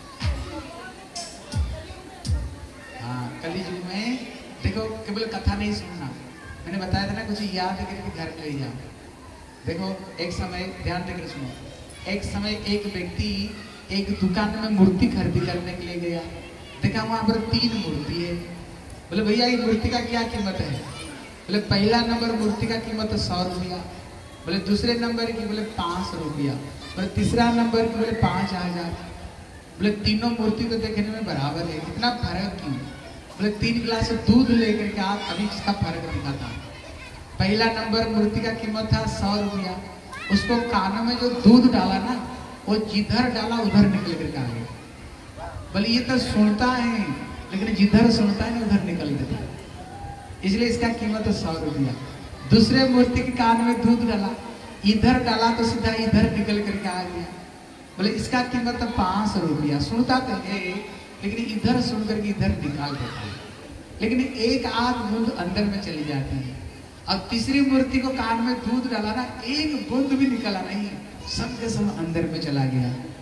हाँ, कलियुग में देखो केवल कथा नहीं सुनना, मैंने बताया था ना, कुछ याद करके घर में ले जाओ। देखो एक समय, ध्यान देकर सुनो, एक समय एक व्यक्ति एक दुकान में मूर्ति खरीदी करने के लिए गया। देखा वहां पर तीन मूर्ति है। बोले भैया ये मूर्ति का क्या कीमत है? बोले पहला नंबर मूर्ति का कीमत सौ रुपया, बोले दूसरे नंबर की बोले पाँच सौ रुपया, बोले तीसरा नंबर की बोले पाँच हजार। बोले तीनों मूर्ति को देखने में बराबर है, इतना फर्क क्यों? बोले तीन गिलास दूध लेकर के आप अभी इसका फर्क दिखाता। पहला नंबर मूर्ति का कीमत था सौ रुपया, उसको कानों में जो दूध डाला ना, वो जिधर डाला उधर निकल कर आ गया। बोले ये तो सुनता है लेकिन जिधर सुनता है ना उधर निकल देता है, इसलिए इसका कीमत है सौ रुपया। दूसरे मूर्ति के कान में दूध डाला, इधर डाला तो सीधा इधर निकल करके आ गया। बोले इसका कीमत है पाँच सौ रुपया। सुनता तो है लेकिन इधर सुन करके इधर निकाल देता है, लेकिन एक आध बूंद अंदर में चली जाती है। अब तीसरी मूर्ति को कान में दूध डाला ना, एक बूंद भी निकला नहीं, सब के सब अंदर में चला गया।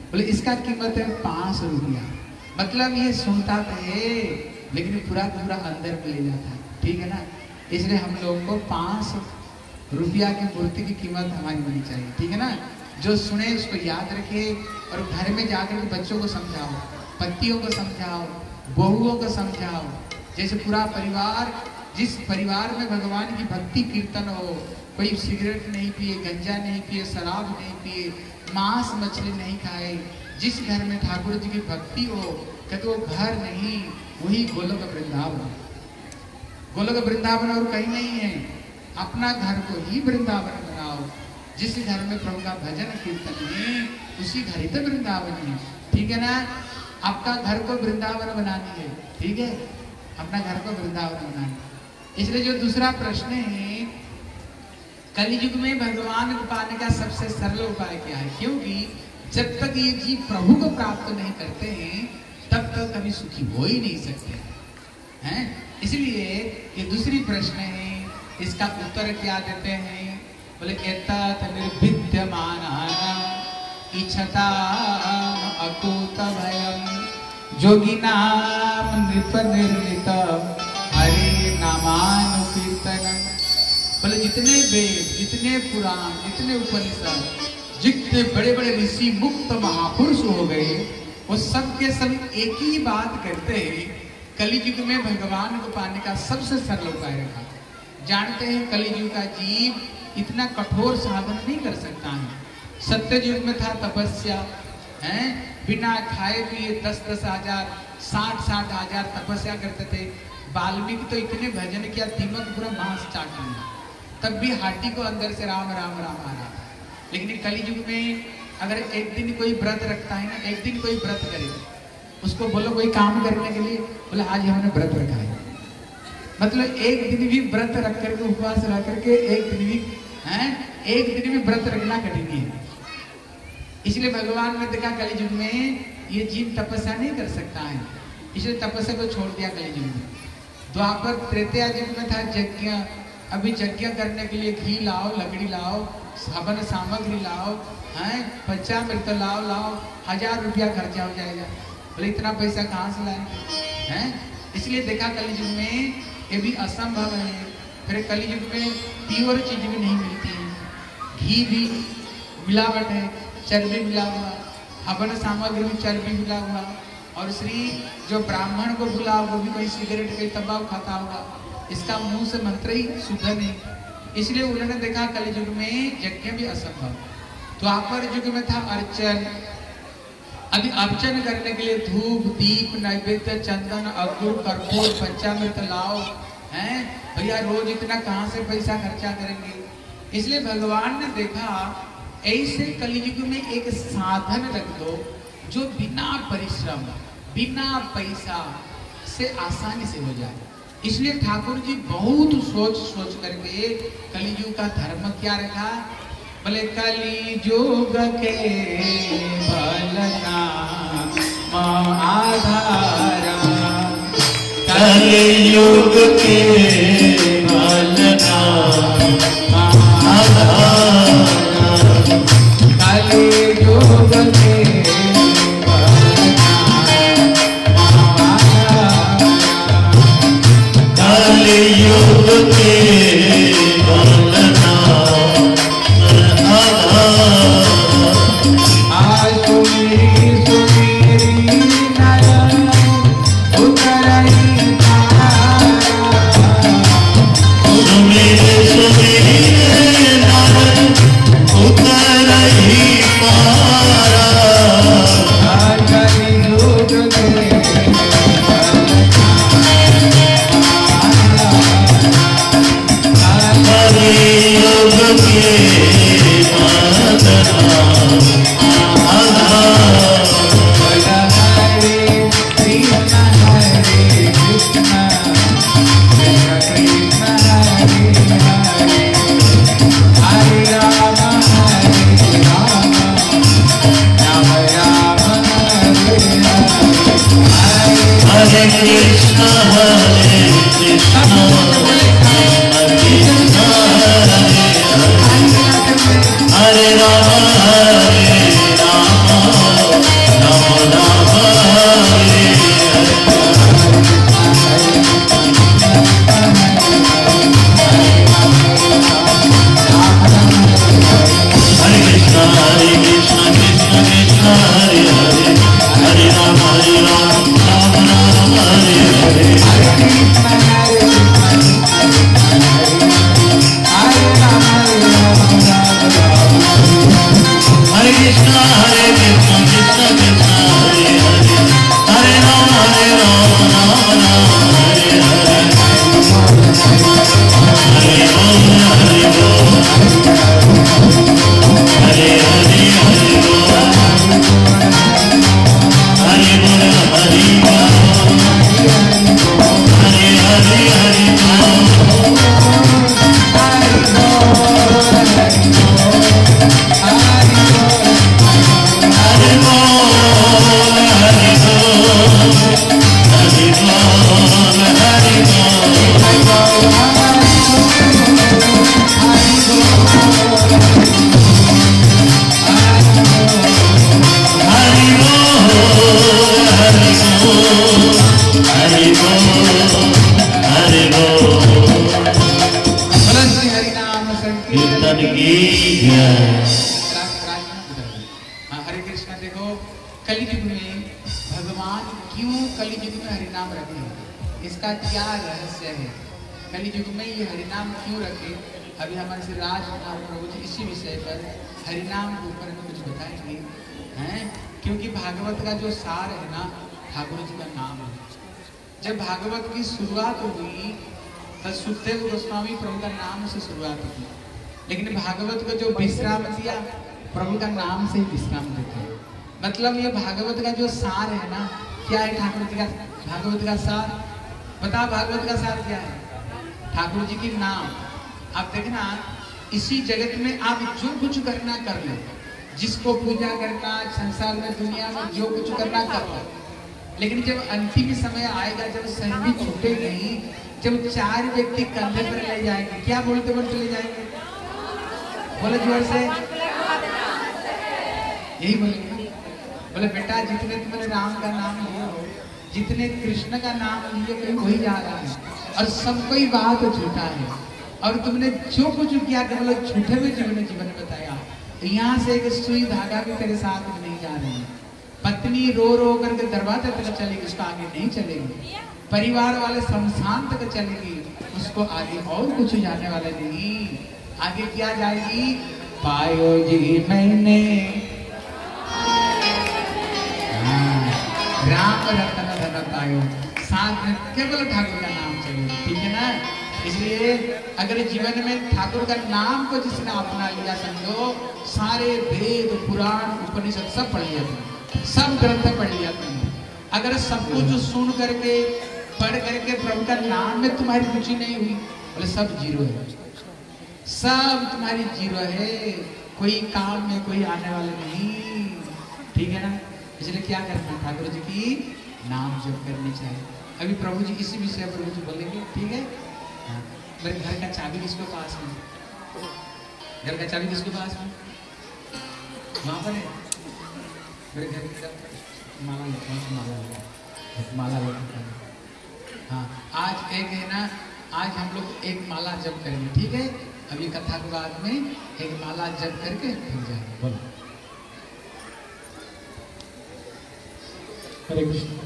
बोले इसका कीमत है पांच रुपया। मतलब ये सुनता तो है लेकिन पूरा पूरा अंदर में ले जाता है, ठीक है ना। इसलिए हम लोगों को पांच रुपया की मूर्ति की कीमत हमारी होनी चाहिए, ठीक है ना। जो सुने उसको याद रखे और घर में जाकर के बच्चों को समझाओ, पतियों को समझाओ, बहुओं को समझाओ। जैसे पूरा परिवार, जिस परिवार में भगवान की भक्ति कीर्तन हो, कोई सिगरेट नहीं पिए, गंजा नहीं पिए, शराब नहीं पिए, मांस मछली नहीं खाए, जिस घर में ठाकुर जी की भक्ति हो, कहते वो घर नहीं, वही गोलोक वृंदावन। गोलोक वृंदावन और कहीं नहीं है। अपना घर को ही वृंदावन बनाओ। जिस घर में प्रभु का भजन कीर्तन है उसी घर ही तो वृंदावन है, ठीक है ना। आपका घर को वृंदावन बनानी है, ठीक है, अपना घर को वृंदावन बनाना। इसलिए जो दूसरा प्रश्न है, कलियुग में भगवान को पाने का सबसे सरल उपाय क्या है? क्योंकि जब तक ये जीव प्रभु को प्राप्त नहीं करते हैं तब तक कभी सुखी हो ही नहीं सकते हैं। इसलिए ये दूसरी प्रश्न है, इसका उत्तर क्या देते हैं? बोले एतत् निर्विद्यमानानां इच्छता अकुत भयम् योगिनां नृप निर्मितं हरि नामानुकीर्तनम्। बोले जितने वेद, जितने पुराण, जितने उपनिषद, जितने बड़े बड़े ऋषि मुक्त महापुरुष हो गए, वो सब के सब एक ही बात करते हैं, कलियुग में भगवान को पाने का सबसे सरल उपाय रखा। जानते हैं कलियुग का जीव इतना कठोर साधन नहीं कर सकता है। सत्य युग में था तपस्या, हैं, बिना खाए पिए दस दस हजार साठ साठ हजार तपस्या करते थे। वाल्मीकि तो इतने भजन किया, दीमक पूरा मांस चाट लिया, तब भी हाथी को अंदर से राम राम राम आ रहा था। लेकिन कलियुग में अगर एक दिन कोई व्रत रखता है ना, एक दिन कोई व्रत करे, उसको बोलो कोई काम करने के लिए, बोले आज हमने व्रत रखा है। मतलब एक दिन भी व्रत रख करके, उपवास रख करके एक दिन भी हैं, एक दिन भी व्रत रखना कठिन है। इसलिए भगवान ने देखा कलियुग में ये जीव तपस्या नहीं कर सकता है, इसलिए तपस्या को छोड़ दिया कलियुग में। द्वापर त्रेता युग में था यज्ञ। अभी यज्ञ करने के लिए घी लाओ, लकड़ी लाओ, हवन सामग्री लाओ, हैं, पंचामृत लाओ लाओ, हजार रुपया खर्चा हो जाएगा। बोले इतना पैसा कहाँ से लाए हैं? इसलिए देखा कलियुग में ये भी असंभव है। फिर कलियुग में प्योर चीज भी नहीं मिलती है, घी भी मिलावट है, चर्बी मिला हुआ, हवन सामग्री में चर्बी मिला हुआ, और श्री जो ब्राह्मण को बुला वो भी कोई सिगरेट कोई तंबाकू खाता होगा, इसका मुंह से मंत्र ही शुद्ध नहीं। इसलिए उन्होंने देखा कलियुग में यज्ञ भी असंभव। द्वापर युग में था अर्चन। अभी अर्चन करने के लिए धूप दीप नैवेद्य चंदन अगुर कर्पूर पंचामृत लाओ, हैं भैया, रोज इतना कहाँ से पैसा खर्चा करेंगे। इसलिए भगवान ने देखा ऐसे कलियुग में एक साधन रख दो जो बिना परिश्रम बिना पैसा से आसानी से हो जाए। इसलिए ठाकुर जी बहुत सोच सोच करके कलियुग का धर्म क्या रखा? बोले कलियुग के भलना आधारा, कलियुग के भलना आधारा, कलियुग के कलियुग के भलना Hare Rama Hare Rama कीर्तन की जय। हाँ, हरे कृष्णा। देखो कलयुग में भगवान क्यों कलयुग में हरिनाम रखे, इसका क्या रहस्य है? कलयुग में ये हरिनाम क्यों रखे? अभी हमारे श्री राज प्रभु जी इसी विषय पर हरिनाम के ऊपर हमें कुछ बताएंगे हैं। क्योंकि भागवत का जो सार है ना, ठाकुर जी का नाम है। जब भागवत की शुरुआत हुई तब सुखदेव गोस्वामी प्रभु का नाम से शुरुआत हुई, लेकिन भागवत को जो विश्राम दिया प्रभु का नाम से विश्राम देते हैं। मतलब ये भागवत का जो सार है ना, क्या है ठाकुर जी का भागवत का सार? बता, भागवत का सार क्या है? ठाकुर जी की नाम। आप देखना, इसी जगत में आप जो कुछ करना कर लो, जिसको पूजा करना, संसार में दुनिया में जो कुछ करना कर लो, लेकिन जब अंतिम समय आएगा, जब सहमी छूटेगी, जब चार व्यक्ति कंधे पर ले जाएंगे, क्या बोलते बोलते ले जाएंगे? बोले जोर से, यही बोलेंगे। बोले बेटा, जितने तुमने राम का नाम लिया हो, जितने कृष्ण का नाम लिए कोई वही जा रहा है, और सब कोई बात झूठा है, और तुमने जो कुछ किया केवल झूठे में जीवन जीवन बताया। यहाँ से एक सुई धागा भी तेरे साथ में नहीं जा रही है। पत्नी रो रो करके दरवाजे तक चलेगी, उसको आगे नहीं चलेगी। परिवार वाले शमशान तक चलेगी, उसको आगे और कुछ जाने वाले नहीं। आगे क्या जाएगी? पायो जी मैंने राम रतन धन पायो, साथ में केवल ठाकुर का नाम चलेगा। ठीक है ना? इसलिए अगर जीवन में ठाकुर का नाम को जिसने अपना लिया, समझो सारे वेद पुराण उपनिषद सब पढ़ लिया तुमने, सब ग्रंथ पढ़ लिया तुमने। अगर सब कुछ सुन करके पढ़ करके प्रभु का नाम में तुम्हारी रुचि नहीं हुई, बोले सब जीरो है, सब तुम्हारी जीरो है, कोई काम में कोई आने वाले नहीं। ठीक है ना? इसलिए क्या करना, ठाकुर जी की नाम जप करनी चाहिए। अभी प्रभु जी इसी विषय पर कुछ बोलेंगे। ठीक है? हाँ। मेरे घर का चाबी किसके पास है? घर का चाबी किसके पास है? वहाँ पर है मेरे घर की तरफ। माला लेकर माला लेकर माला लेकर हाँ, आज एक है ना, आज हम लोग एक माला जप करेंगे। ठीक है? अभी कथा के बाद में एक माला जप करके फिर जाएंगे। बोलो हरे कृष्ण।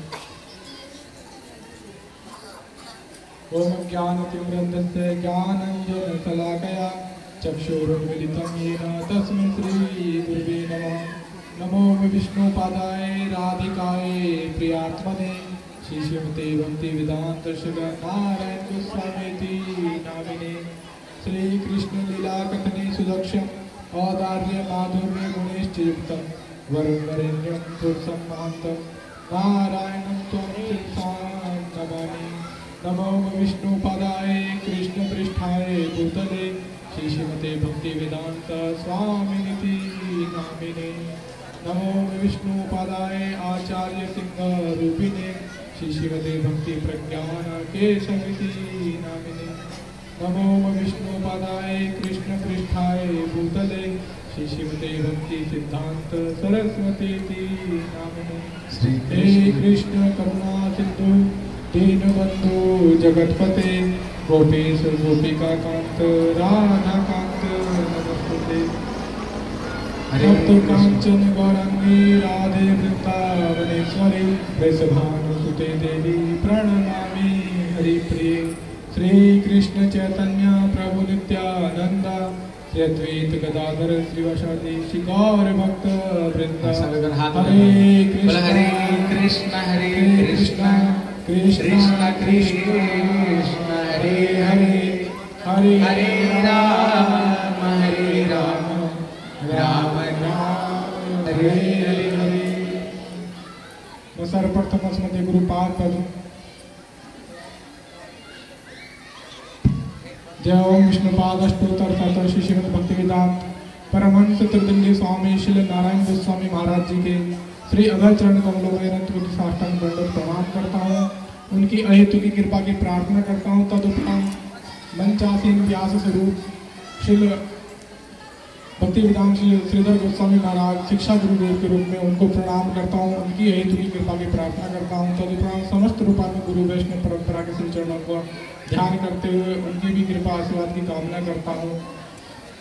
ओम ज्ञानतिमिरन्धस्य ज्ञानाञ्जनशलाकया चक्षुरुन्मीलितं येन तस्मै श्रीगुरुवे नमः। नमो विष्णुपादाय राधिकाय प्रियात्मने श्रीमते भक्ति वेदांत नारायण गोस्वामी नामिने। श्री कृष्ण लीला कथने सुदक्षम औदार्य माधुर्य गुणेश्चयुक्तं वरं वरेण्यं पुरुषं महान्तं नारायणं त्वं शिरसा नमामि। नमो विष्णुपादाय कृष्ण पृष्ठाय भूतले श्रीमते भक्ति वेदांत स्वामिनिति नामिने। नमो विष्णुपादाय आचार्य सिंह रूपिणे श्रीमते भक्ति प्रज्ञान केशविति नामिने। नमो विष्णुपादाय कृष्ण पृष्ठाय भूतले श्रीमते भक्ति सिद्धांत सरस्वती नामिने। हे कृष्ण करुणा सिंधु दीनबंधु जगतपते गोपेश गोपिका कांत राधा कांत नमस्ते। भक्त कांचन गौरांगी राधे वृंदावनेश्वरी वृषभानुसुते देवी प्रणमामि हरिप्रिये। श्री कृष्ण चैतन्य प्रभु नित्यानंद श्री अद्वैत गदाधर श्रीवासादि श्री गौर भक्त वृंदा। हरे कृष्ण हरे कृष्ण हरे कृष्ण कृष्ण कृष्ण हरे हरे हरे हरे राम हरे राम राम राम हरे हरे। मैं सर्वप्रथम स्मृति गुरुपाद पद जय ओम विष्णुपाद अष्टोत्तर तत्व श्री श्रीमद् भक्ति वेदांत परमहंस त्रिदंडी स्वामी श्री नारायण गोस्वामी महाराज जी के श्री अभय चरण कमलों में अनंत साष्टांग दंडवत प्रणाम करता हूँ। उनकी अहेतु की कृपा की प्रार्थना करता हूँ। तदुपरांत मंचासीन व्यास स्वरूप श्री भक्ति वेदांत श्री श्रीधर गोस्वामी महाराज शिक्षा गुरुदेव के रूप में उनको प्रणाम करता हूँ। उनकी हेतु की कृपा की प्रार्थना करता हूँ। तदुपरांत समस्त रूपान गुरु वैष्णव परंपरा के श्री चरणों को ध्यान करते हुए उनकी भी कृपा आशीर्वाद की कामना करता हूँ।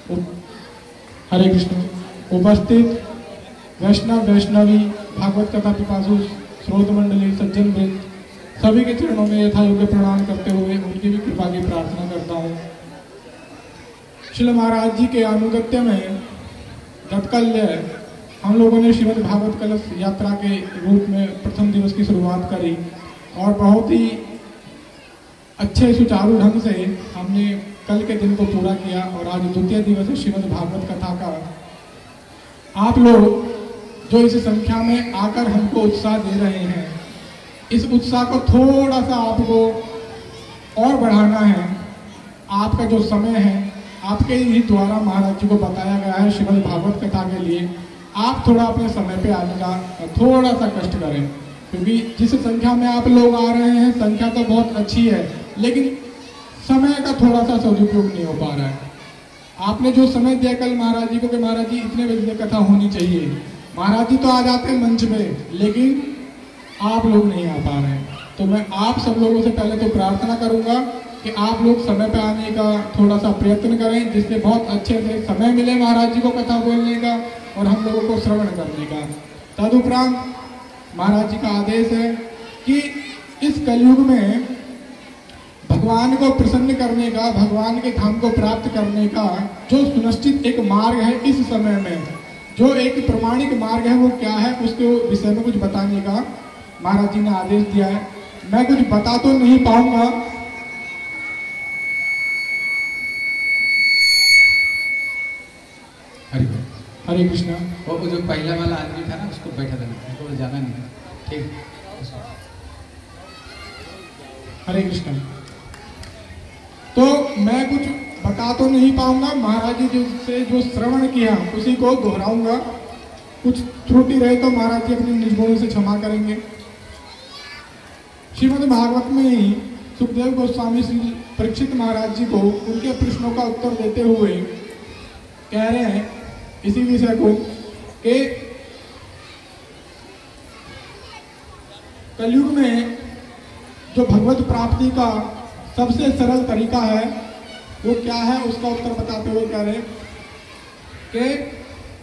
हरे कृष्ण। उपस्थित वैष्णव वैष्णवी भागवत कथा पिपासु श्रोत मंडली सज्जन वृंद सभी के चरणों में यथा योग्य प्रणाम करते हुए उनकी भी कृपा की प्रार्थना करता हूँ। श्री महाराज जी के अनुगत्य में गतकल हम लोगों ने श्रीमद् भागवत कलश यात्रा के रूप में प्रथम दिवस की शुरुआत करी और बहुत ही अच्छे सुचारू ढंग से हमने कल के दिन को पूरा किया और आज द्वितीय दिवस है श्रीमद् भागवत कथा का। आप लोग जो इस संख्या में आकर हमको उत्साह दे रहे हैं, इस उत्साह को थोड़ा सा आपको और बढ़ाना है। आपका जो समय है आपके ही द्वारा महाराज जी को बताया गया है श्रीमद् भागवत कथा के लिए, आप थोड़ा अपने समय पे आने का थोड़ा सा कष्ट करें, क्योंकि जिस संख्या में आप लोग आ रहे हैं संख्या तो बहुत अच्छी है, लेकिन समय का थोड़ा सा सदुपयोग नहीं हो पा रहा है। आपने जो समय दिया कल महाराज जी को कि महाराज जी इतने बजे कथा होनी चाहिए, महाराज जी तो आ जाते हैं मंच पे, लेकिन आप लोग नहीं आ पा रहे हैं। तो मैं आप सब लोगों से पहले तो प्रार्थना करूंगा कि आप लोग समय पे आने का थोड़ा सा प्रयत्न करें, जिससे बहुत अच्छे से समय मिले महाराज जी को कथा बोलने का और हम लोगों को श्रवण करने का। तदुपरांत महाराज जी का आदेश है कि इस कलयुग में भगवान को प्रसन्न करने का, भगवान के धाम को प्राप्त करने का जो सुनिश्चित एक मार्ग है, इस समय में जो एक प्रमाणिक मार्ग है वो क्या है, उसके विषय में कुछ बताने का महाराज जी ने आदेश दिया है। मैं कुछ बता तो नहीं पाऊंगा, हरि हरे कृष्णा। वो जो पहला वाला आदमी था ना उसको बैठा देना, उसको जाना नहीं था, ठीक। हरे कृष्णा। तो मैं कुछ बता तो नहीं पाऊंगा, महाराज जी जो से जो श्रवण किया उसी को दोहराऊंगा। कुछ त्रुटि रहे तो महाराज जी अपने निज गुणों से क्षमा करेंगे। श्रीमद् भागवत में ही सुखदेव गोस्वामी श्री परीक्षित महाराज जी को उनके प्रश्नों का उत्तर देते हुए कह रहे हैं इसी विषय को कि कलयुग में जो भगवत प्राप्ति का सबसे सरल तरीका है वो क्या है, उसका उत्तर बताते हुए कह रहे कि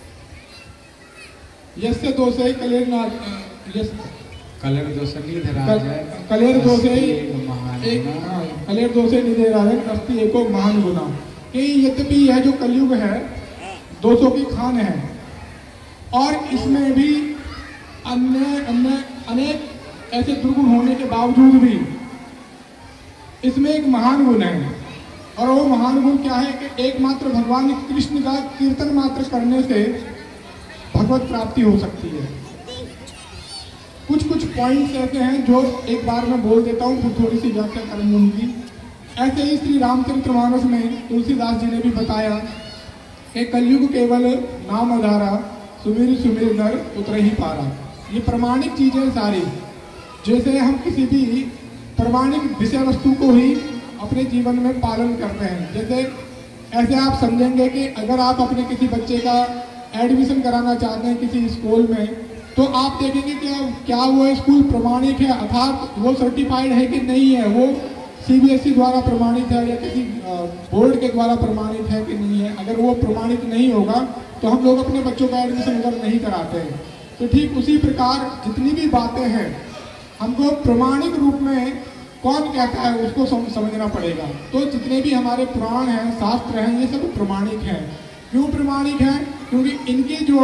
यस्य दोषे कलेर ना यस कलेर दोषे निधराज है, कलेर दोषे एक कलेर दोषे निधराज अस्ति एको महान गुना। कि यद्यपि यह जो कलयुग है दोषों की खान है और इसमें भी अन्य अन्य अनेक ऐसे दुर्गुण होने के बावजूद भी इसमें एक महान गुण है, और वो महान गुण क्या है कि एकमात्र भगवान कृष्ण का कीर्तन मात्र करने से भगवत प्राप्ति हो सकती है। कुछ कुछ पॉइंट्स ऐसे हैं जो एक बार मैं बोल देता हूँ, फिर थोड़ी सी व्याख्या करेंगे उनकी। ऐसे ही श्री रामचरितमानस में तुलसीदास जी ने भी बताया कि कलयुग केवल नाम आधारा सुमिर सुमिर नर उतर ही पारा। ये प्रमाणिक चीजें सारी, जैसे हम किसी भी प्रमाणिक विषय वस्तु को ही अपने जीवन में पालन करते हैं। जैसे ऐसे आप समझेंगे कि अगर आप अपने किसी बच्चे का एडमिशन कराना चाहते हैं किसी स्कूल में, तो आप देखेंगे कि क्या वो स्कूल प्रमाणिक है, अर्थात वो सर्टिफाइड है कि नहीं है, वो सीबीएसई द्वारा प्रमाणित है या किसी बोर्ड के द्वारा प्रमाणित है कि नहीं है। अगर वो प्रमाणित नहीं होगा तो हम लोग अपने बच्चों का एडमिशन अगर नहीं कराते हैं। तो ठीक उसी प्रकार जितनी भी बातें हैं हमको प्रमाणिक रूप में कौन कहता है उसको समझना पड़ेगा। तो जितने भी हमारे पुराण हैं, शास्त्र हैं, ये सब प्रमाणिक हैं। क्यों प्रमाणिक हैं? क्योंकि इनकी जो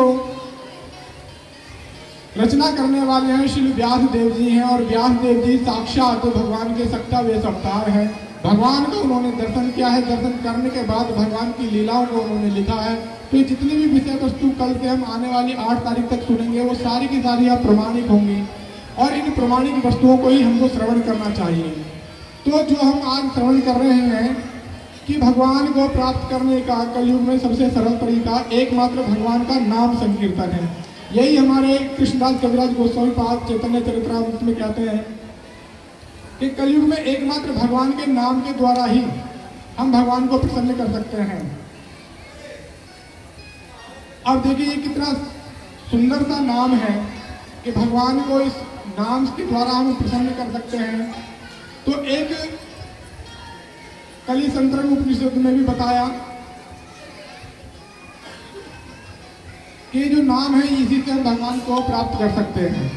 रचना करने वाले हैं श्री व्यास देव जी हैं, और व्यास देव जी साक्षात तो भगवान के सत्ता वे अवतार हैं। भगवान का उन्होंने दर्शन किया है, दर्शन करने के बाद भगवान की लीलाओं को उन्होंने लिखा है। तो जितनी भी विषय वस्तु कल से हम आने वाली आठ तारीख तक सुनेंगे वो सारी की सारी आप प्रमाणिक होंगी, और इन प्रमाणिक वस्तुओं को ही हमको श्रवण करना चाहिए। तो जो हम आज श्रवण कर रहे हैं कि भगवान को प्राप्त करने का कलयुग में सबसे सरल तरीका एकमात्र भगवान का नाम संकीर्तन है। यही हमारे कृष्णदास कविराज गोस्वामी पाद चैतन्य चरित्रामृत में कहते हैं कि कलयुग में एकमात्र भगवान के नाम के द्वारा ही हम भगवान को प्रसन्न कर सकते हैं। अब देखिए ये कितना सुंदर सा नाम है कि भगवान को इस नाम के द्वारा हम प्रसन्न कर सकते हैं। तो एक कली संतरण उपनिषद में भी बताया कि जो नाम है इसी से हम भगवान को प्राप्त कर सकते हैं।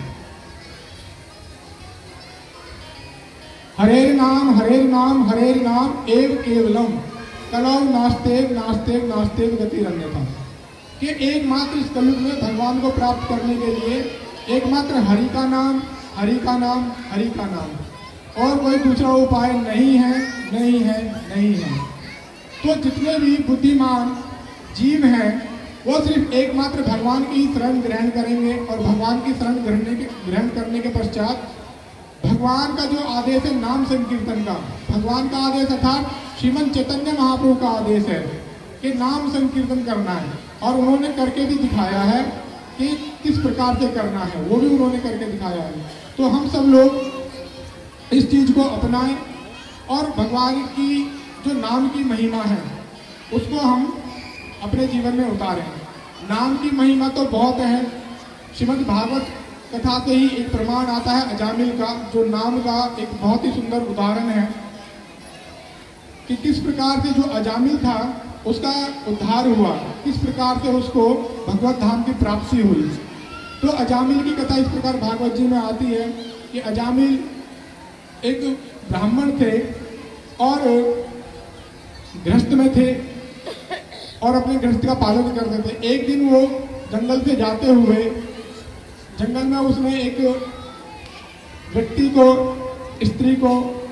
हरेर नाम हरेर नाम हरेर नाम एव केवलम कलौ नास्तेव नास्तेव नास्तेव गति अन्यथा, कि एकमात्र इस कलयुग में भगवान को प्राप्त करने के लिए एकमात्र हरि का नाम हरि का नाम हरि का नाम, और कोई दूसरा उपाय नहीं है नहीं है नहीं है। तो जितने भी बुद्धिमान जीव हैं वो सिर्फ एकमात्र भगवान की शरण ग्रहण करेंगे, और भगवान की शरण ग्रहण के ग्रहण करने के पश्चात भगवान का जो आदेश है नाम संकीर्तन का, भगवान का आदेश अर्थात श्रीमद चैतन्य महाप्रभु का आदेश है कि नाम संकीर्तन करना है, और उन्होंने करके भी दिखाया है कि किस प्रकार से करना है, वो भी उन्होंने करके दिखाया है। तो हम सब लोग इस चीज को अपनाएं और भगवान की जो नाम की महिमा है उसको हम अपने जीवन में उतारें। नाम की महिमा तो बहुत है, श्रीमद् भागवत कथा से ही एक प्रमाण आता है अजामिल का, जो नाम का एक बहुत ही सुंदर उदाहरण है कि किस प्रकार से जो अजामिल था उसका उद्धार हुआ, किस प्रकार से उसको भगवत धाम की प्राप्ति हुई। तो अजामिल की कथा इस प्रकार भागवत जी में आती है कि अजामिल एक ब्राह्मण थे और गृहस्थ में थे और अपने गृहस्थ का पालन करते थे। एक दिन वो जंगल से जाते हुए जंगल में उसने एक व्यक्ति को, स्त्री को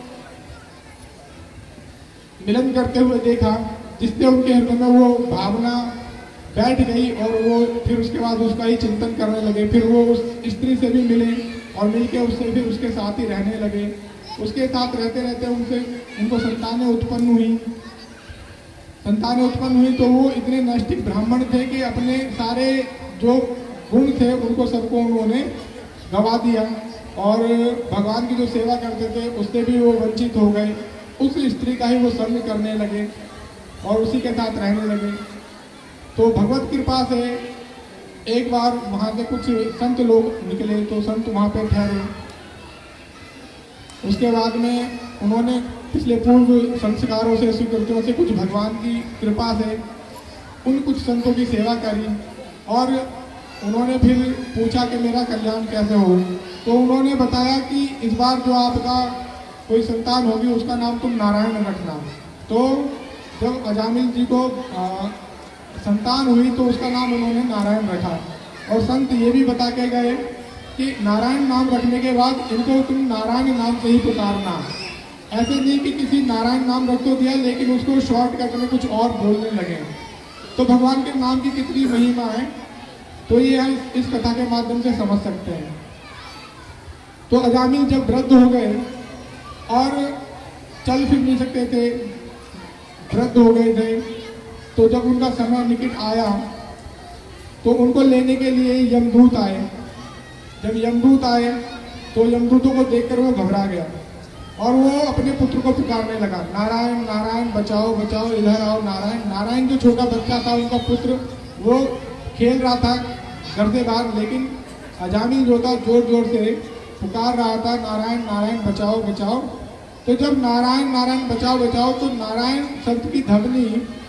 मिलन करते हुए देखा, जिससे उनके हृदय में वो भावना बैठ गई और वो फिर उसके बाद उसका ही चिंतन करने लगे। फिर वो उस स्त्री से भी मिले और मिलके उससे फिर उसके साथ ही रहने लगे। उसके साथ रहते रहते उनसे उनको संतानें उत्पन्न हुई संतानें उत्पन्न हुई तो वो इतने नैष्ठिक ब्राह्मण थे कि अपने सारे जो गुण थे उनको सबको उन्होंने गवा दिया, और भगवान की जो सेवा करते थे उससे भी वो वंचित हो गए। उस स्त्री का ही वो संग करने लगे और उसी के साथ रहने लगे। तो भगवत कृपा से एक बार वहाँ से कुछ संत लोग निकले, तो संत वहाँ पे ठहरे। उसके बाद में उन्होंने पिछले पूर्व संस्कारों से, स्वीकृतियों से, कुछ भगवान की कृपा से उन कुछ संतों की सेवा करी, और उन्होंने फिर पूछा कि मेरा कल्याण कैसे हो। तो उन्होंने बताया कि इस बार जो आपका कोई संतान होगी उसका नाम तुम नारायण रखना। तो जब अजामिल जी को आ, संतान हुई तो उसका नाम उन्होंने नारायण रखा, और संत ये भी बता के गए कि नारायण नाम रखने के बाद इनको तुम नारायण नाम से ही पुकारना। ऐसे नहीं कि किसी नारायण नाम रख तो दिया लेकिन उसको शॉर्टकट में कुछ और बोलने लगे। तो भगवान के नाम की कितनी महिमा है तो ये हम इस कथा के माध्यम से समझ सकते हैं। तो अजामिल जब वृद्ध हो गए और चल फिर नहीं सकते थे, वृद्ध हो गए थे, तो जब उनका समय निकट आया तो उनको लेने के लिए यमदूत आए। जब यमदूत आए तो यमदूतों को देखकर वो घबरा गया और वो अपने पुत्र को पुकारने लगा, नारायण नारायण बचाओ बचाओ इधर आओ नारायण। नारायण जो छोटा बच्चा था उनका पुत्र, वो खेल रहा था घर से बाहर, लेकिन अजामिल जो था जोर जोर से पुकार रहा था, नारायण नारायण बचाओ बचाओ। तो जब नारायण नारायण बचाओ बचाओ तो नारायण शब्द की ध्वनि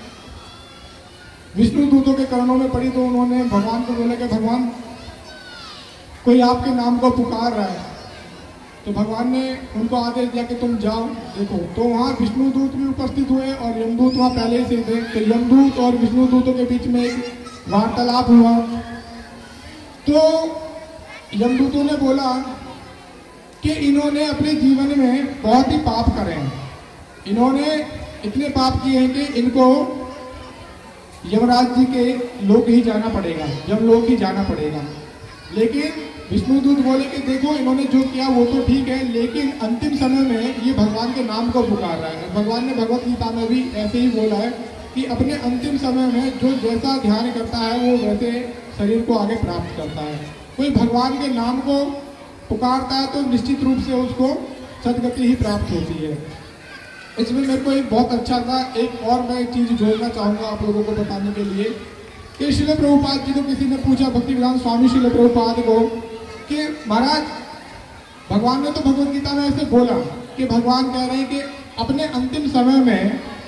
विष्णु दूतों के कर्णों में पड़ी। तो उन्होंने भगवान को बोला कि भगवान कोई आपके नाम को पुकार रहा है। तो भगवान ने उनको आदेश दिया कि तुम जाओ देखो। तो वहाँ विष्णु दूत भी उपस्थित हुए और यमदूत वहाँ पहले से थे। तो यमदूत और विष्णु दूतों के बीच में एक वार्तालाप हुआ। तो यमदूतों ने बोला कि इन्होंने अपने जीवन में बहुत ही पाप करे हैं, इन्होंने इतने पाप किए हैं कि इनको यमराज जी के लोक ही जाना पड़ेगा, यमलोक ही जाना पड़ेगा। लेकिन विष्णुदूत बोले कि देखो इन्होंने जो किया वो तो ठीक है, लेकिन अंतिम समय में ये भगवान के नाम को पुकार रहा है। भगवान ने भगवत गीता में भी ऐसे ही बोला है कि अपने अंतिम समय में जो जैसा ध्यान करता है वो वैसे शरीर को आगे प्राप्त करता है। कोई भगवान के नाम को पुकारता है तो निश्चित रूप से उसको सदगति ही प्राप्त होती है। इसमें मेरे को एक बहुत अच्छा था, एक और मैं चीज़ जोड़ना चाहूँगा आप लोगों को बताने के लिए कि श्रील प्रभुपाद जी को किसी ने पूछा, भक्ति वेदांत स्वामी श्रील प्रभुपाद को, कि महाराज भगवान ने तो भगवत गीता में ऐसे बोला कि भगवान कह रहे हैं कि अपने अंतिम समय में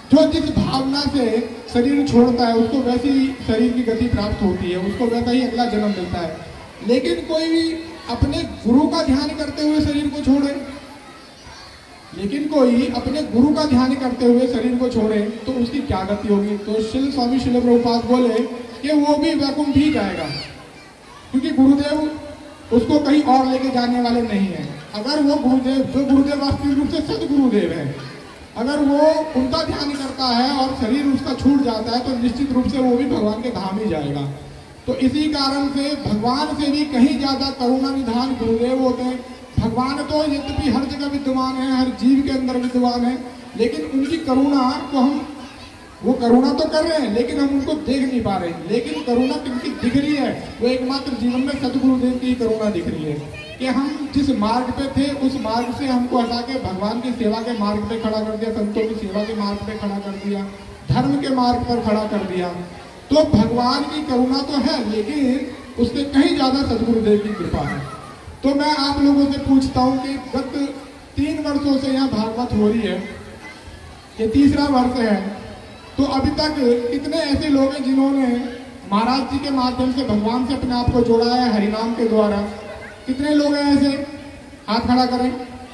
जो जिस भावना से शरीर छोड़ता है उसको वैसी शरीर की गति प्राप्त होती है, उसको वैसा ही अगला जन्म मिलता है। लेकिन कोई भी अपने गुरु का ध्यान करते हुए शरीर को छोड़े लेकिन कोई अपने गुरु का ध्यान करते हुए शरीर को छोड़े तो उसकी क्या गति होगी? तो श्री स्वामी श्रील प्रभुपाद बोले कि वो भी वैकुंठ ही जाएगा, क्योंकि गुरुदेव उसको कहीं और लेके जाने वाले नहीं है। अगर वो गुरुदेव जो गुरुदेव वास्तविक रूप से सदगुरुदेव है, अगर वो उनका ध्यान करता है और शरीर उसका छूट जाता है तो निश्चित रूप से वो भी भगवान के धाम ही जाएगा। तो इसी कारण से भगवान से भी कहीं ज्यादा करुणा निधान गुरुदेव होते हैं। भगवान तो यद्यपि हर जगह विद्यमान है, हर जीव के अंदर विद्यमान है, लेकिन उनकी करुणा को हम वो करुणा तो कर रहे हैं लेकिन हम उनको देख नहीं पा रहे। लेकिन करुणा किनकी दिख रही है? वो एकमात्र जीवन में सदगुरुदेव की करुणा दिख रही है कि हम जिस मार्ग पे थे उस मार्ग से हमको हटा के भगवान की सेवा के मार्ग पे खड़ा कर दिया, संतों की सेवा के मार्ग पे खड़ा कर दिया, धर्म के मार्ग पर खड़ा कर दिया। तो भगवान की करुणा तो है लेकिन उससे कहीं ज्यादा सदगुरुदेव की कृपा है। तो मैं आप लोगों से पूछता हूँ कि गत तीन वर्षों से यहाँ भागवत हो रही है, ये तीसरा वर्ष है, तो अभी तक कितने ऐसे लोग हैं जिन्होंने महाराज जी के माध्यम से भगवान से अपने आप को जोड़ा है हरिनाम के द्वारा? कितने लोग हैं ऐसे? हाथ खड़ा करें।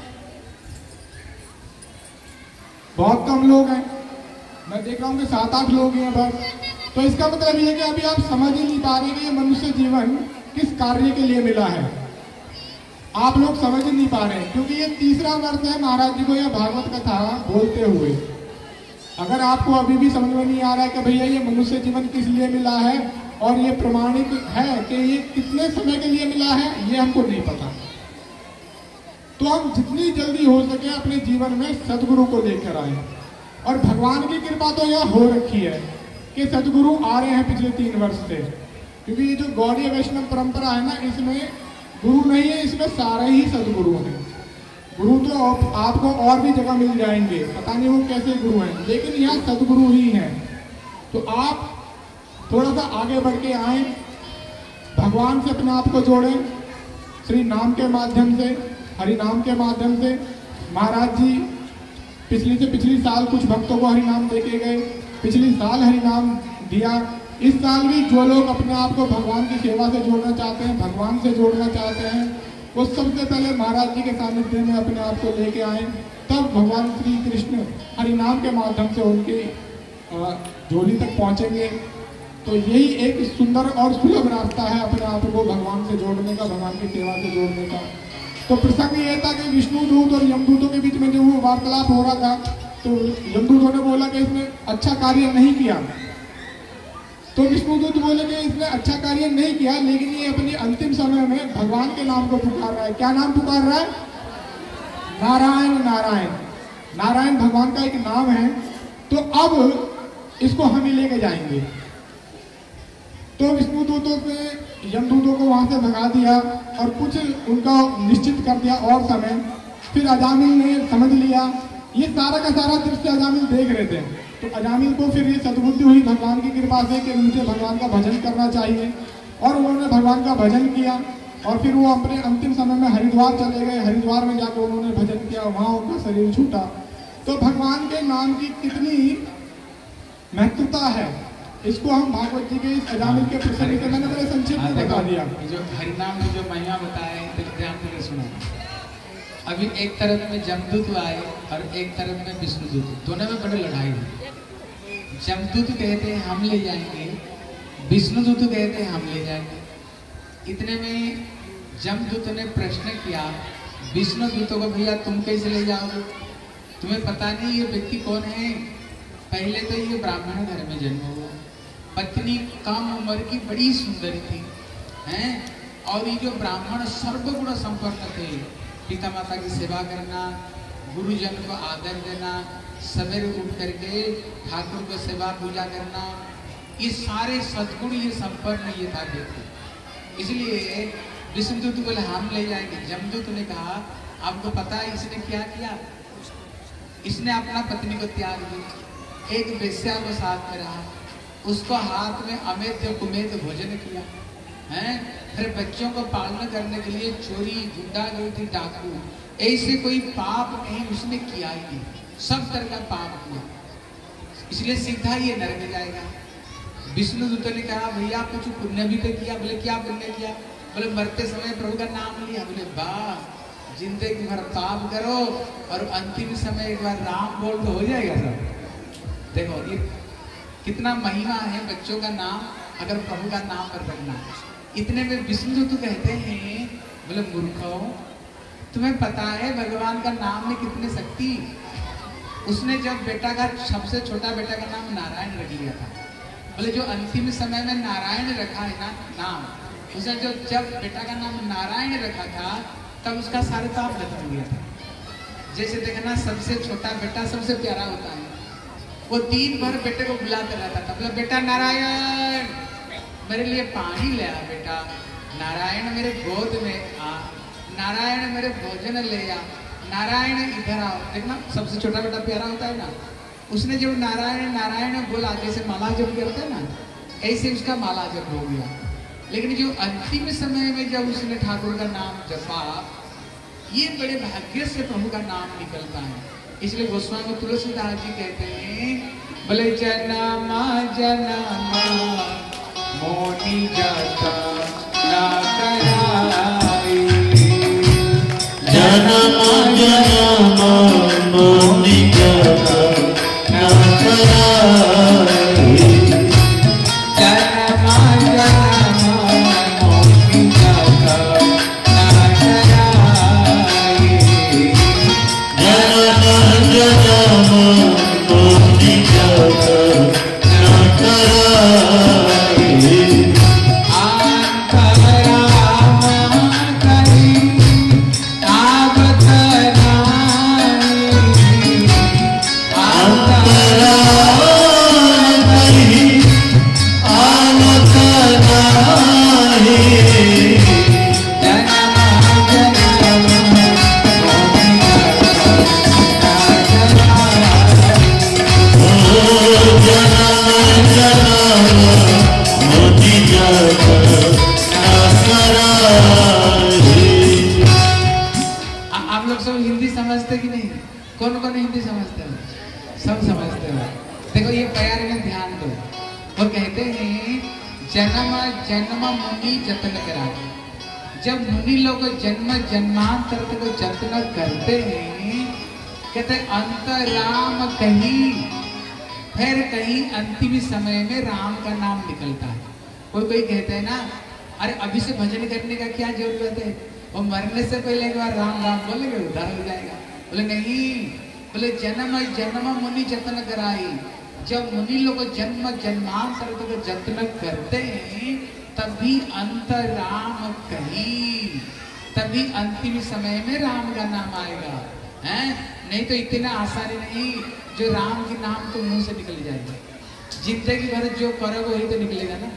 बहुत कम लोग हैं, मैं देख रहा हूँ कि सात आठ लोग हैं बस। तो इसका मतलब ये है कि अभी आप समझ ही नहीं पा रहे कि ये मनुष्य जीवन किस कार्य के लिए मिला है। आप लोग समझ ही नहीं पा रहे हैं क्योंकि ये तीसरा वर्ष है महाराज जी को यह भागवत कथा बोलते हुए। अगर आपको अभी भी समझ में नहीं आ रहा है कि भैया ये मनुष्य जीवन किस लिए मिला है और ये प्रमाणित है कि ये कितने समय के लिए मिला है, ये हमको नहीं पता, तो हम जितनी जल्दी हो सके अपने जीवन में सदगुरु को लेकर आए। और भगवान की कृपा तो यह हो रखी है कि सदगुरु आ रहे हैं पिछले तीन वर्ष से, क्योंकि ये जो गौड़ीय वैष्णव परंपरा है ना, इसमें गुरु नहीं है, इसमें सारे ही सदगुरु हैं। गुरु तो आपको और भी जगह मिल जाएंगे, पता नहीं वो कैसे गुरु हैं, लेकिन यहाँ सदगुरु ही हैं। तो आप थोड़ा सा आगे बढ़ के आए, भगवान से अपने आप को जोड़ें, श्री नाम के माध्यम से, हरि नाम के माध्यम से। महाराज जी पिछली से पिछली साल कुछ भक्तों को हरि नाम दे के गए, पिछली साल हरि नाम दिया। इस साल भी जो लोग अपने आप को भगवान की सेवा से जोड़ना चाहते हैं, भगवान से जोड़ना चाहते हैं, वो सबसे पहले महाराज जी के सानिध्य में अपने आप को लेके आए, तब भगवान श्री कृष्ण हरि नाम के माध्यम से उनकी झोली तक पहुंचेंगे। तो यही एक सुंदर और सुलभ रास्ता है अपने आप को भगवान से जोड़ने का, भगवान की सेवा से जोड़ने का। तो प्रसंग ये था कि विष्णु दूत और यमदूतों के बीच में जो वो वार्तालाप हो रहा था, तो यमदूतों ने बोला कि इसने अच्छा कार्य नहीं किया, तो विष्णुदूत बोले कि इसने अच्छा कार्य नहीं किया, लेकिन ये अपनी अंतिम समय में भगवान के नाम को पुकार रहा है। क्या नाम पुकार रहा है? नारायण नारायण। नारायण भगवान का एक नाम है। तो अब इसको हम ही लेके जाएंगे। तो विष्णुदूतों ने यमदूतों को वहां से भगा दिया और कुछ उनका निश्चित कर दिया और समय। फिर अजामिल ने समझ लिया, ये सारा का सारा दृश्य अजामिल देख रहे थे। तो अजामिल को फिर ये सद्बुद्धि हुई भगवान की कृपा से कि मुझे भगवान का भजन करना चाहिए, और उन्होंने भगवान का भजन किया। और फिर वो अपने अंतिम समय में हरिद्वार चले गए। हरिद्वार में जाकर उन्होंने भजन किया, वहाँ उनका शरीर छूटा। तो भगवान के नाम की कितनी महत्वता है, इसको हम भागवत जी के इस अजामिल के प्रसंग से मैंने बड़े संक्षेप में बता दिया। जो हरिनाम की जो महिमा बताए तो ध्यान से सुनो। अभी एक तरफ में जमदूत आए और एक तरफ में विष्णुदूत, दोनों में बड़ी लड़ाई हुई। जमदूत कहते हैं हम ले जाएंगे, विष्णुदूत कहते हैं हम ले जाएंगे। इतने में जमदूत ने प्रश्न किया विष्णुदूतों को, भैया तुम कैसे ले जाओगे, तुम्हें पता नहीं ये व्यक्ति कौन है? पहले तो ये ब्राह्मण घर में जन्म हुआ, पत्नी कम उम्र की बड़ी सुंदर थी हैं, और ये जो ब्राह्मण सर्वगुण संपन्न थे, पिता माता की सेवा करना, गुरुजन को आदर देना, सवेरे उठ करके ठाकुर को सेवा पूजा करना, ये सारे सद्गुण ये संपन्न ये था व्यक्ति। इसलिए विष्णुदूत बोले हम ले जाएंगे। जमदूत ने कहा आपको पता है इसने क्या किया? इसने अपना पत्नी को त्याग दिया, एक वेश्या को साथ में रहा, उसको हाथ में अमेध्य कुमेध भोजन किया हैं, फिर बच्चों को पालन करने के लिए चोरी, गुंडागर्दी, डाकू, ऐसे कोई पाप नहीं उसने किया ही नहीं, सब तरह का पाप किया। इसलिए सीधा ये नरक में जाएगा। विष्णु दूत ने कहा भैया कुछ पुण्य भी तो किया। बोले क्या पुण्य किया? बोले मरते समय प्रभु का नाम लिया। बोले वाह, जिंदगी भर पाप करो और अंतिम समय एक बार राम बोल तो हो जाएगा सब। देखो ये कितना महिमा है बच्चों का नाम अगर प्रभु का नाम पर रखना। इतने में विष्णु दूत कहते हैं बोले मूर्खों, तुम्हें पता है भगवान का नाम में कितनी शक्ति। उसने जब बेटा का सबसे छोटा बेटा का नाम नारायण रख लिया था। बोले जो अंतिम समय में नारायण रखा है ना नाम, उसने जो जब बेटा का नाम नारायण रखा था तब उसका सारे पाप खत्म हो गया था। जैसे देखना सबसे छोटा बेटा सबसे प्यारा होता है, वो दिन भर बेटे को बुलाते रहता था। बोले बेटा नारायण मेरे लिए पानी ले आ, बेटा नारायण मेरे गोद में आ, नारायण मेरे भोजन ले आ, नारायण इधर आओ। देखना सबसे छोटा बेटा प्यारा होता है ना। उसने जब नारायण नारायण बोला, जैसे माला जप करते हैं ना, ऐसे उसका माला जप हो गया। लेकिन जो अंतिम समय में जब उसने ठाकुर का नाम जपा, ये बड़े भाग्य से प्रभु का नाम निकलता है। इसलिए गोस्वामी तुलसीदास जी कहते हैं बोले जनमा जनमा मोनी जता ना कराई, जनमा जनमा मोनी जता ना कराई, जनमा जनमा मोनी जता ना कराई, जनमा जनमा मोनी जता ना कराई। कौन कौन हिंदी समझते हो? सब समझते हो। देखो ये प्यार में ध्यान दो। वो कहते हैं जन्म जन्म मुनि जतन करा। जब मुनि लोग जन्म जन्मांतर को जतन करते हैं, कहते अंत राम कहीं, फिर कहीं अंतिम समय में राम का नाम निकलता है। कोई कोई कहते हैं ना, अरे अभी से भजन करने का क्या जरूरत है, वो मरने से पहले एक बार राम राम बोलेंगे उद्धार हो जाएगा। बोले नहीं, बोले जन्म जन्म मुनि जतन कराई। जब मुनि लोग जन्म जन्मांतर को जतन करते हैं तभी अंत राम कहीं, तभी अंतिम समय में राम का नाम आएगा। हैं? नहीं तो इतना आसानी नहीं जो राम के नाम तो मुंह से निकल जाएगा। जिंदगी भर जो करोगे वही तो निकलेगा ना।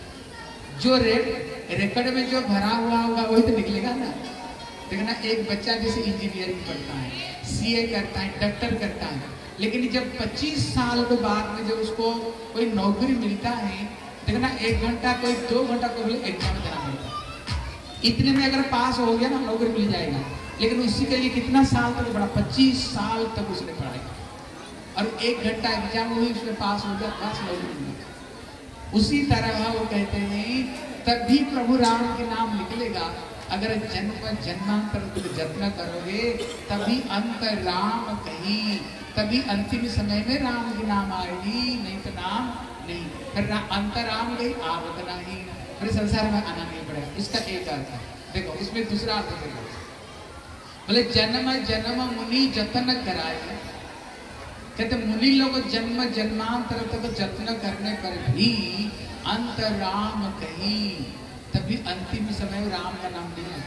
जो रिकॉर्ड में जो भरा हुआ होगा वही तो निकलेगा ना। देखना एक बच्चा जैसे इंजीनियरिंग पढ़ता है, सीए करता है, डॉक्टर करता है, लेकिन जब पच्चीस साल के बाद में जब उसको कोई नौकरी मिलता है, देखना एक घंटा कोई दो घंटा को एग्जाम देना पड़ता है। इतने में अगर पास हो गया ना नौकरी मिल जाएगा, लेकिन उसी के लिए कितना साल तक पढ़ा, पच्चीस साल तक उसने पढ़ाई और एक घंटा एग्जाम हुई उसमें पास हो गया, पास नौकरी मिल गया। उसी तरह वो कहते हैं तभी प्रभु राम के नाम निकलेगा। अगर जन्म जन्मांतर जतन करोगे तभी अंत राम कहीं, तभी अंतिम समय में राम के नाम आएगी, नहीं तो नाम नहीं। फिर अंत राम गई आवत नहीं, फिर संसार में आना नहीं पड़ेगा। इसका एक अर्थ है। देखो इसमें दूसरा अर्थ देखो, बोले जन्म जन्म मुनि जतन कराए। कहते मुनि लोग जन्म जन्मांतर तक जतन करने पर भी अंत राम कहीं, तभी अंतिम समय में राम का नाम नहीं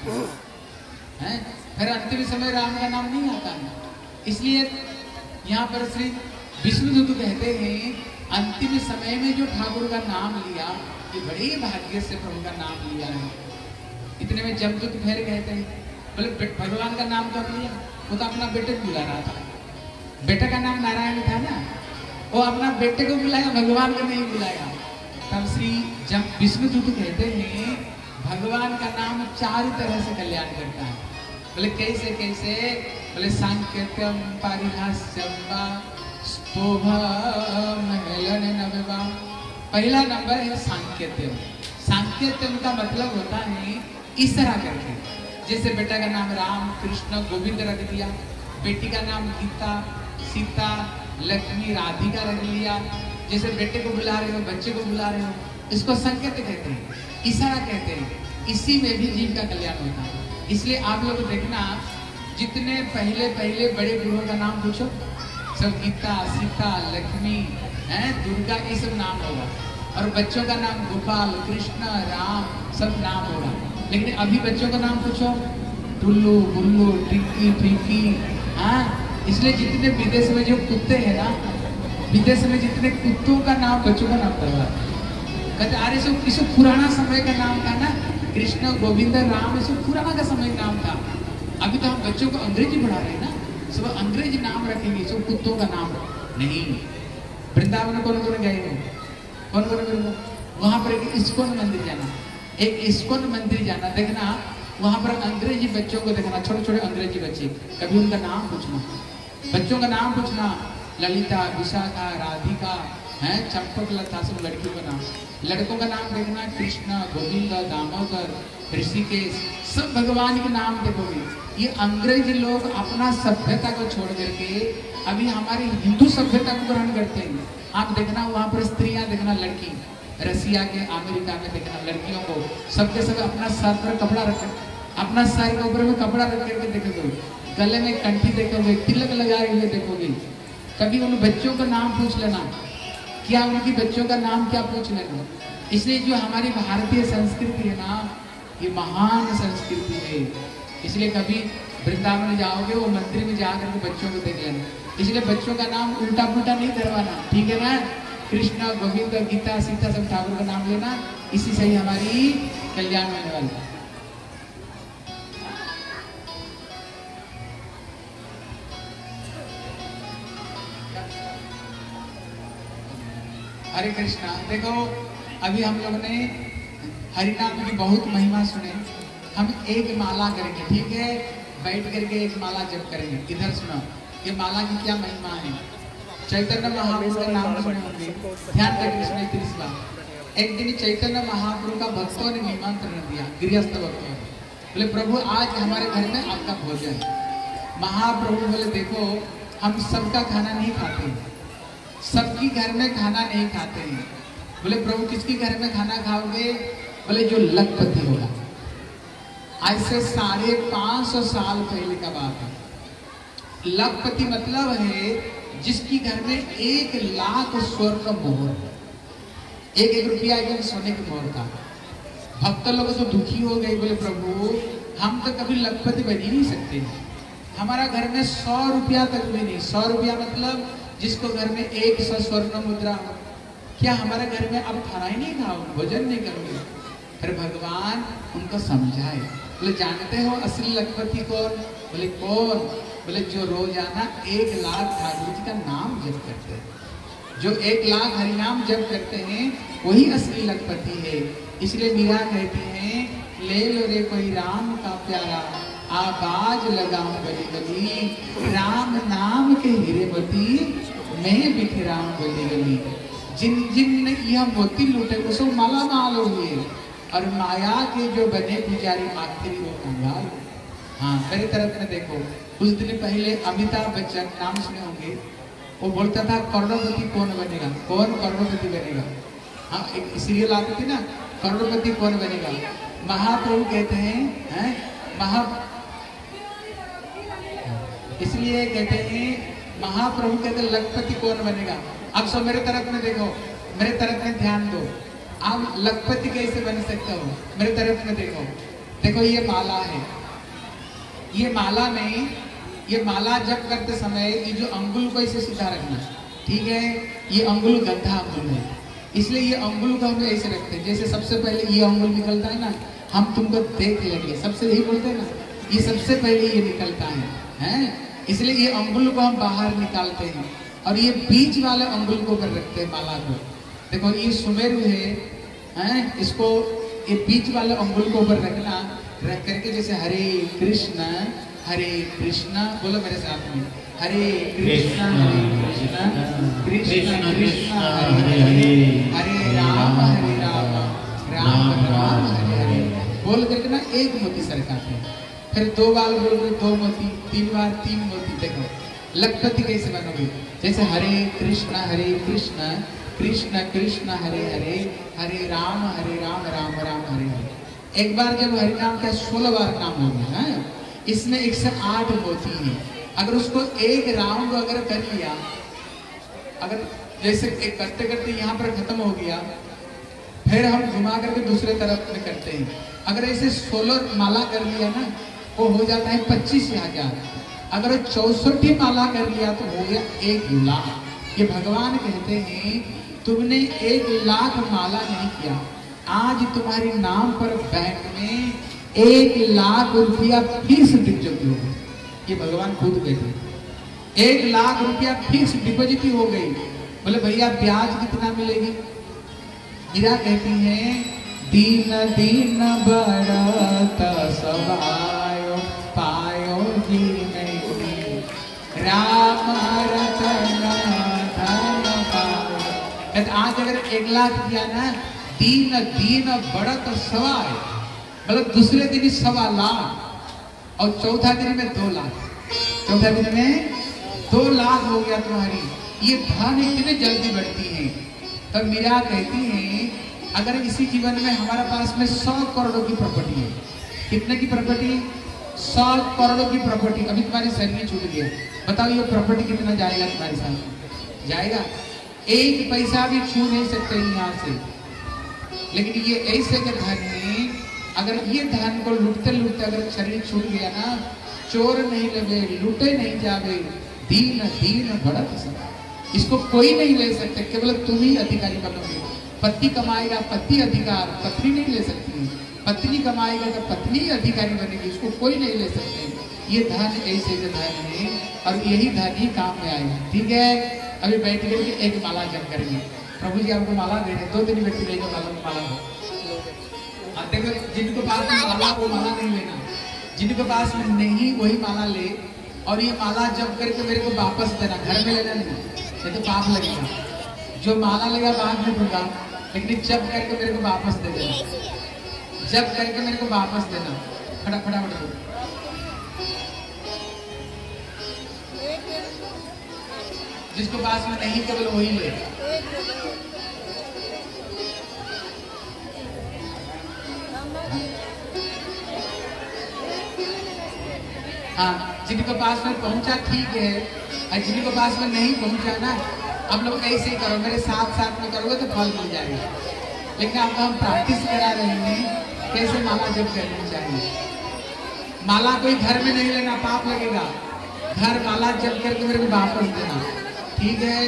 आता है। फिर अंतिम समय राम का नाम नहीं आता है। इसलिए यहाँ पर श्री विष्णुदूत कहते हैं अंतिम समय में जो ठाकुर का नाम लिया, ये बड़े भाग्य से प्रभु का नाम लिया है। इतने में जमदूत फिर कहते हैं बोले भगवान का नाम कब लिया? वो तो अपना बेटे को बुला रहा था। बेटे का नाम नारायण था ना, वो अपना बेटे को बुलाया, भगवान को नहीं बुलाया। तब श्री जब विष्णुदूत कहते हैं भगवान का नाम चार तरह से कल्याण करता है। बोले कैसे कैसे? बोले सांकेत्यम पारिहास्यम वा पहला नंबर है सांकेत्यम। सांकेत्यम का मतलब होता है इस तरह करके, जैसे बेटा का नाम राम कृष्ण गोविंद रख दिया, बेटी का नाम गीता सीता लक्ष्मी राधिका रख लिया, जैसे बेटे को बुला रहे हो बच्चे को बुला रहे हो, इसको संकेत कहते हैं, इशारा कहते हैं। इसी में भी जीव का कल्याण होता है। इसलिए आप लोग देखना, जितने पहले पहले बड़े गुरुओं का नाम पूछो, सब गीता सीता लक्ष्मी है दुर्गा ये सब नाम होगा, और बच्चों का नाम गोपाल कृष्ण राम सब नाम होगा। लेकिन अभी बच्चों का नाम पूछो, टुल्लू बुल्लू टिक्की फिक्की, हाँ। इसलिए जितने विदेश में जो कुत्ते हैं ना, विदेश में जितने कुत्तों का नाम बच्चों का नाम करवा कहते, अरे सब किसी पुराना समय का नाम था ना, कृष्ण गोविंद राम सब पुराना का समय नाम था। अभी तो हम बच्चों को अंग्रेजी पढ़ा रहे हैं ना, सब अंग्रेजी नाम रखेंगे, सब कुत्तों का नाम नहीं। वृंदावन कौन कौन गए हो, कौन कौन गए? वहां पर एक इस्कॉन मंदिर जाना, एक इस्कॉन मंदिर जाना, देखना वहां पर अंग्रेजी बच्चों को देखना, छोटे छोटे अंग्रेजी बच्चे, कभी उनका नाम पूछना, बच्चों का नाम पूछना, ललिता विशाखा राधिका है चंपक लता सब लड़कियों का नाम, लड़कों का नाम देखना कृष्ण गोविंद दामोदर ऋषिकेश, सब भगवान के नाम देखोगे। ये अंग्रेज लोग अपना सभ्यता को छोड़ करके अभी हमारी हिंदू सभ्यता को ग्रहण करते हैं। आप देखना वहां पर स्त्रियां देखना, लड़की रसिया के अमेरिका में देखना लड़कियों को सबके सब अपना सर पर कपड़ा रख, अपना सर के ऊपर में कपड़ा रख करके देखोगे, गले में कंठी देखोगे, तिलक लगाए हुए देखोगे। कभी उन बच्चों का नाम पूछ लेना, क्या उनकी बच्चों का नाम क्या पूछ लेना। इसलिए जो हमारी भारतीय संस्कृति है ना, ये महान संस्कृति है। इसलिए कभी वृंदावन जाओगे, वो मंदिर में जाकर के बच्चों को देख लेना। इसलिए बच्चों का नाम उल्टा पुल्टा नहीं करवाना, ठीक है ना। कृष्ण गोविंद गीता सीता सब ठाकुर का नाम लेना, इसी से ही हमारी कल्याण होने वाला है। हरे कृष्णा। देखो अभी हम लोग ने हरिनाम की बहुत महिमा सुने, हम एक माला करेंगे, ठीक है, बैठ करके एक माला जप करेंगे। इधर सुनो, ये माला की क्या महिमा है। चैतन्य महाप्रभु का नाम सुने होंगे, ध्यान करके सुने तीस बार। एक दिन चैतन्य महाप्रभु का भक्तों ने निमंत्रण दिया, गृहस्थ भक्तों, बोले प्रभु आज हमारे घर में आपका भोजन। महाप्रभु बोले देखो हम सबका खाना नहीं खाते, सबकी घर में खाना नहीं खाते हैं। बोले प्रभु किसकी घर में खाना खाओगे? बोले जो लखपति होगा। आज से साढ़े पांच सौ साल पहले का बात है। लखपति मतलब है जिसकी घर में एक लाख स्वर्ण मोहर, एक एक रुपया एकदम सोने की मोहर था। भक्त लोग तो दुखी हो गए, बोले प्रभु हम तो कभी लखपति बन ही नहीं सकते, हमारा घर में सौ रुपया तक भी नहीं। सौ रुपया मतलब जिसको घर में एक सौ स्वर्ण मुद्रा हो, क्या हमारे घर में अब खाना ही नहीं खाओगे, भोजन नहीं करोगे? फिर भगवान उनको समझाए, बोले जानते हो असली लखपति कौन? बोले कौन? बोले जो रोजाना एक लाख ठाकुर जी का नाम जप करते हैं, जो एक लाख हरिनाम जप करते हैं वही असली लखपति है। इसलिए मीरा कहती हैं ले लो रे कोई राम का प्यारा, आवाज लगाऊं गली गली, राम नाम के हीरेमती मैं बिखराऊं गली गली। जिन जिन ने यह मोती लूटे वो सब माला माल हुए, और माया के जो बने पुजारी आखिरी वो कंगाल। हाँ मेरी तरफ में देखो, कुछ दिन पहले अमिताभ बच्चन नाम सुने होंगे, वो बोलता था करोड़पति कौन बनेगा, कौन करोड़पति बनेगा। हाँ एक सीरियल आती थी ना, करोड़पति कौन बनेगा। महाप्रभु कहते हैं, हैं महा इसलिए कहते हैं महाप्रभु कहते हैं लखपति कौन बनेगा। अब सब मेरे तरफ में देखो, मेरे तरफ में ध्यान दो, आप लखपति कैसे बन सकते हो? मेरे तरफ में देखो, देखो ये माला है, ये माला में ये माला जप करते समय ये जो अंगुल को इसे सीधा रखना, ठीक है। ये अंगुल गंधा अंगुल है, इसलिए ये अंगुल को हम ऐसे रखते हैं। जैसे सबसे पहले ये अंगुल निकलता है ना, हम तुमको देख लेंगे, सबसे यही बोलते हैं ना, ये सबसे पहले ये निकलता है, हैं? इसलिए ये अंगुल को हम बाहर निकालते हैं और ये बीच वाले अंगुल को ऊपर रखते हैं माला को। देखो ये सुमेरु है, हैं? इसको ये बीच वाले अंगुल को ऊपर रखना, रख करके जैसे हरे कृष्ण हरे कृष्ण बोलो मेरे साथ में, हरे कृष्णा हरे कृष्णा कृष्ण कृष्ण हरे हरे हरे राम हरे राम राम राम हरे हरे बोल करके ना एक मोती सरकाते हैं, फिर दो बार बोल रहे दो मोती, तीन बार तीन मोती। देखो लखपति कैसे बनोगे, जैसे हरे कृष्णा हरे कृष्णा कृष्ण कृष्ण हरे हरे हरे राम हरे राम राम राम हरे हरे। एक बार जब हरि नाम का सोलह बार नाम हो गया है, इसमें एक सौ आठ मोती है। अगर उसको एक राउंड अगर कर लिया, अगर जैसे एक करते करते यहाँ पर खत्म हो गया, फिर हम घुमा करके दूसरे तरफ में करते हैं। अगर ऐसे सोलह माला कर लिया ना, वो हो जाता है पच्चीस हजार। अगर चौसठ माला कर लिया तो हो गया एक लाख। ये भगवान कहते हैं तुमने एक लाख माला नहीं किया, आज तुम्हारे नाम पर बैंक में एक लाख रुपया फिक्स डिपॉजिट हो गई। ये भगवान खुद कहते हैं एक लाख रुपया फिक्स डिपॉजिट हो गई। बोले भैया ब्याज कितना मिलेगी? मीरा कहती है दीन दीन बढ़त सवायो पायो जी नहीं, राम रतन धन पायो। आज अगर एक लाख दिया ना, दीन दीन बढ़त सवाय, मतलब दूसरे दिन ही सवा लाख, और चौथा दिन में दो लाख, चौथा दिन में दो लाख हो गया तुम्हारी। ये धन इतने जल्दी बढ़ती है। तब मीरा कहती है अगर इसी जीवन में हमारे पास में सौ करोड़ों की प्रॉपर्टी है, कितने की प्रॉपर्टी? सौ करोड़ों की प्रॉपर्टी। अभी तुम्हारी सैलरी छूट गया, बताओ ये प्रॉपर्टी कितना जाएगा तुम्हारे साथ? जाएगा एक पैसा भी छू नहीं सकते यहाँ से। लेकिन ये ऐसे के धन है, अगर ये धन को लूटते लूटते अगर शरीर छूट गया ना, चोर नहीं लगे लूटे नहीं जावे, दीन दीन बढ़त सदा, इसको कोई नहीं ले सकते, केवल तुम ही अधिकारी बनोगे। पति कमाएगा पति अधिकार, पत्नी नहीं ले सकती। पत्नी कमाएगा तो पत्नी अधिकारी बनेगी, इसको कोई नहीं ले सकते। ये धन ऐसे का धन है और यही धन ही काम में आएगा। ठीक है, अभी बैठ करके एक माला जप करेंगे। प्रभु जी आपको माला दे रहे, दो तीन व्यक्ति लेकर माला माला हो। देखो जिनको पास में माला वो माला नहीं लेना, जिनको पास में नहीं वही माला ले, और ये माला जप करके मेरे को वापस देना, घर में लेना नहीं, ये तो पाप लगेगा। जो माला लेगा बाद में दूंगा, लेकिन जप करके मेरे को वापस दे देना, जप करके मेरे को वापस देना। फटा फटाफट दो। जिसको पास में नहीं केवल वही ले। हाँ, जिनको पास में पहुंचा ठीक है, और जिनको पास में नहीं पहुंचा ना, आप लोग ऐसे ही करो, मेरे साथ साथ में करोगे तो फल मिल जाएगा। लेकिन आपको हम प्रैक्टिस करा रहे हैं कैसे माला जप करनी चाहिए। माला कोई घर में नहीं लेना, पाप लगेगा। घर माला जप करके मेरे को वापस देना, ठीक है।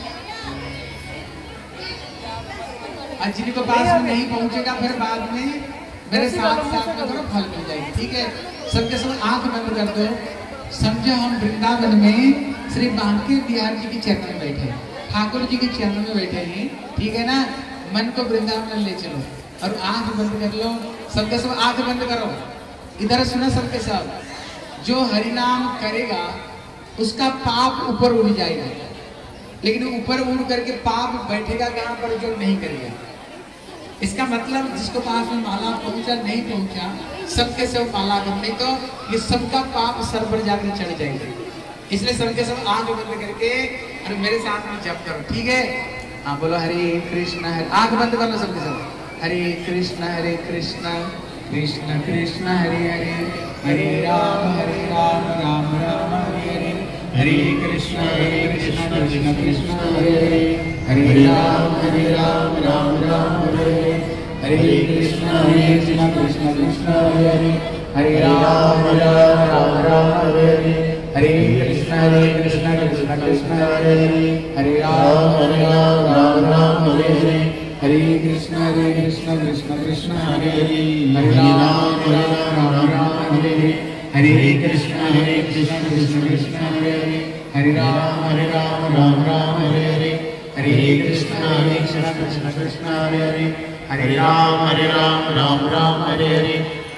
और जिनको पास में नहीं पहुंचेगा फिर बाद में मेरे साथ साथ में करो, फल मिल जाएगी। ठीक है, सबके सब आंख बंद कर दो। समझो हम वृंदावन में श्री बांके बिहार जी के चरण में बैठे, ठाकुर जी के चरण में बैठे हैं। ठीक है ना, मन को वृंदावन ले चलो और आंख बंद कर लो। सबके सब आंख बंद करो, इधर सुना सबके सब। जो हरिनाम करेगा उसका पाप ऊपर उड़ जाएगा, लेकिन ऊपर उड़ करके पाप बैठेगा कहाँ पर? जो नहीं करेगा। इसका मतलब जिसको पास में माला पहुंचा नहीं पहुंचा, सबके सब माला बंद, नहीं तो ये सबका पाप सर पर जाकर चढ़ जाएगा। इसलिए सबके सब आंख बंद करके और मेरे साथ में जप करो। ठीक है, हाँ बोलो हरे कृष्ण हरे, आंख बंद कर लो सबके सब। हरे कृष्ण हरे कृष्ण कृष्ण कृष्ण हरे हरे, हरे राम हरे राम राम राम हरे हरे, हरे कृष्ण हरे कृष्ण कृष्ण कृष्ण हरे हरे, हरे राम हरे राम राम राम हरे हरे, हरे कृष्ण हरे कृष्ण कृष्ण कृष्ण हरे हरे, हरे राम हरे राम राम हरे हरे, हरे कृष्ण हरे कृष्ण कृष्ण कृष्ण हरे हरे, हरे राम हरे राम राम राम हरे हरे, हरे कृष्ण हरे कृष्ण कृष्ण कृष्ण हरे हरे, हरे राम हरे राम राम हरे हरे, हरे कृष्ण हरे कृष्ण कृष्ण कृष्ण हरे हरे, हरे राम हरे राम राम राम हरे हरे, हरे कृष्ण हरे कृष्ण कृष्ण कृष्ण हरे हरे, हरे राम हरे राम राम राम हरे हरे,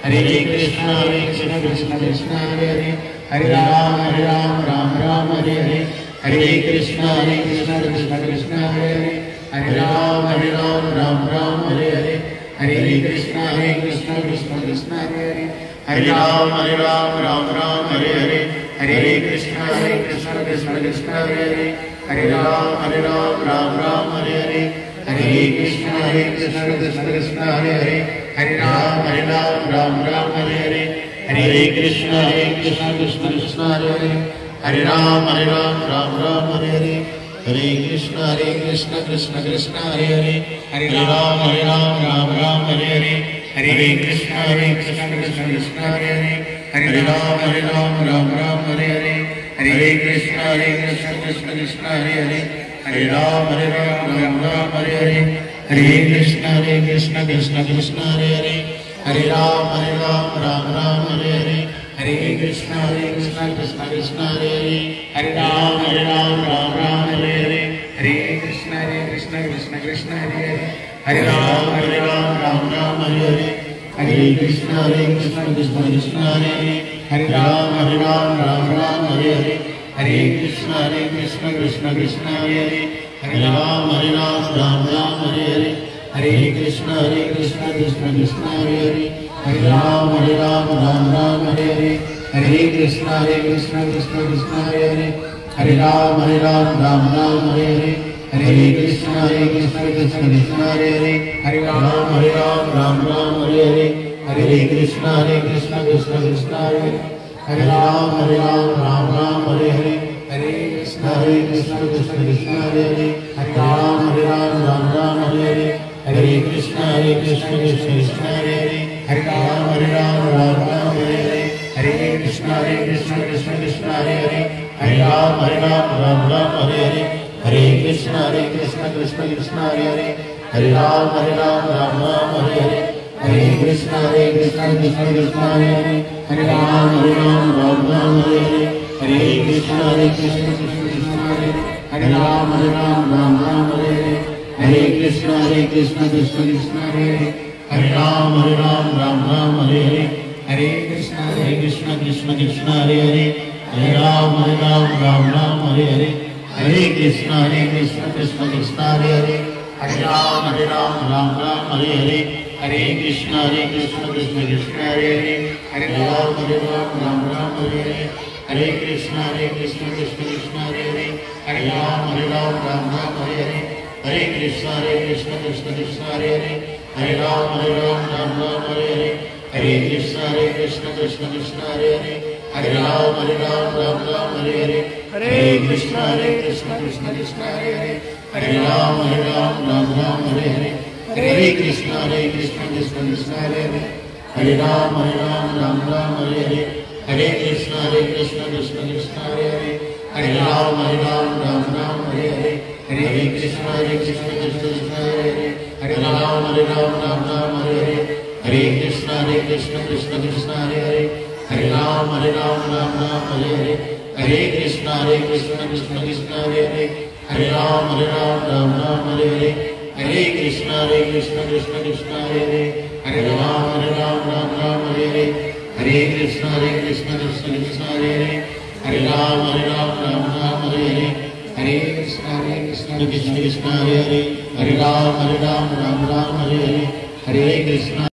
हरे कृष्ण हरे कृष्ण कृष्ण कृष्ण हरे हरे हरे राम हरे राम राम राम हरे हरे हरे कृष्ण हरे कृष्ण कृष्ण कृष्ण हरे हरे हरे राम हरे राम राम राम हरे हरे हरे कृष्ण हरे कृष्ण कृष्ण कृष्ण हरे हरे हरे राम हरे राम राम राम हरे हरे हरे कृष्ण हरे कृष्ण कृष्ण कृष्ण हरे हरे हरे राम हरे राम राम राम हरे हरे हरे कृष्ण हरे कृष्ण कृष्ण कृष्ण हरे हरे हरे राम हरे राम राम राम हरे हरे हरे कृष्ण हरे कृष्ण कृष्ण कृष्ण हरे हरे हरे राम हरे राम राम राम हरे हरे हरे कृष्ण हरे कृष्ण कृष्ण कृष्ण हरे हरे हरे राम हरे राम राम राम हरे हरे हरे कृष्ण हरे कृष्ण कृष्ण कृष्ण हरे हरे हरे राम हरे राम राम राम हरे हरे हरे कृष्ण हरे कृष्ण कृष्ण कृष्ण हरे हरे हरे राम हरे राम राम राम हरे हरे हरे कृष्ण हरे कृष्ण कृष्ण कृष्ण हरे हरे हरे राम हरे राम राम राम हरे हरे हरे कृष्ण हरे कृष्ण कृष्ण कृष्ण हरे हरे हरे राम हरे राम राम राम हरे हरे हरे कृष्ण हरे कृष्ण कृष्ण कृष्ण हरे हरे हरे राम हरे राम राम राम हरे हरे हरे कृष्ण हरे कृष्ण कृष्ण कृष्ण हरे हरे हरे राम हरे राम राम राम हरे हरे हरे कृष्ण हरे कृष्ण कृष्ण कृष्ण हरे हरे हरे राम हरे राम राम राम हरे हरे हरे कृष्ण हरे कृष्ण कृष्ण कृष्ण हरे हरे हरे राम हरे राम राम राम हरे हरे हरे कृष्ण हरे कृष्ण कृष्ण कृष्ण हरे हरे हरे राम हरे राम राम राम हरे हरे हरे कृष्ण हरे कृष्ण कृष्ण कृष्ण हरे हरे हरे राम हरे राम राम राम हरे हरे हरे कृष्ण हरे कृष्ण कृष्ण कृष्ण हरे हरे हरे राम हरे राम राम राम हरे हरे हरे कृष्ण हरे कृष्ण कृष्ण कृष्ण हरे हरे हरे राम हरे राम राम राम हरे हरे हरे कृष्ण हरे कृष्ण कृष्ण कृष्ण हरे हरे हरे राम हरे राम राम राम हरे हरे हरे कृष्ण हरे कृष्ण कृष्ण कृष्ण हरे हरे हरे राम हरे राम राम राम हरे हरे हरे कृष्ण हरे कृष्ण कृष्ण कृष्ण हरे हरे हरे राम हरे राम राम राम हरे हरे हरे कृष्ण हरे कृष्ण कृष्ण कृष्ण हरे हरे हरे राम हरे राम राम राम हरे हरे हरे कृष्ण हरे कृष्ण कृष्ण कृष्ण हरे हरे राम हरे राम राम राम हरे हरे हरे कृष्ण हरे कृष्ण कृष्ण कृष्ण हरे हरे हरे राम हरे राम राम राम हरे हरे हरे कृष्ण हरे कृष्ण कृष्ण कृष्ण हरे हरे हरे राम हरे राम राम राम हरे हरे हरे कृष्ण हरे कृष्ण कृष्ण कृष्ण हरे हरे हरे राम हरे राम राम राम हरे हरे हरे कृष्ण हरे कृष्ण कृष्ण कृष्ण हरे हरे हरे राम हरे राम राम राम हरे हरे हरे कृष्ण हरे कृष्ण कृष्ण कृष्ण हरे हरे हरे राम हरे राम राम राम हरे हरे हरे कृष्ण हरे कृष्ण कृष्ण कृष्ण हरे हरे हरे राम हरे राम राम राम हरे हरे हरे कृष्ण हरे कृष्ण कृष्ण कृष्ण हरे हरे हरे राम हरे राम राम राम हरे हरे हरे कृष्ण हरे कृष्ण कृष्ण कृष्ण हरे हरे हरे राम हरे राम राम राम हरे हरे हरे कृष्ण हरे कृष्ण कृष्ण कृष्ण हरे हरे हरे राम हरे राम राम राम हरे हरे हरे कृष्ण हरे कृष्ण कृष्ण कृष्ण हरे हरे हरे राम हरे राम राम राम हरे हरे हरे कृष्ण हरे कृष्ण कृष्ण कृष्ण हरे हरे हरे राम हरे राम राम राम हरे हरे हरे कृष्ण हरे कृष्ण कृष्ण कृष्ण हरे हरे हरे राम हरे राम राम राम हरे हरे हरे कृष्ण हरे कृष्ण कृष्ण कृष्ण हरे हरे हरे राम हरे राम राम राम हरे हरे हरे कृष्ण हरे कृष्ण कृष्ण कृष्ण हरे हरे हरे राम हरे राम राम राम हरे हरे हरे कृष्ण हरे कृष्ण कृष्ण कृष्ण हरे हरे हरे राम हरे राम राम राम हरे हरे हरे कृष्ण हरे कृष्ण कृष्ण कृष्ण हरे हरे हरे राम हरे राम राम राम हरे हरे हरे कृष्ण